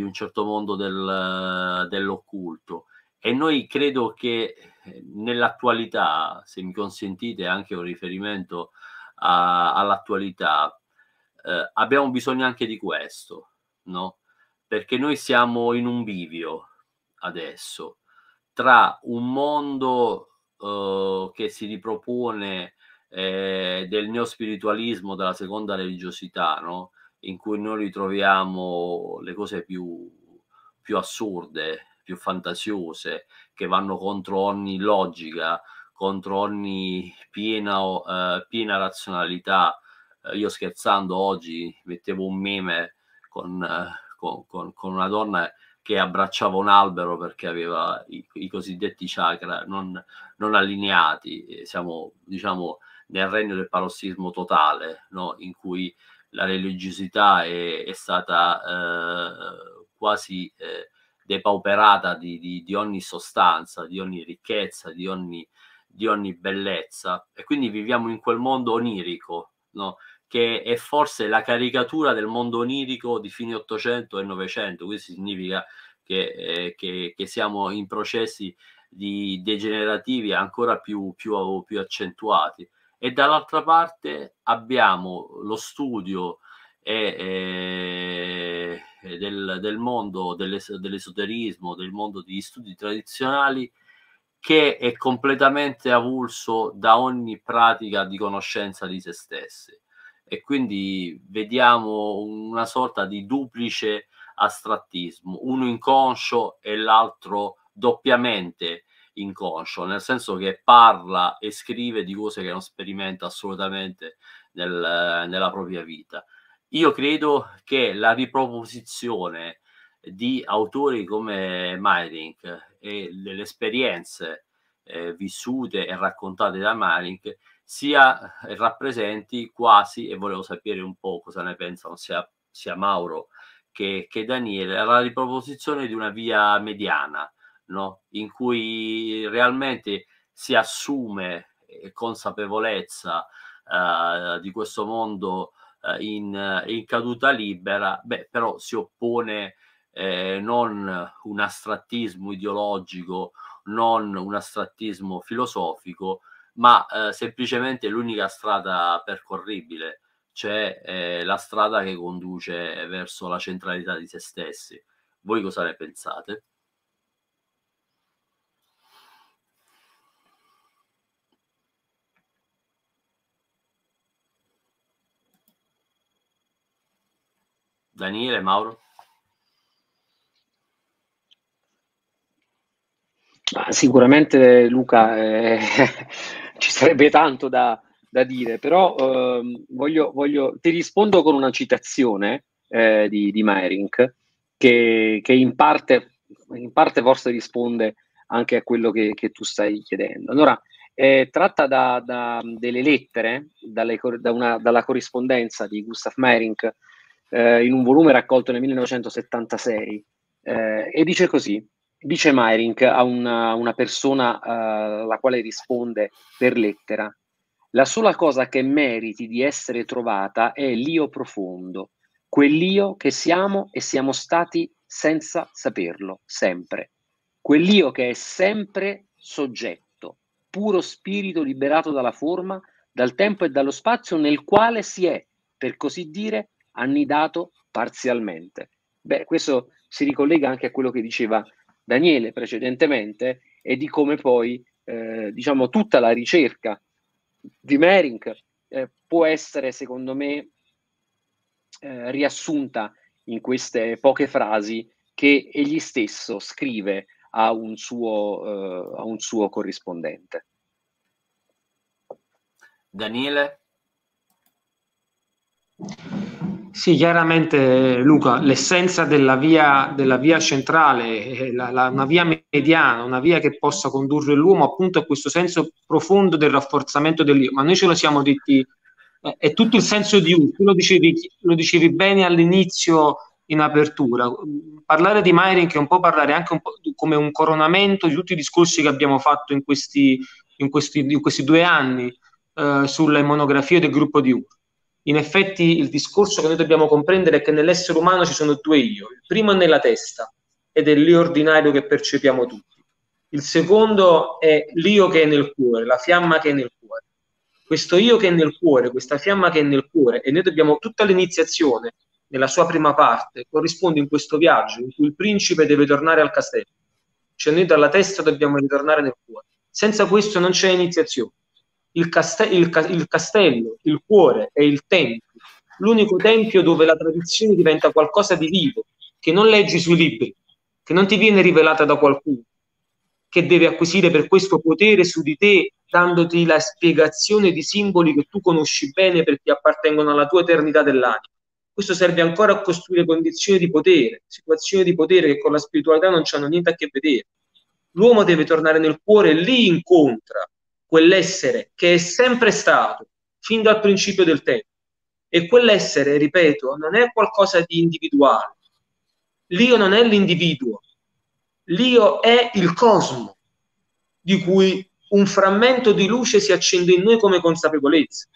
dell'occulto. E noi credo che nell'attualità, se mi consentite anche un riferimento all'attualità, abbiamo bisogno anche di questo, no? Perché noi siamo in un bivio adesso tra un mondo che si ripropone del neospiritualismo, della seconda religiosità, no? In cui noi ritroviamo le cose più assurde, più fantasiose, che vanno contro ogni logica, contro ogni piena razionalità. Io scherzando oggi mettevo un meme con una donna che abbracciava un albero perché aveva i cosiddetti chakra non allineati. Siamo, diciamo, nel regno del parossismo totale, no? In cui la religiosità è stata quasi depauperata di ogni sostanza, di ogni ricchezza, di ogni bellezza, e quindi viviamo in quel mondo onirico, no? Che è forse la caricatura del mondo onirico di fine 800 e 900. Questo significa che siamo in processi degenerativi ancora più accentuati. E dall'altra parte abbiamo lo studio del mondo dell'esoterismo, del mondo degli studi tradizionali, che è completamente avulso da ogni pratica di conoscenza di se stessi. E quindi vediamo una sorta di duplice astrattismo, uno inconscio e l'altro doppiamente inconscio, nel senso che parla e scrive di cose che non sperimenta assolutamente nella propria vita. Io credo che la riproposizione di autori come Meyrink e delle esperienze vissute e raccontate da Meyrink rappresenti quasi, e volevo sapere un po' cosa ne pensano sia Mauro che Daniele, la riproposizione di una via mediana, no? In cui realmente si assume consapevolezza di questo mondo in caduta libera, però si oppone non un astrattismo ideologico, non un astrattismo filosofico, ma semplicemente l'unica strada percorribile, cioè la strada che conduce verso la centralità di se stessi. Voi cosa ne pensate? Daniele, Mauro? Sicuramente, Luca, ci sarebbe tanto da dire, però ti rispondo con una citazione di Meyrink che in parte forse risponde anche a quello che tu stai chiedendo. Allora, tratta delle lettere, dalla corrispondenza di Gustav Meyrink in un volume raccolto nel 1976, e dice così. Dice Meyrink a una persona alla quale risponde per lettera: la sola cosa che meriti di essere trovata è l'io profondo, quell'io che siamo e siamo stati senza saperlo, sempre. Quell'io che è sempre soggetto, puro spirito liberato dalla forma, dal tempo e dallo spazio, nel quale si è, per così dire, annidato parzialmente. Questo si ricollega anche a quello che diceva Daniele precedentemente, e di come poi diciamo tutta la ricerca di Meyrink può essere, secondo me, riassunta in queste poche frasi che egli stesso scrive a un suo corrispondente. Daniele? Sì, chiaramente, Luca, l'essenza della via centrale, una via mediana, una via che possa condurre l'uomo appunto a questo senso profondo del rafforzamento dell'io. Ma noi ce lo siamo detti, è tutto il senso di uno. Tu lo dicevi bene all'inizio in apertura. Parlare di Meyrink è un po' parlare anche un po' come un coronamento di tutti i discorsi che abbiamo fatto in questi in questi 2 anni sulle monografie del gruppo di Ur. In effetti il discorso che noi dobbiamo comprendere è che nell'essere umano ci sono 2 io. Il primo è nella testa, ed è l'io ordinario che percepiamo tutti. Il secondo è l'io che è nel cuore, la fiamma che è nel cuore. Questo io che è nel cuore, questa fiamma che è nel cuore, e noi dobbiamo, tutta l'iniziazione, nella sua prima parte, corrisponde in questo viaggio in cui il principe deve tornare al castello. Cioè noi dalla testa dobbiamo ritornare nel cuore. Senza questo non c'è iniziazione. Il castello, il cuore è il tempio, l'unico tempio dove la tradizione diventa qualcosa di vivo, che non leggi sui libri, che non ti viene rivelata da qualcuno, che deve acquisire per questo potere su di te, dandoti la spiegazione di simboli che tu conosci bene perché appartengono alla tua eternità dell'anima. Questo serve ancora a costruire condizioni di potere, situazioni di potere che con la spiritualità non hanno niente a che vedere. L'uomo deve tornare nel cuore e lì incontra quell'essere che è sempre stato, fin dal principio del tempo. E quell'essere, ripeto, non è qualcosa di individuale. L'io non è l'individuo. L'io è il cosmo, di cui un frammento di luce si accende in noi come consapevolezza.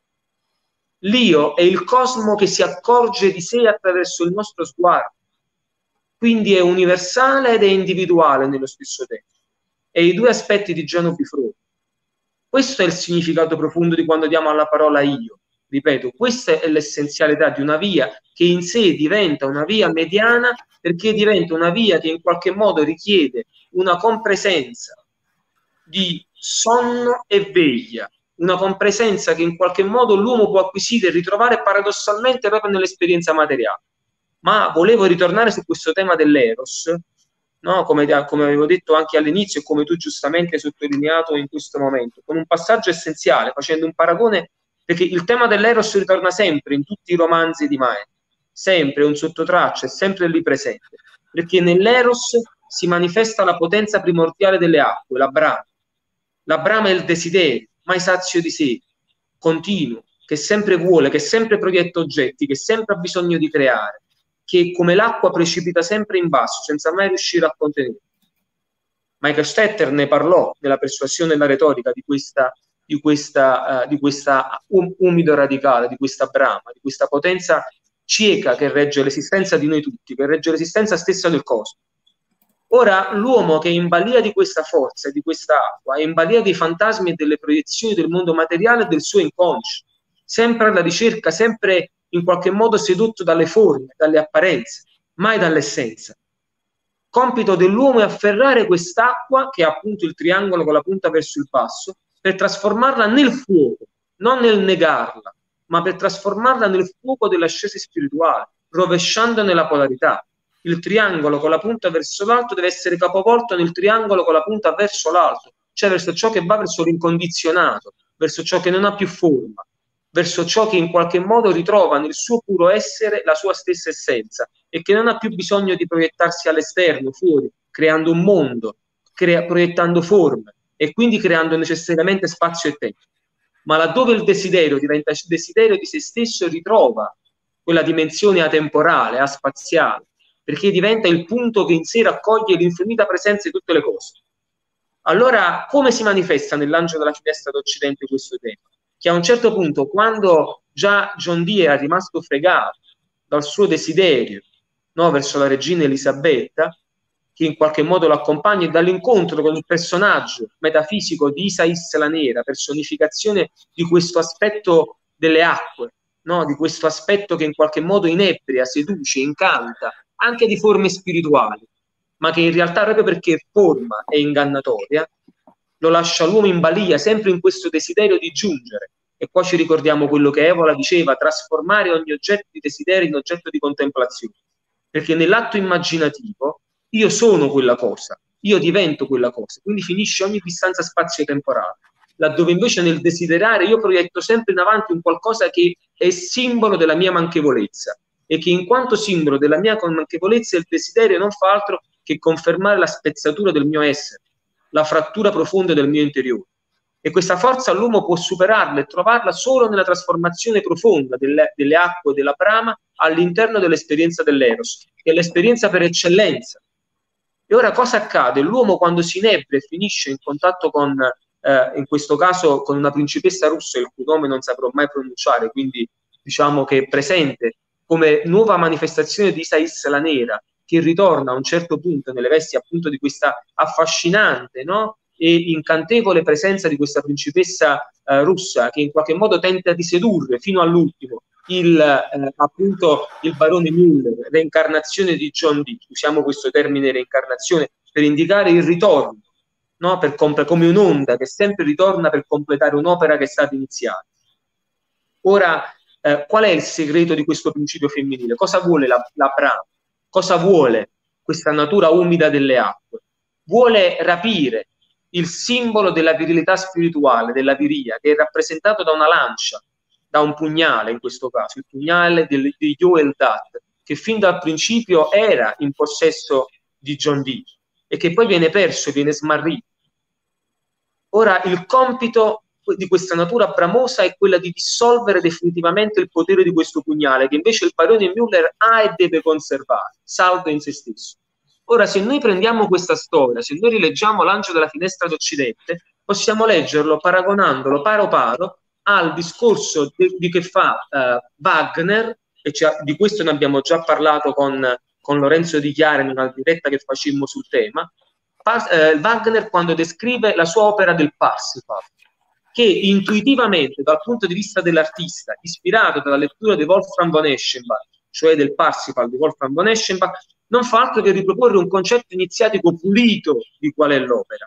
L'io è il cosmo che si accorge di sé attraverso il nostro sguardo. Quindi è universale ed è individuale nello stesso tempo. E i 2 aspetti di Giano Bifroni. Questo è il significato profondo di quando diamo alla parola io. Ripeto, questa è l'essenzialità di una via che in sé diventa una via mediana, perché diventa una via che in qualche modo richiede una compresenza di sonno e veglia, una compresenza che in qualche modo l'uomo può acquisire e ritrovare paradossalmente proprio nell'esperienza materiale. Ma volevo ritornare su questo tema dell'eros, no? Come avevo detto anche all'inizio e come tu giustamente hai sottolineato in questo momento, con un passaggio essenziale, facendo un paragone, perché il tema dell'eros ritorna sempre in tutti i romanzi di Mae, sempre un sottotraccia, è sempre lì presente, perché nell'eros si manifesta la potenza primordiale delle acque, la brama. La brama è il desiderio, mai sazio di sé, continuo, che sempre vuole, che sempre proietta oggetti, che sempre ha bisogno di creare, che come l'acqua precipita sempre in basso, senza mai riuscire a contenere. Michael Stetter ne parlò nella persuasione e la retorica di questa umido radicale, di questa brama, di questa potenza cieca che regge l'esistenza di noi tutti, che regge l'esistenza stessa del cosmo. Ora l'uomo che è in balia di questa forza e di questa acqua, è in balia dei fantasmi e delle proiezioni del mondo materiale e del suo inconscio, sempre alla ricerca, sempre in qualche modo sedotto dalle forme, dalle apparenze, mai dall'essenza. Compito dell'uomo è afferrare quest'acqua, che è appunto il triangolo con la punta verso il basso, per trasformarla nel fuoco, non nel negarla, ma per trasformarla nel fuoco dell'ascesa spirituale, rovesciandone la polarità. Il triangolo con la punta verso l'alto deve essere capovolto nel triangolo con la punta verso l'alto, cioè verso ciò che va verso l'incondizionato, verso ciò che non ha più forma, verso ciò che in qualche modo ritrova nel suo puro essere la sua stessa essenza e che non ha più bisogno di proiettarsi all'esterno, fuori, creando un mondo, proiettando forme e quindi creando necessariamente spazio e tempo. Ma laddove il desiderio diventa desiderio di se stesso, ritrova quella dimensione atemporale, aspaziale, perché diventa il punto che in sé raccoglie l'infinita presenza di tutte le cose. Allora, come si manifesta nell'angelo della finestra d'Occidente questo tema? Che a un certo punto, quando già John Dee era rimasto fregato dal suo desiderio, no, verso la regina Elisabetta, che in qualche modo lo accompagna, e dall'incontro con il personaggio metafisico di Isais la Nera, personificazione di questo aspetto delle acque, no, di questo aspetto che in qualche modo inebria, seduce, incanta, anche di forme spirituali, ma che in realtà proprio perché è forma e ingannatoria, lo lascia l'uomo in balia, sempre in questo desiderio di giungere. E qua ci ricordiamo quello che Evola diceva, trasformare ogni oggetto di desiderio in oggetto di contemplazione. Perché nell'atto immaginativo io sono quella cosa, io divento quella cosa, quindi finisce ogni distanza spazio-temporale. Laddove invece nel desiderare io proietto sempre in avanti un qualcosa che è simbolo della mia manchevolezza, e che in quanto simbolo della mia manchevolezza il desiderio non fa altro che confermare la spezzatura del mio essere, la frattura profonda del mio interiore. E questa forza l'uomo può superarla e trovarla solo nella trasformazione profonda delle acque della brama all'interno dell'esperienza dell'eros, che è l'esperienza per eccellenza. E ora cosa accade? L'uomo quando si inebria e finisce in contatto con in questo caso con una principessa russa il cui nome non saprò mai pronunciare, quindi diciamo che è presente come nuova manifestazione di Isis la Nera, che ritorna a un certo punto nelle vesti appunto di questa affascinante, no? E incantevole presenza di questa principessa russa, che in qualche modo tenta di sedurre fino all'ultimo appunto il barone Müller, reincarnazione di John Dee. Usiamo questo termine reincarnazione per indicare il ritorno, no? Come un'onda che sempre ritorna per completare un'opera che è stata iniziata. Ora, qual è il segreto di questo principio femminile? Cosa vuole la Brahma? Cosa vuole questa natura umida delle acque? Vuole rapire il simbolo della virilità spirituale, della viria, che è rappresentato da una lancia, da un pugnale in questo caso, il pugnale di Yoel Dat, che fin dal principio era in possesso di John Dee e che poi viene perso e viene smarrito. Ora, il compito di questa natura bramosa è quella di dissolvere definitivamente il potere di questo pugnale, che invece il barone Müller ha e deve conservare, saldo in se stesso. Ora, se noi prendiamo questa storia, se noi rileggiamo L'Angelo della finestra d'Occidente, possiamo leggerlo paragonandolo paro paro al discorso di che fa Wagner, e di questo ne abbiamo già parlato con Lorenzo Di Chiara in una diretta che facemmo sul tema. Wagner quando descrive la sua opera del Parsifal, che intuitivamente dal punto di vista dell'artista, ispirato dalla lettura di Wolfram von Eschenbach, cioè del Parsifal di Wolfram von Eschenbach, non fa altro che riproporre un concetto iniziatico pulito di qual è l'opera.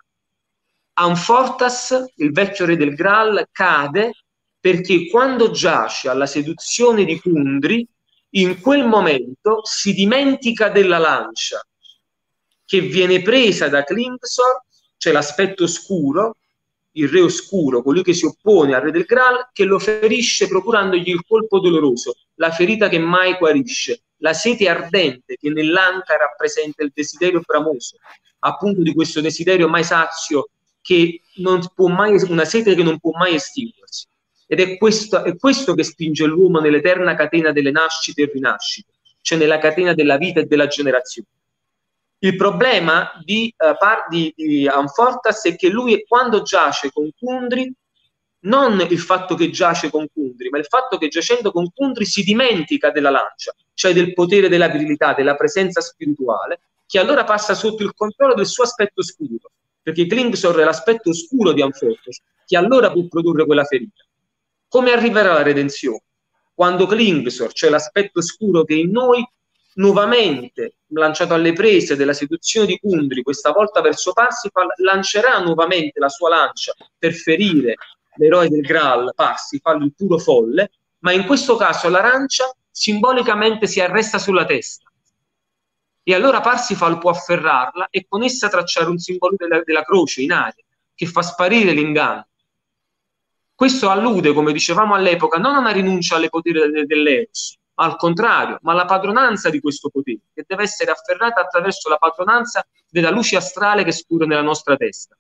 Amfortas, il vecchio re del Graal, cade perché quando giace alla seduzione di Kundry, in quel momento si dimentica della lancia che viene presa da Klingsor, cioè l'aspetto oscuro, il re oscuro, colui che si oppone al re del Graal, che lo ferisce procurandogli il colpo doloroso, la ferita che mai guarisce, la sete ardente che nell'anca rappresenta il desiderio bramoso, appunto di questo desiderio mai sazio, che non può mai, una sete che non può mai estinguersi. Ed è questo che spinge l'uomo nell'eterna catena delle nascite e rinascite, cioè nella catena della vita e della generazione. Il problema di Amfortas è che lui, quando giace con Kundry, non il fatto che giace con Kundry, ma il fatto che giacendo con Kundry si dimentica della lancia, cioè del potere della virilità, della presenza spirituale, che allora passa sotto il controllo del suo aspetto oscuro, perché Klingsor è l'aspetto oscuro di Amfortas, che allora può produrre quella ferita. Come arriverà la redenzione? Quando Klingsor, cioè l'aspetto oscuro che è in noi, nuovamente lanciato alle prese della seduzione di Kundry, questa volta verso Parsifal, lancerà nuovamente la sua lancia per ferire l'eroe del Graal, Parsifal, il puro folle, ma in questo caso la lancia simbolicamente si arresta sulla testa. E allora Parsifal può afferrarla e con essa tracciare un simbolo della croce in aria, che fa sparire l'inganno. Questo allude, come dicevamo all'epoca, non a una rinuncia alle poteri dell'Eros, al contrario, ma alla padronanza di questo potere, che deve essere afferrata attraverso la padronanza della luce astrale che scorre nella nostra testa.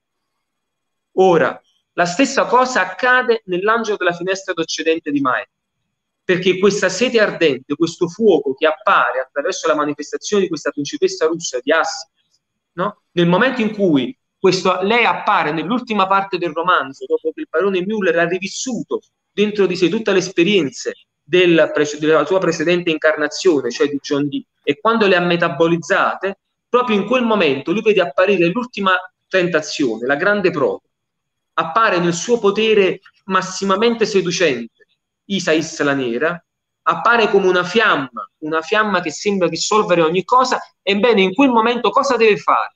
Ora, la stessa cosa accade nell'Angelo della finestra d'Occidente di Maet, perché questa sete ardente, questo fuoco che appare attraverso la manifestazione di questa principessa russa di Assi, no? Nel momento in cui lei appare nell'ultima parte del romanzo, dopo che il barone Müller ha rivissuto dentro di sé tutte le esperienze della sua precedente incarnazione, cioè di John Dee, e quando le ha metabolizzate, proprio in quel momento lui vede apparire l'ultima tentazione, la grande prova. Appare nel suo potere massimamente seducente Isis la Nera, appare come una fiamma che sembra dissolvere ogni cosa. Ebbene, in quel momento cosa deve fare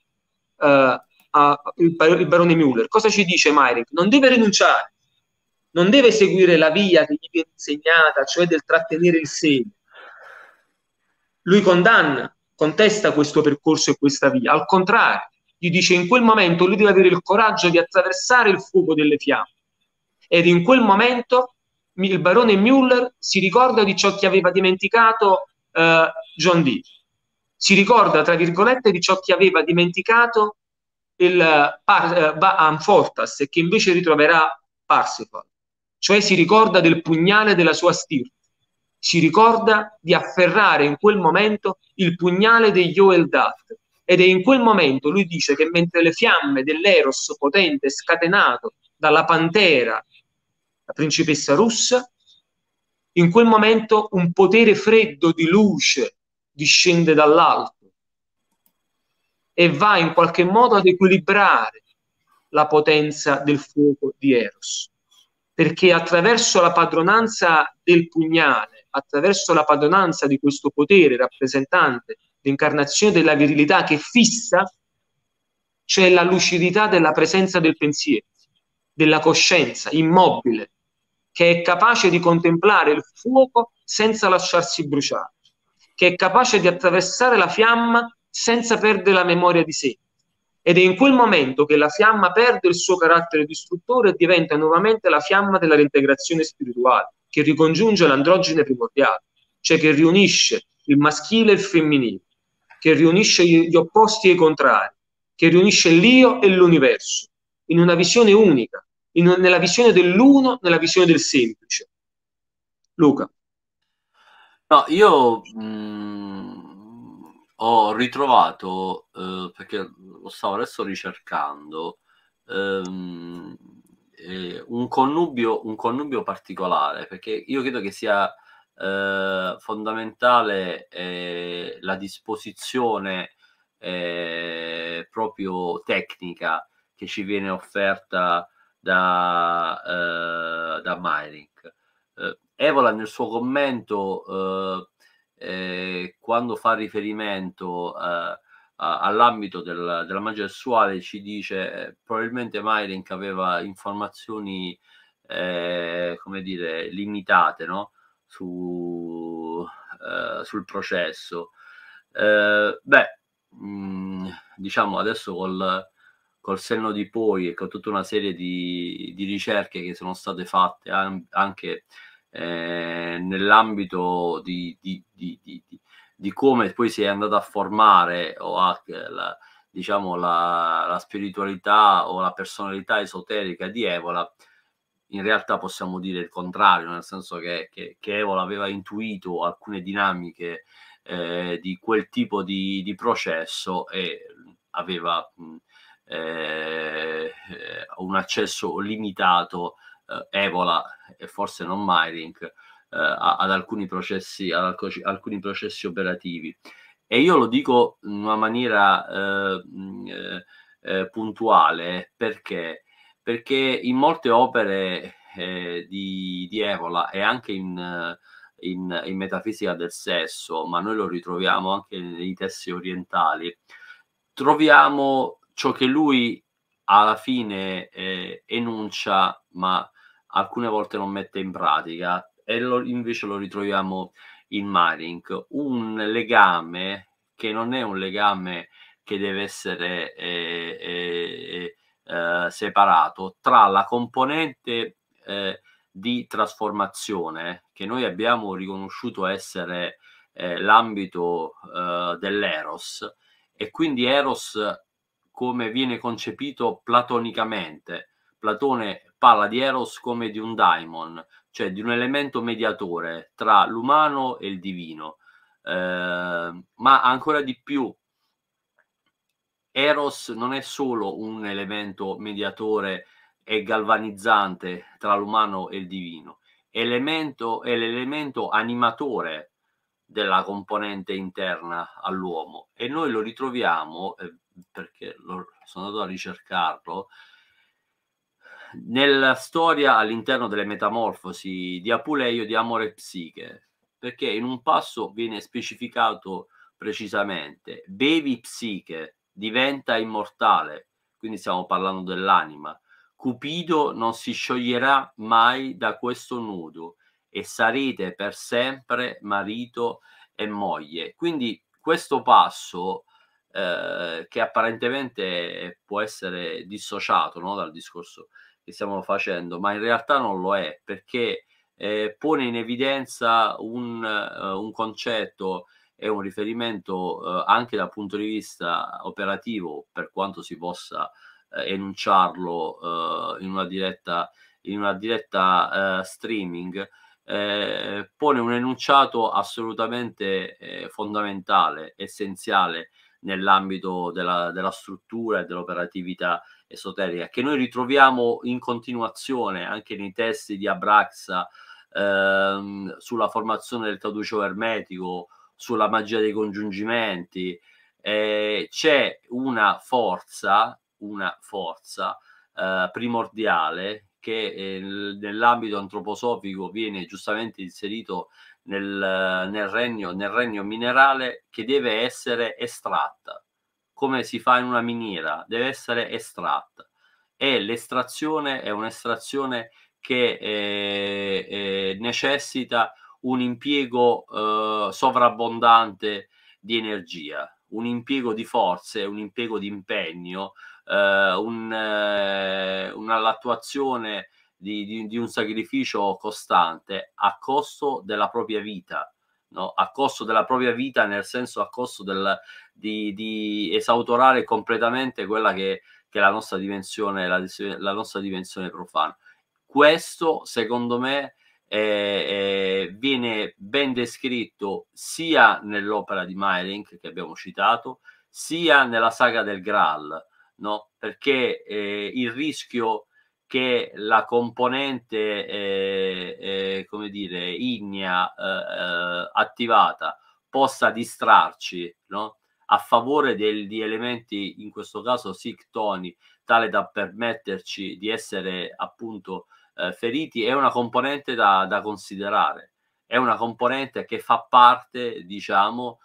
il barone Müller? Cosa ci dice Meyrinck? Non deve rinunciare, non deve seguire la via che gli viene insegnata, cioè del trattenere il seme. Lui contesta questo percorso e questa via. Al contrario, gli dice in quel momento lui deve avere il coraggio di attraversare il fuoco delle fiamme. Ed in quel momento il barone Müller si ricorda di ciò che aveva dimenticato John Dee. Si ricorda, tra virgolette, di ciò che aveva dimenticato Amfortas e che invece ritroverà Parsifal. Cioè si ricorda del pugnale della sua stirpe. Si ricorda di afferrare in quel momento il pugnale di Yoel Dat, Ed è in quel momento, lui dice che mentre le fiamme dell'Eros potente scatenato dalla Pantera, la principessa russa, in quel momento un potere freddo di luce discende dall'alto e va in qualche modo ad equilibrare la potenza del fuoco di Eros, perché attraverso la padronanza del pugnale, attraverso la padronanza di questo potere rappresentante l'incarnazione della virilità che fissa, c'è la lucidità della presenza del pensiero, della coscienza immobile, che è capace di contemplare il fuoco senza lasciarsi bruciare, che è capace di attraversare la fiamma senza perdere la memoria di sé. Ed è in quel momento che la fiamma perde il suo carattere distruttore e diventa nuovamente la fiamma della reintegrazione spirituale, che ricongiunge l'androgene primordiale, cioè che riunisce il maschile e il femminile, che riunisce gli opposti e i contrari, che riunisce l'io e l'universo, in una visione unica, nella visione dell'uno, nella visione del semplice. Luca. No, io ho ritrovato, perché lo stavo adesso ricercando, un connubio particolare, perché io credo che sia fondamentale la disposizione proprio tecnica che ci viene offerta da Meiring. Evola nel suo commento, quando fa riferimento all'ambito della magia sessuale, ci dice probabilmente Meiring aveva informazioni come dire limitate, no? Sul processo. Diciamo adesso col senno di poi e con tutta una serie di ricerche che sono state fatte anche nell'ambito di come poi si è andata a formare la spiritualità o la personalità esoterica di Evola, in realtà possiamo dire il contrario, nel senso che Evola aveva intuito alcune dinamiche di quel tipo di processo e aveva un accesso limitato, Evola e forse non Meiring, ad alcuni processi operativi. E io lo dico in una maniera puntuale perché in molte opere di Evola e anche in metafisica del sesso, ma noi lo ritroviamo anche nei testi orientali, troviamo ciò che lui alla fine enuncia, ma alcune volte non mette in pratica, e invece lo ritroviamo in Meiring, un legame che non è un legame che deve essere separato tra la componente di trasformazione che noi abbiamo riconosciuto essere l'ambito dell'Eros, e quindi Eros come viene concepito platonicamente. Platone parla di Eros come di un daimon, cioè di un elemento mediatore tra l'umano e il divino, ma ancora di più Eros non è solo un elemento mediatore e galvanizzante tra l'umano e il divino, è l'elemento animatore della componente interna all'uomo, e noi lo ritroviamo, perché sono andato a ricercarlo, nella storia all'interno delle metamorfosi di Apuleio di Amore e Psiche, perché in un passo viene specificato precisamente: bevi Psiche, diventa immortale, quindi stiamo parlando dell'anima. Cupido non si scioglierà mai da questo nudo e sarete per sempre marito e moglie. Quindi questo passo che apparentemente può essere dissociato, no, dal discorso che stiamo facendo, ma in realtà non lo è, perché pone in evidenza un concetto e un riferimento anche dal punto di vista operativo, per quanto si possa enunciarlo in una diretta streaming, pone un enunciato assolutamente fondamentale, essenziale nell'ambito della struttura e dell'operatività esoterica, che noi ritroviamo in continuazione anche nei testi di Abraxa, sulla formazione del traduceo ermetico, sulla magia dei congiungimenti. C'è una forza primordiale che nell'ambito antroposofico viene giustamente inserito nel regno minerale, che deve essere estratta. Come si fa in una miniera? Deve essere estratta, e l'estrazione è un'estrazione che necessita un impiego sovrabbondante di energia, un impiego di forze, un impiego di impegno, l'attuazione di un sacrificio costante a costo della propria vita, no? A costo della propria vita, nel senso a costo di esautorare completamente quella che è la nostra dimensione, la nostra dimensione profana. Questo, secondo me, viene ben descritto sia nell'opera di Meyrink, che abbiamo citato, sia nella saga del Graal, no? Perché il rischio che la componente come dire ignea attivata possa distrarci, no? A favore di elementi, in questo caso psictoni, tale da permetterci di essere appunto feriti, è una componente da considerare, è una componente che fa parte, diciamo,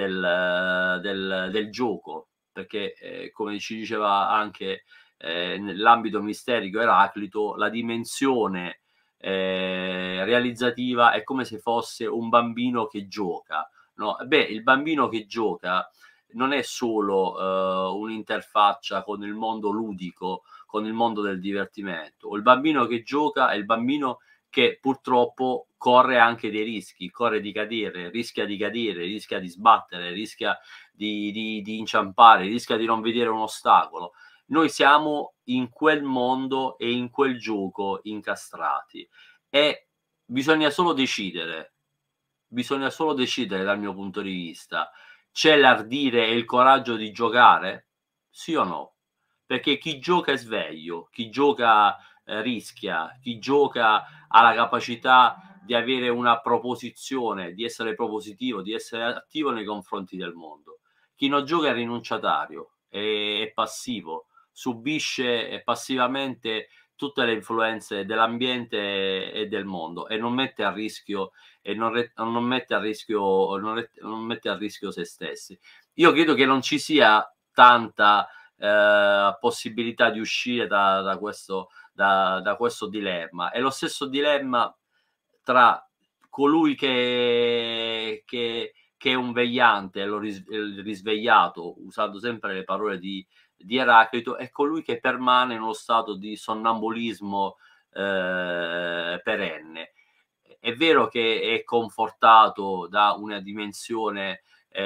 del gioco, perché come ci diceva anche nell'ambito misterico Eraclito, la dimensione realizzativa è come se fosse un bambino che gioca, no? Beh, il bambino che gioca non è solo un'interfaccia con il mondo ludico, con il mondo del divertimento. Il bambino che gioca è il bambino che purtroppo corre anche dei rischi, corre di cadere, rischia di sbattere, rischia di inciampare, rischia di non vedere un ostacolo. Noi siamo in quel mondo e in quel gioco incastrati, e bisogna solo decidere dal mio punto di vista: c'è l'ardire e il coraggio di giocare? Sì o no? Perché chi gioca è sveglio, chi gioca rischia, chi gioca ha la capacità di avere una proposizione, di essere propositivo, di essere attivo nei confronti del mondo. Chi non gioca è rinunciatario, è passivo, subisce passivamente tutte le influenze dell'ambiente e del mondo, e non mette a rischio non mette a rischio se stessi. Io credo che non ci sia tanta possibilità di uscire da questo dilemma. È lo stesso dilemma tra colui che è un vegliante, il risvegliato, usando sempre le parole di Eraclito, e colui che permane in uno stato di sonnambulismo perenne. È vero che è confortato da una dimensione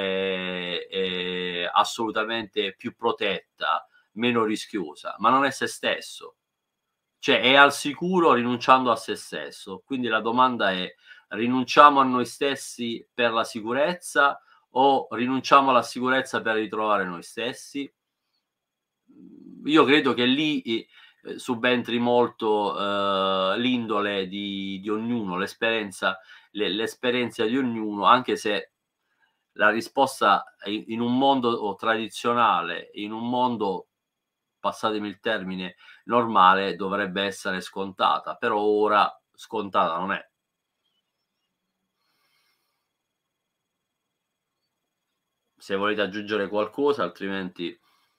assolutamente più protetta, meno rischiosa, ma non è se stesso, cioè è al sicuro rinunciando a se stesso. Quindi la domanda è: rinunciamo a noi stessi per la sicurezza, o rinunciamo alla sicurezza per ritrovare noi stessi? Io credo che lì subentri molto l'indole di ognuno, l'esperienza di ognuno, anche se la risposta in un mondo tradizionale, in un mondo, passatemi il termine, normale, dovrebbe essere scontata, però ora scontata non è. Se volete aggiungere qualcosa, altrimenti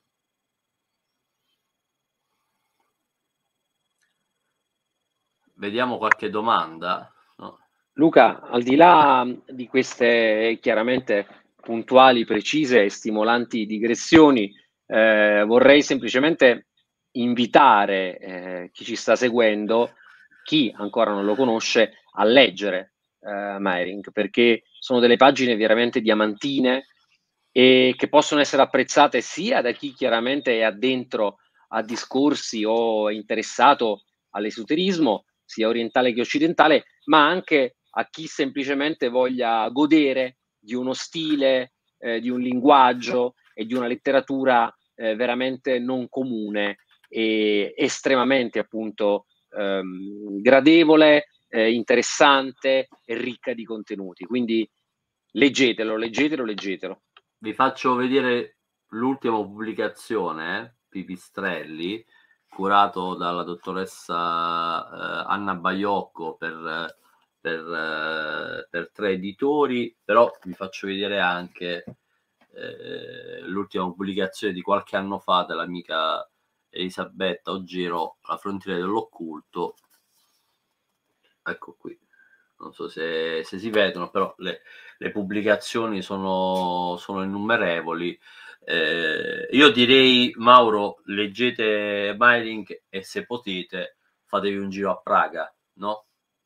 vediamo qualche domanda. No? Luca, al di là di queste chiaramente puntuali, precise e stimolanti digressioni, vorrei semplicemente invitare chi ci sta seguendo, chi ancora non lo conosce, a leggere Meyrink, perché sono delle pagine veramente diamantine e che possono essere apprezzate sia da chi chiaramente è addentro a discorsi o è interessato all'esoterismo, sia orientale che occidentale, ma anche a chi semplicemente voglia godere di uno stile, di un linguaggio e di una letteratura veramente non comune e estremamente appunto gradevole, interessante e ricca di contenuti. Quindi leggetelo. Vi faccio vedere l'ultima pubblicazione, Pipistrelli, curato dalla dottoressa Anna Baiocco per 3 editori, però vi faccio vedere anche l'ultima pubblicazione di qualche anno fa dell'amica Elisabetta Oggero, La frontiera dell'occulto. Ecco qui, non so se si vedono, però le pubblicazioni sono innumerevoli. Io direi, Mauro, leggete Meiring e se potete fatevi un giro a Praga, no?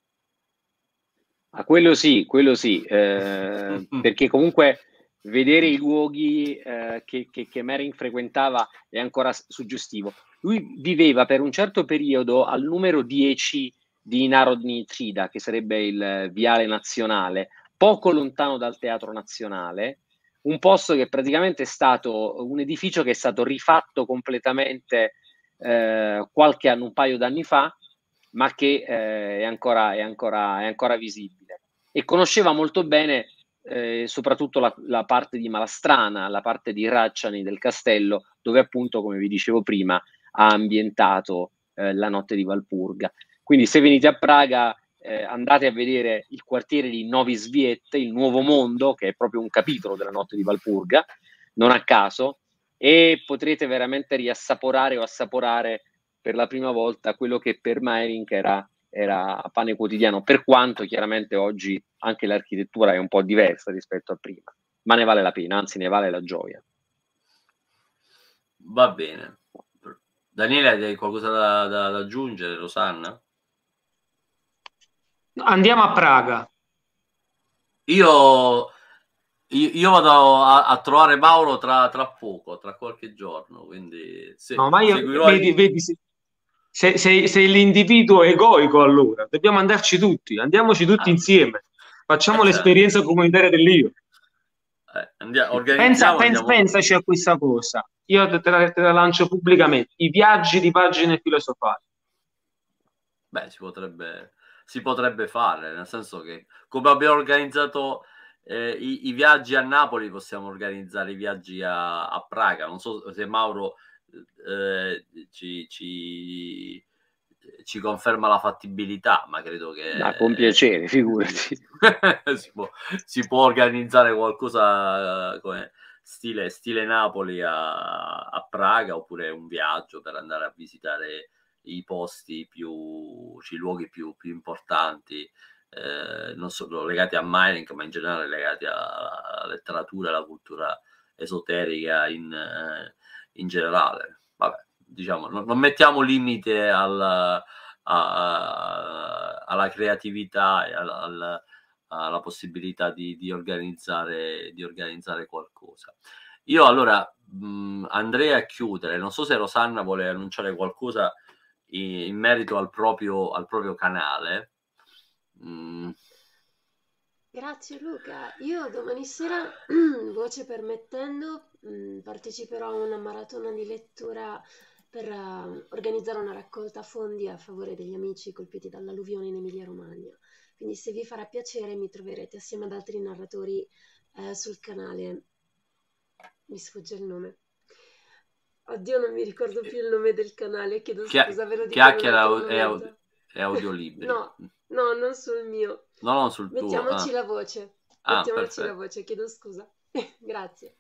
Quello sì, perché comunque vedere i luoghi che Meiring frequentava è ancora suggestivo. Lui viveva per un certo periodo al numero 10 di Narodny Trida, che sarebbe il viale nazionale, poco lontano dal Teatro Nazionale, un posto che praticamente è stato un edificio che è stato rifatto completamente un paio d'anni fa, ma che è ancora visibile. E conosceva molto bene soprattutto la parte di Malastrana, la parte di Racciani del castello, dove appunto, come vi dicevo prima, ha ambientato la notte di Valpurga. Quindi se venite a Praga andate a vedere il quartiere di Novi Sviet, il Nuovo Mondo, che è proprio un capitolo della notte di Valpurga, non a caso, e potrete veramente riassaporare o assaporare per la prima volta quello che per Meiring era pane quotidiano, per quanto chiaramente oggi anche l'architettura è un po' diversa rispetto a prima, ma ne vale la pena, anzi ne vale la gioia. Va bene. Daniele, hai qualcosa da aggiungere, Rosanna? Andiamo a Praga. Io vado a trovare Mauro tra poco, tra qualche giorno, quindi No, ma io vedi sei l'individuo egoico, allora dobbiamo andarci tutti, andiamoci tutti insieme, facciamo l'esperienza comunitaria dell'io. Pensaci a questa cosa, io te la lancio pubblicamente: i viaggi di pagine filosofali. Beh, si potrebbe fare, nel senso che come abbiamo organizzato i viaggi a Napoli, possiamo organizzare i viaggi a Praga. Non so se Mauro ci conferma la fattibilità, ma credo che con piacere, figurati. si può organizzare qualcosa come stile Napoli a Praga, oppure un viaggio per andare a visitare i posti i luoghi più importanti, non solo legati a Meiring, ma in generale legati alla letteratura e alla cultura esoterica in generale. Vabbè, diciamo, non mettiamo limite alla creatività e alla possibilità di organizzare qualcosa. Io allora andrei a chiudere. Non so se Rosanna vuole annunciare qualcosa in merito al proprio canale. Grazie Luca, io domani sera, voce permettendo, parteciperò a una maratona di lettura per organizzare una raccolta fondi a favore degli amici colpiti dall'alluvione in Emilia-Romagna. Quindi se vi farà piacere mi troverete assieme ad altri narratori sul canale. Mi sfugge il nome. Oddio, non mi ricordo più il nome del canale, chiedo scusa, ve lo dico in un altro momento. È Audiolibri. No, non sul mio. No, sul tuo. Mettiamoci la voce. Mettiamoci la voce, chiedo scusa. Grazie.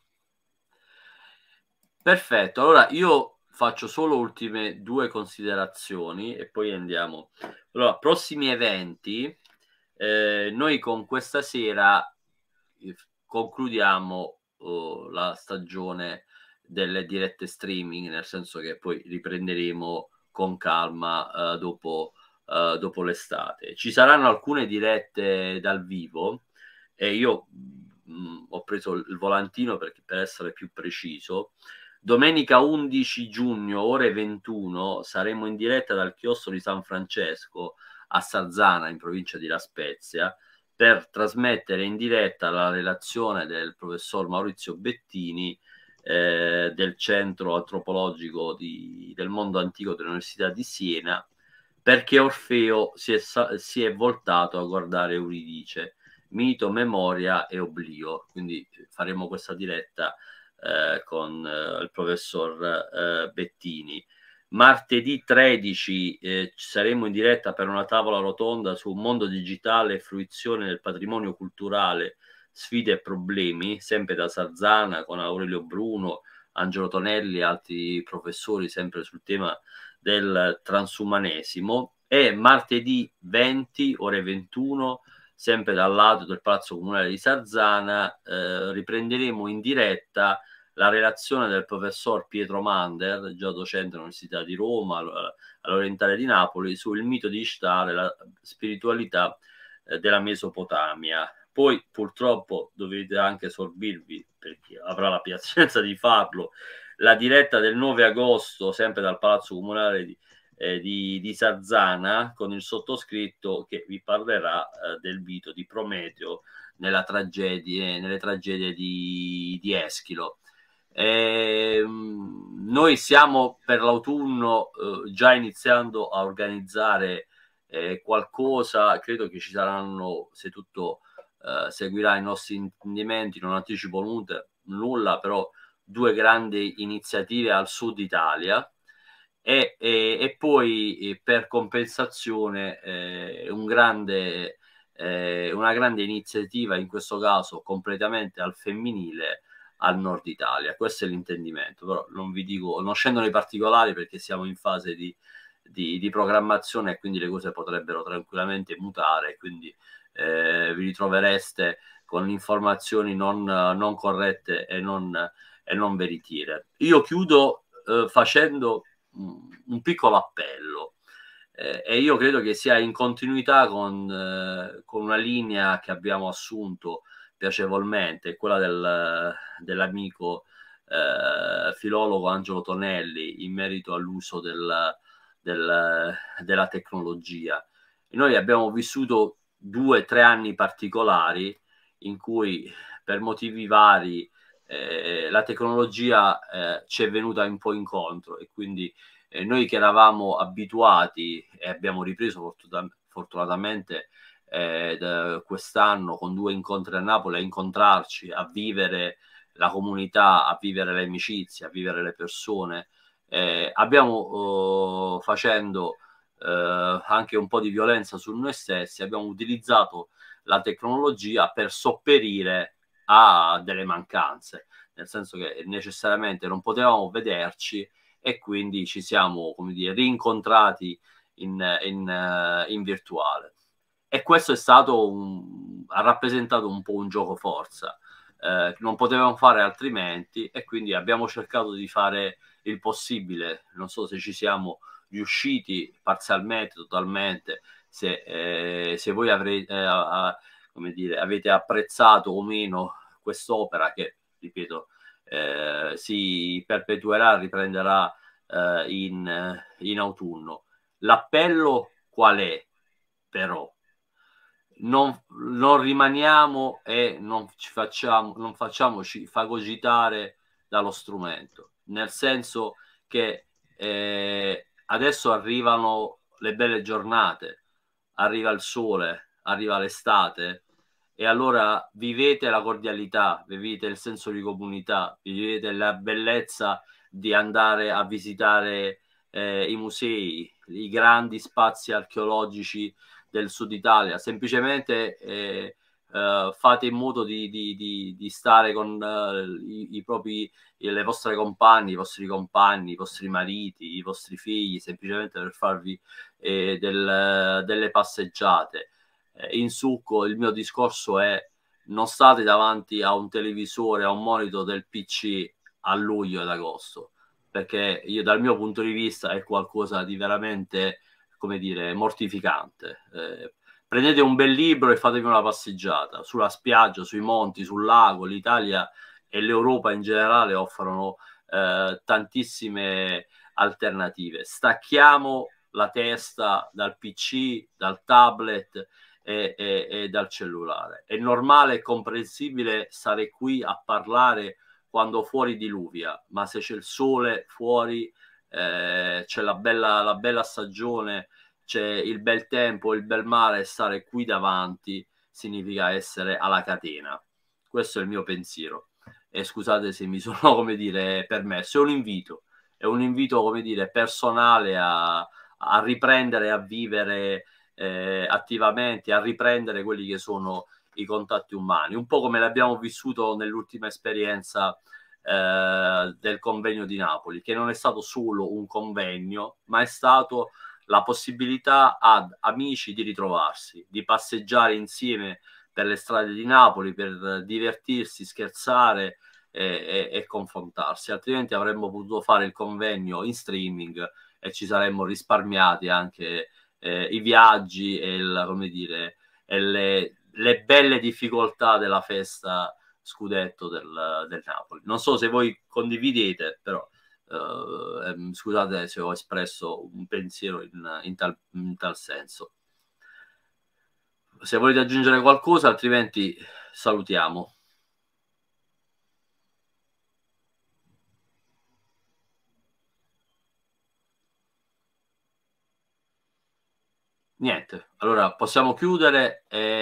Perfetto, allora io faccio solo ultime 2 considerazioni e poi andiamo. Allora, prossimi eventi, noi con questa sera concludiamo la stagione delle dirette streaming, nel senso che poi riprenderemo con calma dopo l'estate. Ci saranno alcune dirette dal vivo e io ho preso il volantino per essere più preciso. Domenica 11 giugno, ore 21, saremo in diretta dal chiostro di San Francesco a Sarzana, in provincia di La Spezia, per trasmettere in diretta la relazione del professor Maurizio Bettini del centro antropologico del mondo antico dell'Università di Siena, perché Orfeo si è voltato a guardare Euridice, mito, memoria e oblio. Quindi faremo questa diretta con il professor Bettini. Martedì 13 saremo in diretta per una tavola rotonda su mondo digitale e fruizione del patrimonio culturale, sfide e problemi, sempre da Sarzana, con Aurelio Bruno, Angelo Tonelli e altri professori, sempre sul tema del transumanesimo. E martedì 20 ore 21, sempre dal lato del Palazzo Comunale di Sarzana, riprenderemo in diretta la relazione del professor Pietro Mander, già docente all'Università di Roma, all'Orientale di Napoli, sul mito di Ishtar e la spiritualità della Mesopotamia. Poi purtroppo dovete anche sorbirvi, per chi avrà la piacenza di farlo, la diretta del 9 agosto, sempre dal Palazzo Comunale di Sarzana, con il sottoscritto che vi parlerà del mito di Prometeo nelle tragedie di Eschilo. Noi stiamo per l'autunno già iniziando a organizzare qualcosa. Credo che ci saranno, se tutto seguirà i nostri intendimenti, non anticipo nulla, però 2 grandi iniziative al sud Italia e poi per compensazione una grande iniziativa, in questo caso completamente al femminile, al nord Italia. Questo è l'intendimento, però non vi dico, non scendo nei particolari perché siamo in fase di programmazione e quindi le cose potrebbero tranquillamente mutare, quindi vi ritrovereste con informazioni non corrette e non veritiere. Io chiudo facendo un piccolo appello e io credo che sia in continuità con una linea che abbiamo assunto piacevolmente, quella dell'amico filologo Angelo Tonelli in merito all'uso della tecnologia. E noi abbiamo vissuto 2 o 3 anni particolari in cui per motivi vari la tecnologia ci è venuta un po' incontro e quindi noi che eravamo abituati e abbiamo ripreso fortunatamente quest'anno con 2 incontri a Napoli a incontrarci, a vivere la comunità, a vivere le amicizie, a vivere le persone, abbiamo facendo anche un po' di violenza su noi stessi, abbiamo utilizzato la tecnologia per sopperire a delle mancanze, nel senso che necessariamente non potevamo vederci e quindi ci siamo, come dire, rincontrati in virtuale. E questo è stato ha rappresentato un po' un gioco forza. Non potevamo fare altrimenti e quindi abbiamo cercato di fare il possibile. Non so se ci siamo riusciti parzialmente, totalmente, se voi come dire, avete apprezzato o meno quest'opera che, ripeto, si perpetuerà, riprenderà in autunno. L'appello qual è, però? Non rimaniamo e non facciamoci fagocitare dallo strumento, nel senso che adesso arrivano le belle giornate, arriva il sole, arriva l'estate e allora vivete la cordialità, vivete il senso di comunità, vivete la bellezza di andare a visitare i musei, i grandi spazi archeologici del sud Italia. Semplicemente fate in modo di stare con le vostre compagne, i vostri compagni, i vostri mariti, i vostri figli, semplicemente per farvi delle passeggiate. In succo, il mio discorso è: non state davanti a un televisore, a un monitor del PC a luglio ed agosto, perché dal mio punto di vista è qualcosa di veramente, come dire, mortificante. Prendete un bel libro e fatevi una passeggiata sulla spiaggia, sui monti, sul lago. L'Italia e l'Europa in generale offrono tantissime alternative. Stacchiamo la testa dal PC, dal tablet e dal cellulare. È normale e comprensibile stare qui a parlare quando fuori diluvia, ma se c'è il sole fuori, c'è la bella stagione, c'è il bel tempo, il bel mare, stare qui davanti significa essere alla catena. Questo è il mio pensiero. E scusate se mi sono, come dire, permesso. È un invito, come dire, personale a riprendere, a vivere attivamente, a riprendere quelli che sono i contatti umani, un po' come l'abbiamo vissuto nell'ultima esperienza del convegno di Napoli, che non è stato solo un convegno, ma è stato la possibilità ad amici di ritrovarsi, di passeggiare insieme per le strade di Napoli, per divertirsi, scherzare e confrontarsi. Altrimenti avremmo potuto fare il convegno in streaming e ci saremmo risparmiati anche i viaggi e come dire, e le belle difficoltà della festa scudetto del Napoli. Non so se voi condividete, però scusate se ho espresso un pensiero in tal senso. Se volete aggiungere qualcosa, altrimenti salutiamo. Niente, allora possiamo chiudere.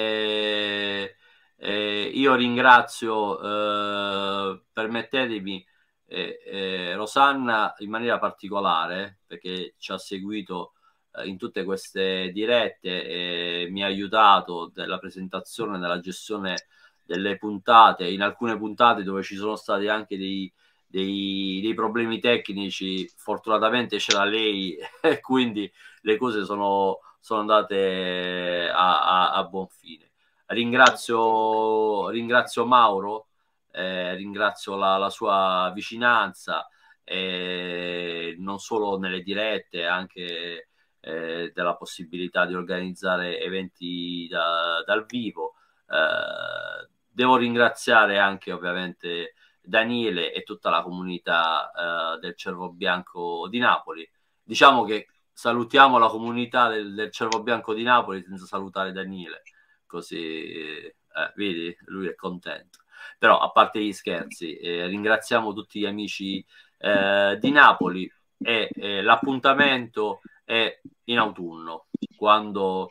Io ringrazio, permettetemi, Rosanna in maniera particolare, perché ci ha seguito in tutte queste dirette e mi ha aiutato nella presentazione, nella gestione delle puntate, in alcune puntate dove ci sono stati anche dei problemi tecnici, fortunatamente c'era lei e quindi le cose sono andate a buon fine. Ringrazio Mauro, ringrazio la sua vicinanza, non solo nelle dirette, anche della possibilità di organizzare eventi dal vivo. Devo ringraziare anche ovviamente Daniele e tutta la comunità del Cervo Bianco di Napoli. Diciamo che salutiamo la comunità del Cervo Bianco di Napoli senza salutare Daniele, così vedi, lui è contento. Però a parte gli scherzi, ringraziamo tutti gli amici di Napoli e l'appuntamento è in autunno, quando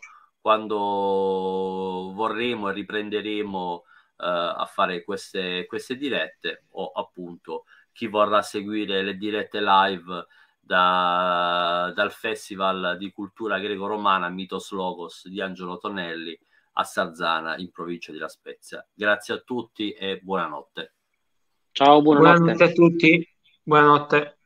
vorremo e riprenderemo a fare queste dirette, o appunto chi vorrà seguire le dirette live dal Festival di Cultura Greco-Romana Mitos Logos di Angelo Tonelli a Sarzana in provincia di La Spezia. Grazie a tutti e buonanotte. Ciao, buonanotte. Buonanotte a tutti, buonanotte.